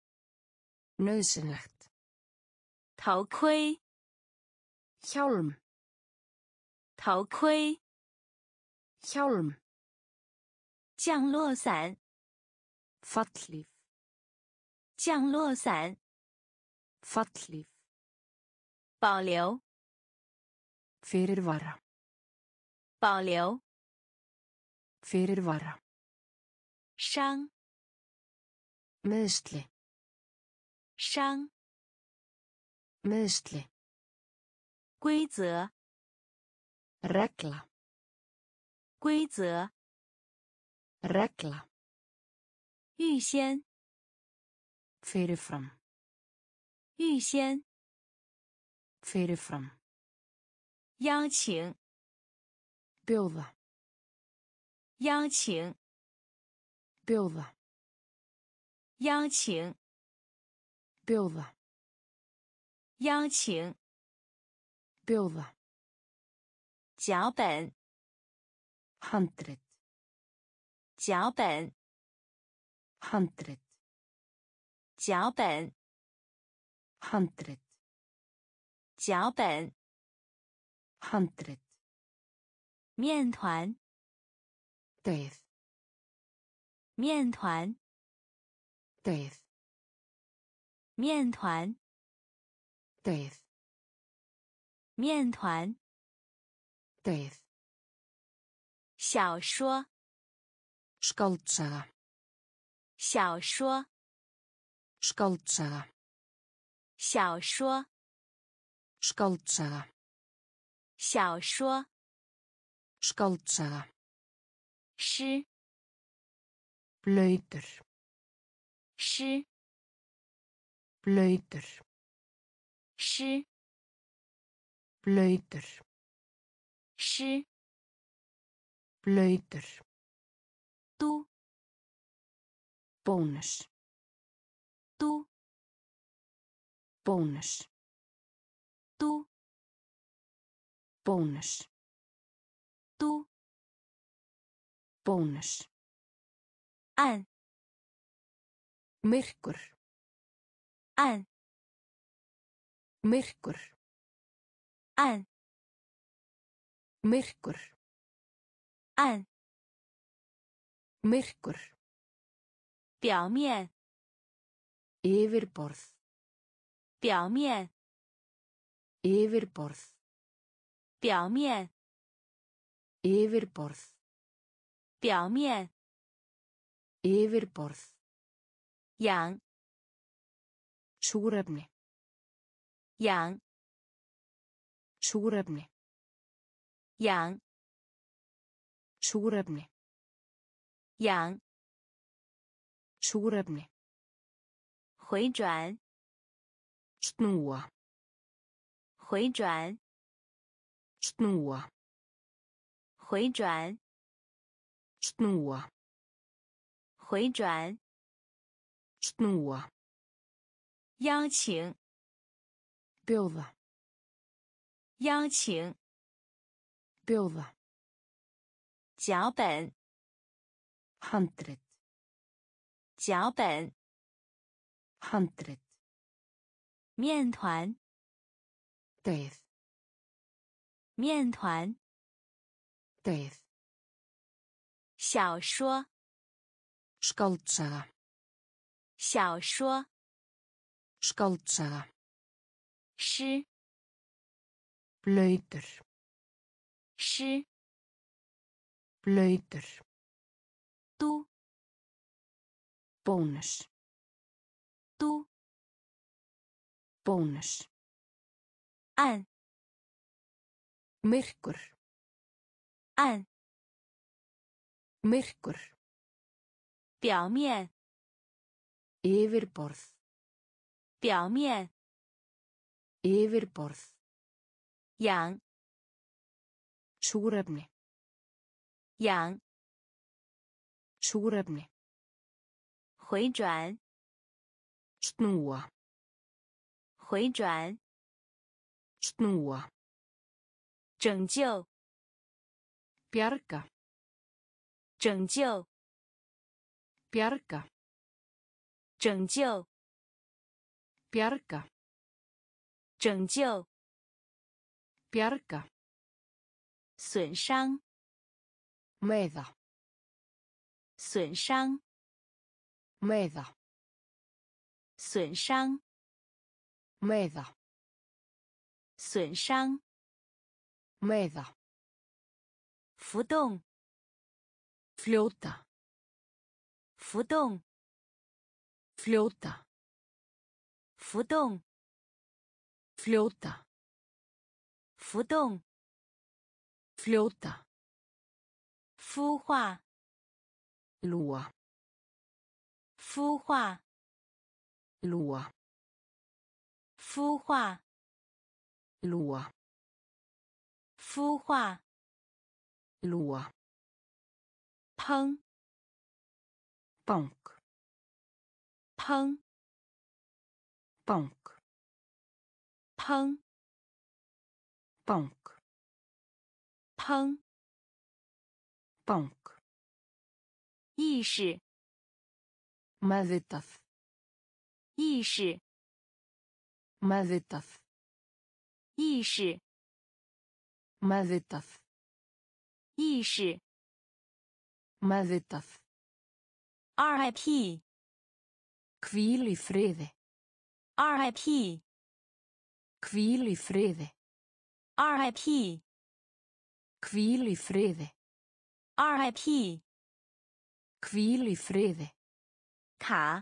nauðsynlegt 头盔 hjálm 头盔 hjálm 降落伞 fallhlíf 降落伞 fallhlíf 保留 fyrirvara 保留 fyrirvara 伤 meiðsli 伤 meiðsli 规则 regla 规则 regla 预先 fyrirfram 预先 fyrirfram 邀请 bjóða 邀请 bjóða 邀请 bjóða 邀请 bjóða 脚本 handrit 脚本 handrit 脚本 handrit 脚本 handrit 面团 deið 面团 deið 面团 deið 面团 deið 小说 skáldsaga 小说 skáldsaga 小说 skáldsaga 小说 skáldsaga 诗 blautur 诗 blautur 诗 blautur 诗 blautur 都 bónus 都 bónus 都 bónus 都 bónus 暗 myrkur 暗 myrkur 暗 myrkur 暗 myrkur 表面 yfirborð 表面 yfirborð 表面 Yfirborð. 表面 Yfirborð. 氧 Súrefni. 氧 Súrefni. 氧 Súrefni. 氧 Súrefni. 回转 Snúa. 回转 Snúa. 回转 Snúa. 回转 Snúa. 邀请 Bjóða. 邀请 Bjóða. 脚本 Handrit. 脚本 Handrit. 面团 Deið. 面团 Deið. 小说 Skáldsaga. 小说 Skáldsaga. 诗 Blautur. 诗 Blautur. 都 Bónus. 都 Bónus. 暗 Myrkur. 暗 Myrkur. 表面 Yfirborð. 表面 Yfirborð. 氧 Súrefni. 氧 Súrefni. 回转 Snúa. 回转 Snúa. 拯救 Bjarga. 拯救 Bjarga. 拯救 Bjarga. 拯救 Bjarga. 损伤 Meiða. 损伤 Meiða. 损伤 Meiða. 损伤 Meiða. 浮动 Fljóta. 浮动 Fljóta. 浮动 Fljóta. 浮动 Fljóta. 孵化 Lúa. 孵化 Lúa. 孵化 Lúa. 孵化 Lúa. 烹 Bank. 烹 Bank. 烹 Bank. 烹 Bank. 意识 Meðvitað. 意识 Meðvitað. 意识 Meðvitað. 意识 Meðvitað. R I P Hvíl í friði. R I P Hvíl í friði. R I P Hvíl í friði. R I P Hvíl í friði. 卡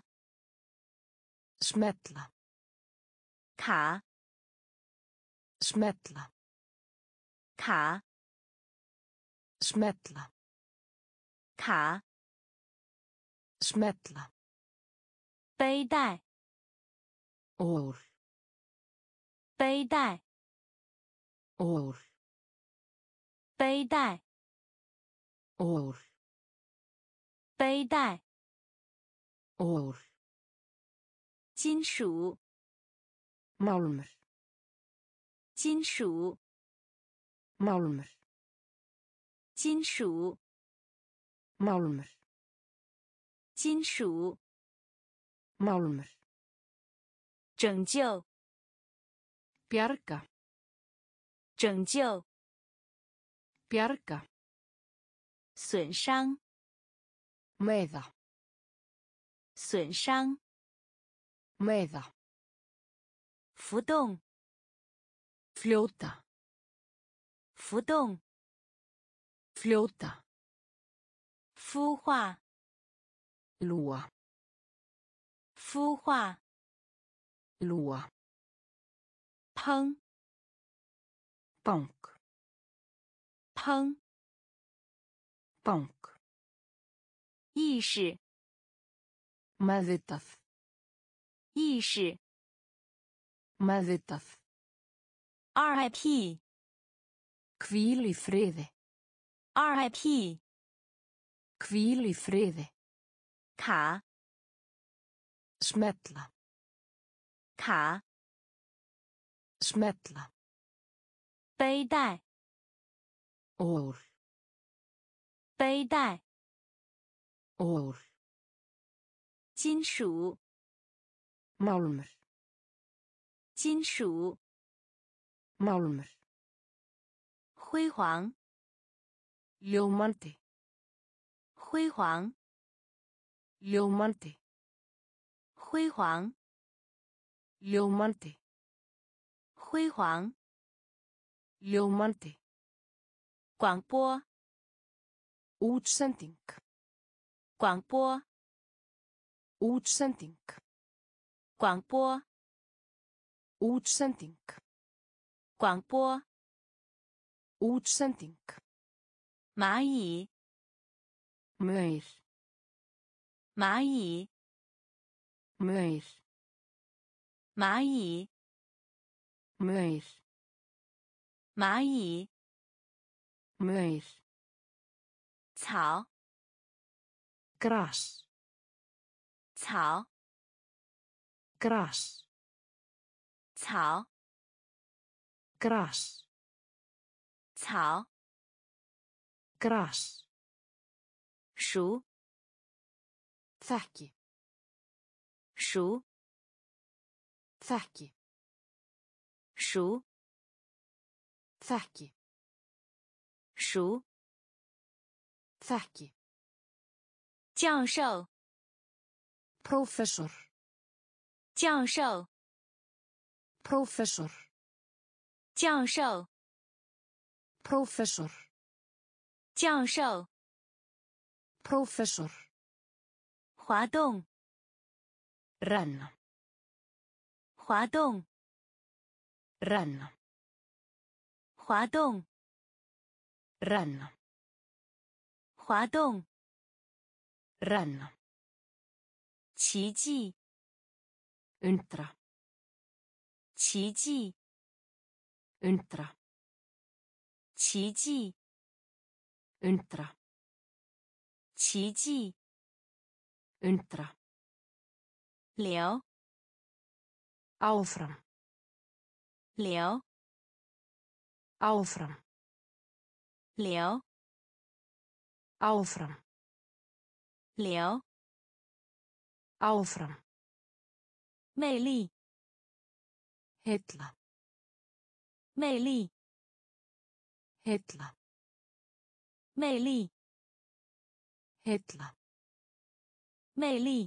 Smella. 卡 Smella. 卡 Smella. 卡 Smella. 背带 Ól. 背带 Ól. 背带 Ól. 背带 Ól. 金属 Málmur. 金属 Málmur. 金属 Málmur. 金属 Málmur. 拯救 Bjarga. 拯救 Bjarga. 损伤 Meiða. 损伤 Meiða. 浮动 Fljóta. 浮动 fljóta, 孵化 lúa, 孵化 lúa, 烹 bank, 烹 bank, 意识 meðvitað, 意识 meðvitað, R I P hvíl í friði, R I P hvíl í friði, 卡 smetla, 卡 smetla, 背带 ól, 背带 ól, 金属 málmur, 金属 málmur, 辉煌 ljómandi, 辉煌 ljómandi, 辉煌 ljómandi, 辉煌 ljómandi, 广播 útsending, 广播 útsending, 广播 útsending, 广播 útsending, 蚂蚁 maur, 蚂蚁 maur, 蚂蚁 maur, 蚂蚁 maur, 草 gras, 草 gras, 草 gras, 草 gras, 熟 þekki, 熟 þekki, 熟 þekki, 熟 þekki, 教授 prófessor, 教授 prófessor, 教授 prófessor, 教授 prófessor, 滑动 renna, 滑动 renna, 滑动 renna, 滑动 renna, 奇迹 undra, 奇迹 undra, 奇迹 undra, 奇迹 undra, 流 áfram, 流 áfram, 流 áfram, 流 áfram, 魅力 heilla, 魅力 heilla, 魅力 heilla, 魅力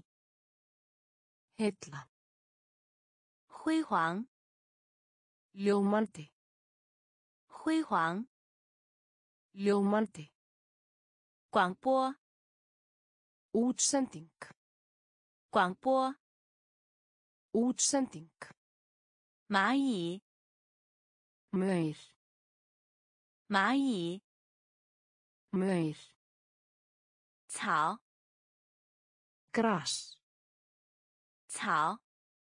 heilla, 辉煌 ljómandi, 辉煌 ljómandi, 广播 útsending, 广播 útsending, 蚂蚁 maur, 蚂蚁 maur, 草 gras, 草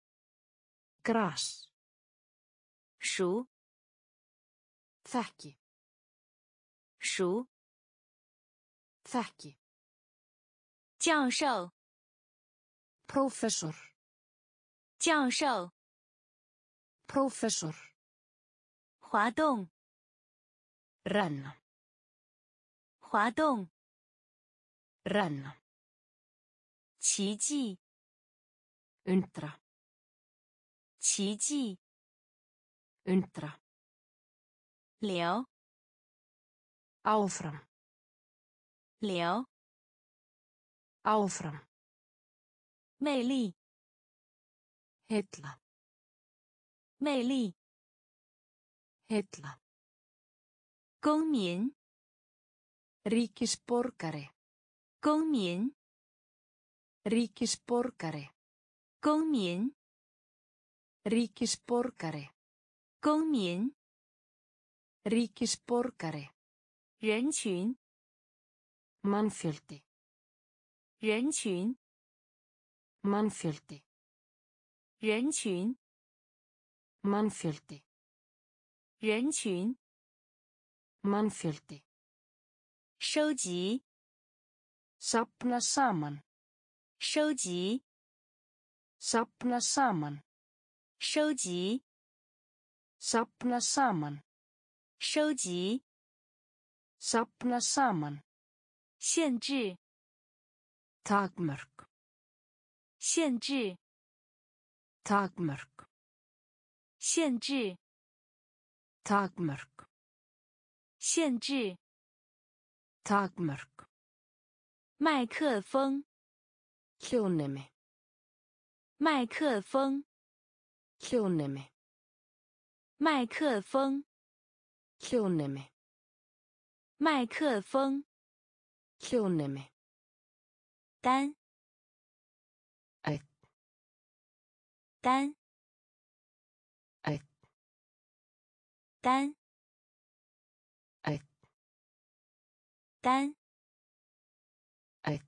gras, 熟 þekki, 熟 þekki, 教授 prófessor, 教授 prófessor, 滑动 renna, 滑动 renna, 奇迹 undra, 奇迹 undra, 流 áfram, 流 áfram, 魅力 heilla, 魅力 heilla, 公民 Ríkisborgari. 公民 Ríkisborgari. 公民 Ríkisborgari. 公民 Ríkisborgari. 人群 Mannfjöldi. 人群 Mannfjöldi. 人群 Mannfjöldi. 人群 Mannfjöldi. 收集 Safna saman. 收集 Safna saman. 收集 Safna saman. 收集 Safna saman. 限制 Takmörk. 限制 Takmörk. 限制 Takmörk. 限制 Takmörk. 麦克风 Hljóðnemi. 麦克风 Hljóðnemi. 麦克风 Hljóðnemi. 麦克风 Hljóðnemi. 单 Einn. 单 Einn. 单 Einn. 单 Einn.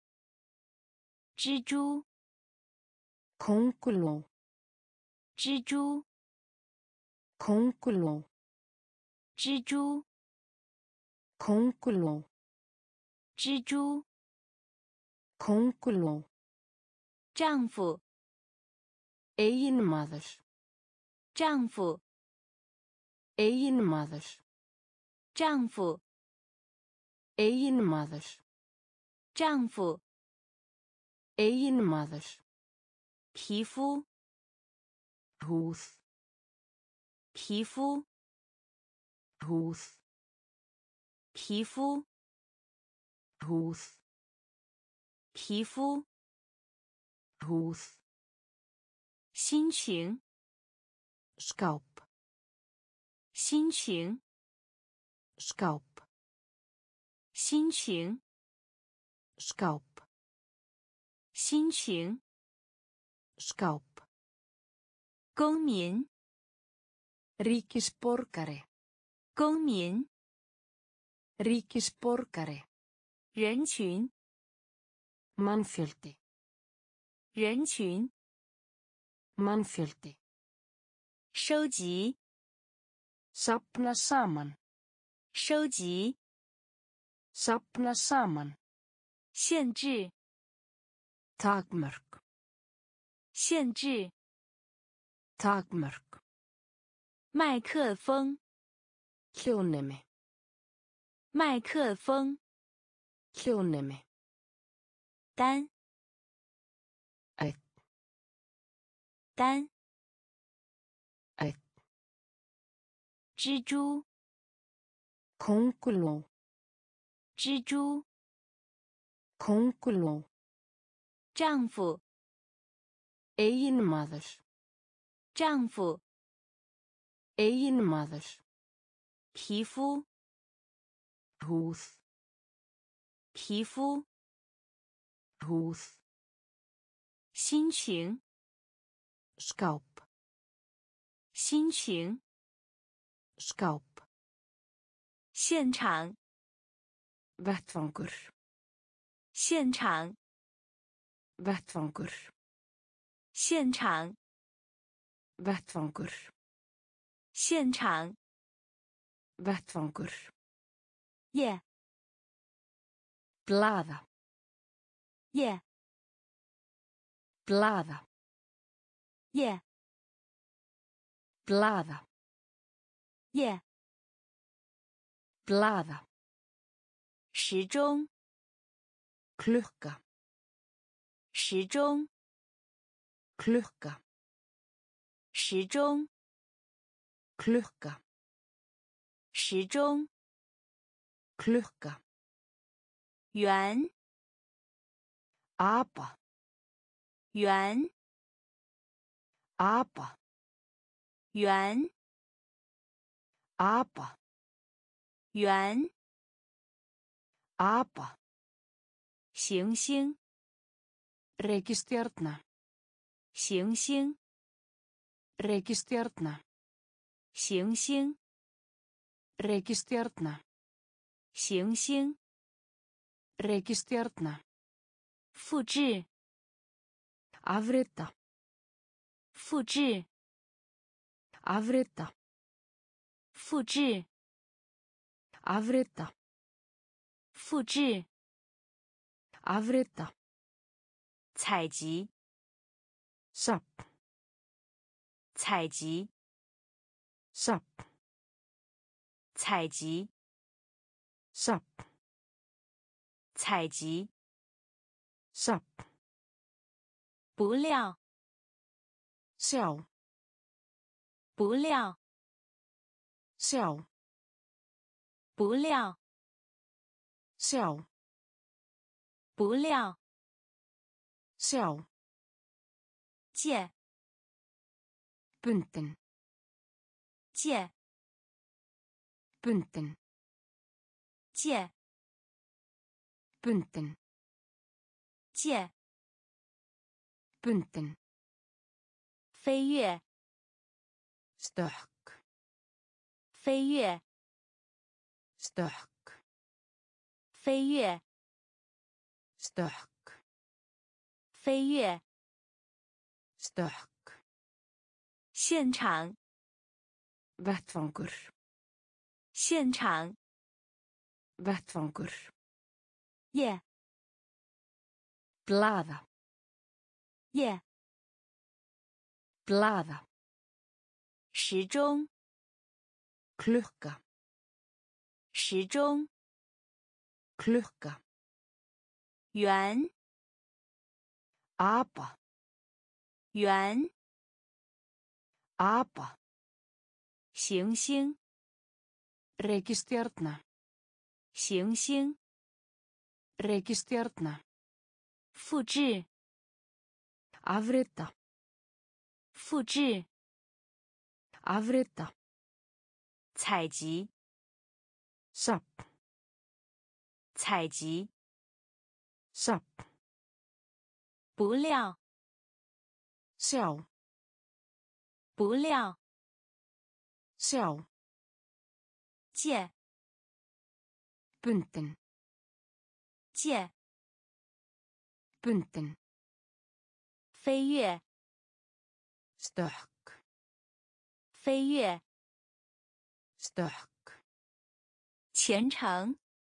蜘蛛 Könguló. 蜘蛛 Könguló. 蜘蛛 Könguló. 蜘蛛 Könguló. 丈夫 Eiginmaður. 丈夫 Eiginmaður. 丈夫 Eiginmaður. 丈夫 Eiginmaður. 皮肤 Húð. 皮肤 Húð. 皮肤 Húð. 皮肤 Húð. 心情 Skáp. 心情 Skáp. 心情 Skáp. 心情 Skáp. 公民 Ríkisborgari. 公民 Ríkisborgari. 人群 Mannfjöldi. 人群 Mannfjöldi. 收集 Safna saman. 收集 Safna saman. 限制 Takmörk. 限制 Takmörk. 麦克风 Hljóðnemi. 麦克风 Hljóðnemi. 单 Einn. 单 Einn. 蜘蛛 Könguló. 蜘蛛 Könguló. 丈夫 Eiginmaður. 丈夫 Eiginmaður. 皮肤 Húð. 皮肤 Húð. 心情 Skáp. 心情 Skáp. 现场 Vettvangur. 现场 Vettvangur. 现场 Vettvangur. 现场 Vettvangur. 耶 Blaða. 耶 Blaða. 耶 Blaða. 耶 Blaða. 时钟 Klukka. 时钟 Klukka. 时钟 Klukka. 时钟 Klukka. 圆 Apa. 圆 Apa. 圆 Apa. 圆 apa 行星 reikistjarna 行星 reikistjarna 行星 reikistjarna 行星 reikistjarna 复制 afrita 复制 afrita 复制 afrita 复制 afrita 采集 sap 采集 sap 采集 sap 采集 sap 不料 sjá 不料 sjá 不料 sjá 不料 sjá 借 bundin 借 bundin 借 bundin 借 bundin 飞跃 stökk 飞跃 stökk 飞跃 stökk 飞跃 stökk 现场 vettvangur 现场 vettvangur 夜 blaða 夜 blaða 时钟 klukka 时钟 klukka 圆 apa 圆 apa 行星 reikistjarna 行星 reikistjarna 复制 afrita 复制 afrita 采集 sap 采集 sap 不料 sjá 不料 sjá 借 bundin 借 bundin 飞跃 stökk 飞跃 stökk 虔诚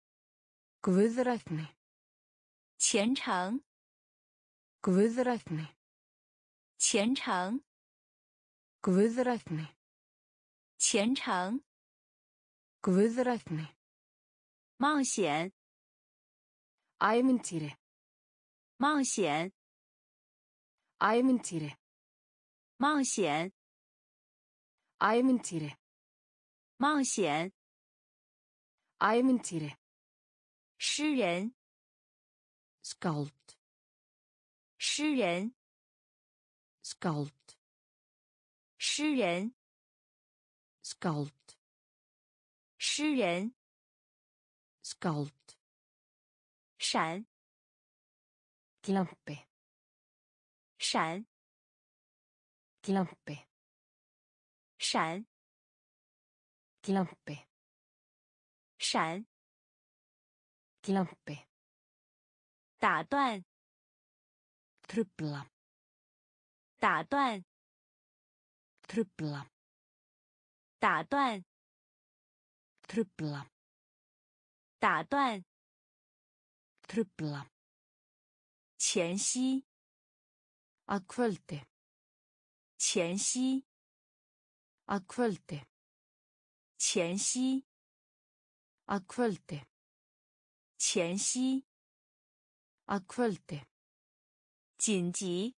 guðrætni 虔诚 guðrætni 虔诚 guðrætni 虔诚 guðrætni 冒险 ævintýri 冒险 ævintýri 冒险 ævintýri 冒险 ævintýri 诗人 skáld 诗人 skáld 诗人 skáld 诗人 skáld 闪 glampi 闪 glampi 闪 glampi 闪 glampi 打断 trufla 打断 trufla 打断 trufla 打断 trufla 前夕 að kvöldi 前夕 að kvöldi 前夕 að kvöldi 前夕 að kvöldi 紧急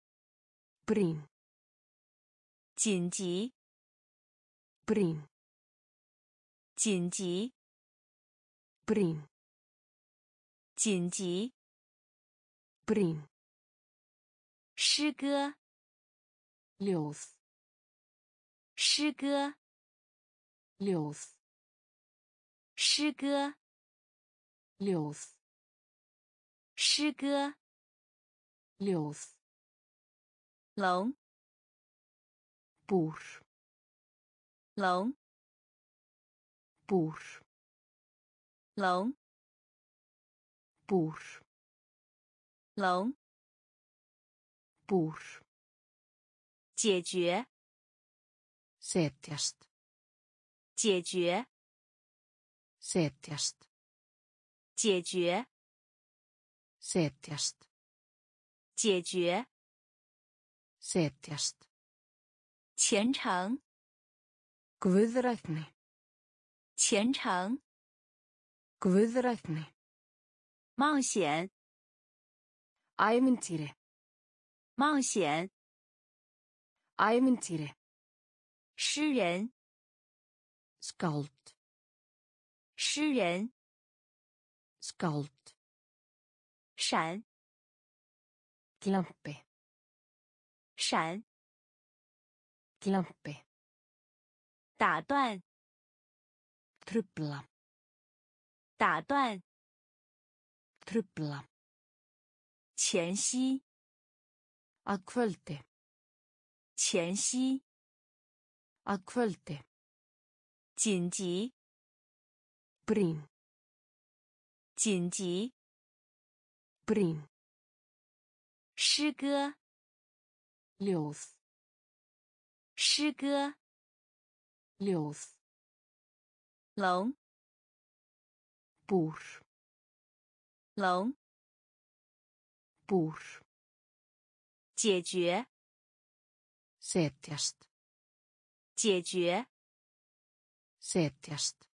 brýn 紧急 brýn 紧急 brýn 紧急 brýn 诗歌 ljóð 诗歌 ljóð 诗歌， Ljóð. 诗歌， Ljóð. 龙， Búr. 龙， Búr. 龙， Búr. 龙， Búr. 解决， Setjast. 解决， Setjast. 解决， Setjast. 解决， Setjast. 虔诚， Guðrætni. 虔诚， Guðrætni. 冒险， Ævintýri. 冒险， Ævintýri. 诗人， Skáld. 诗人， Skáld. 闪， Glampi. 闪， Glampi. 打断， Trufla. 打断， Trufla. 前夕， Að kvöldi. 前夕， Að kvöldi. 紧急， Brýn. 紧急， Brýn. 诗歌， Ljóð. 诗歌， Ljóð. 龙， Búr. 龙， Búr. 解决， Setjast. 解决， Setjast.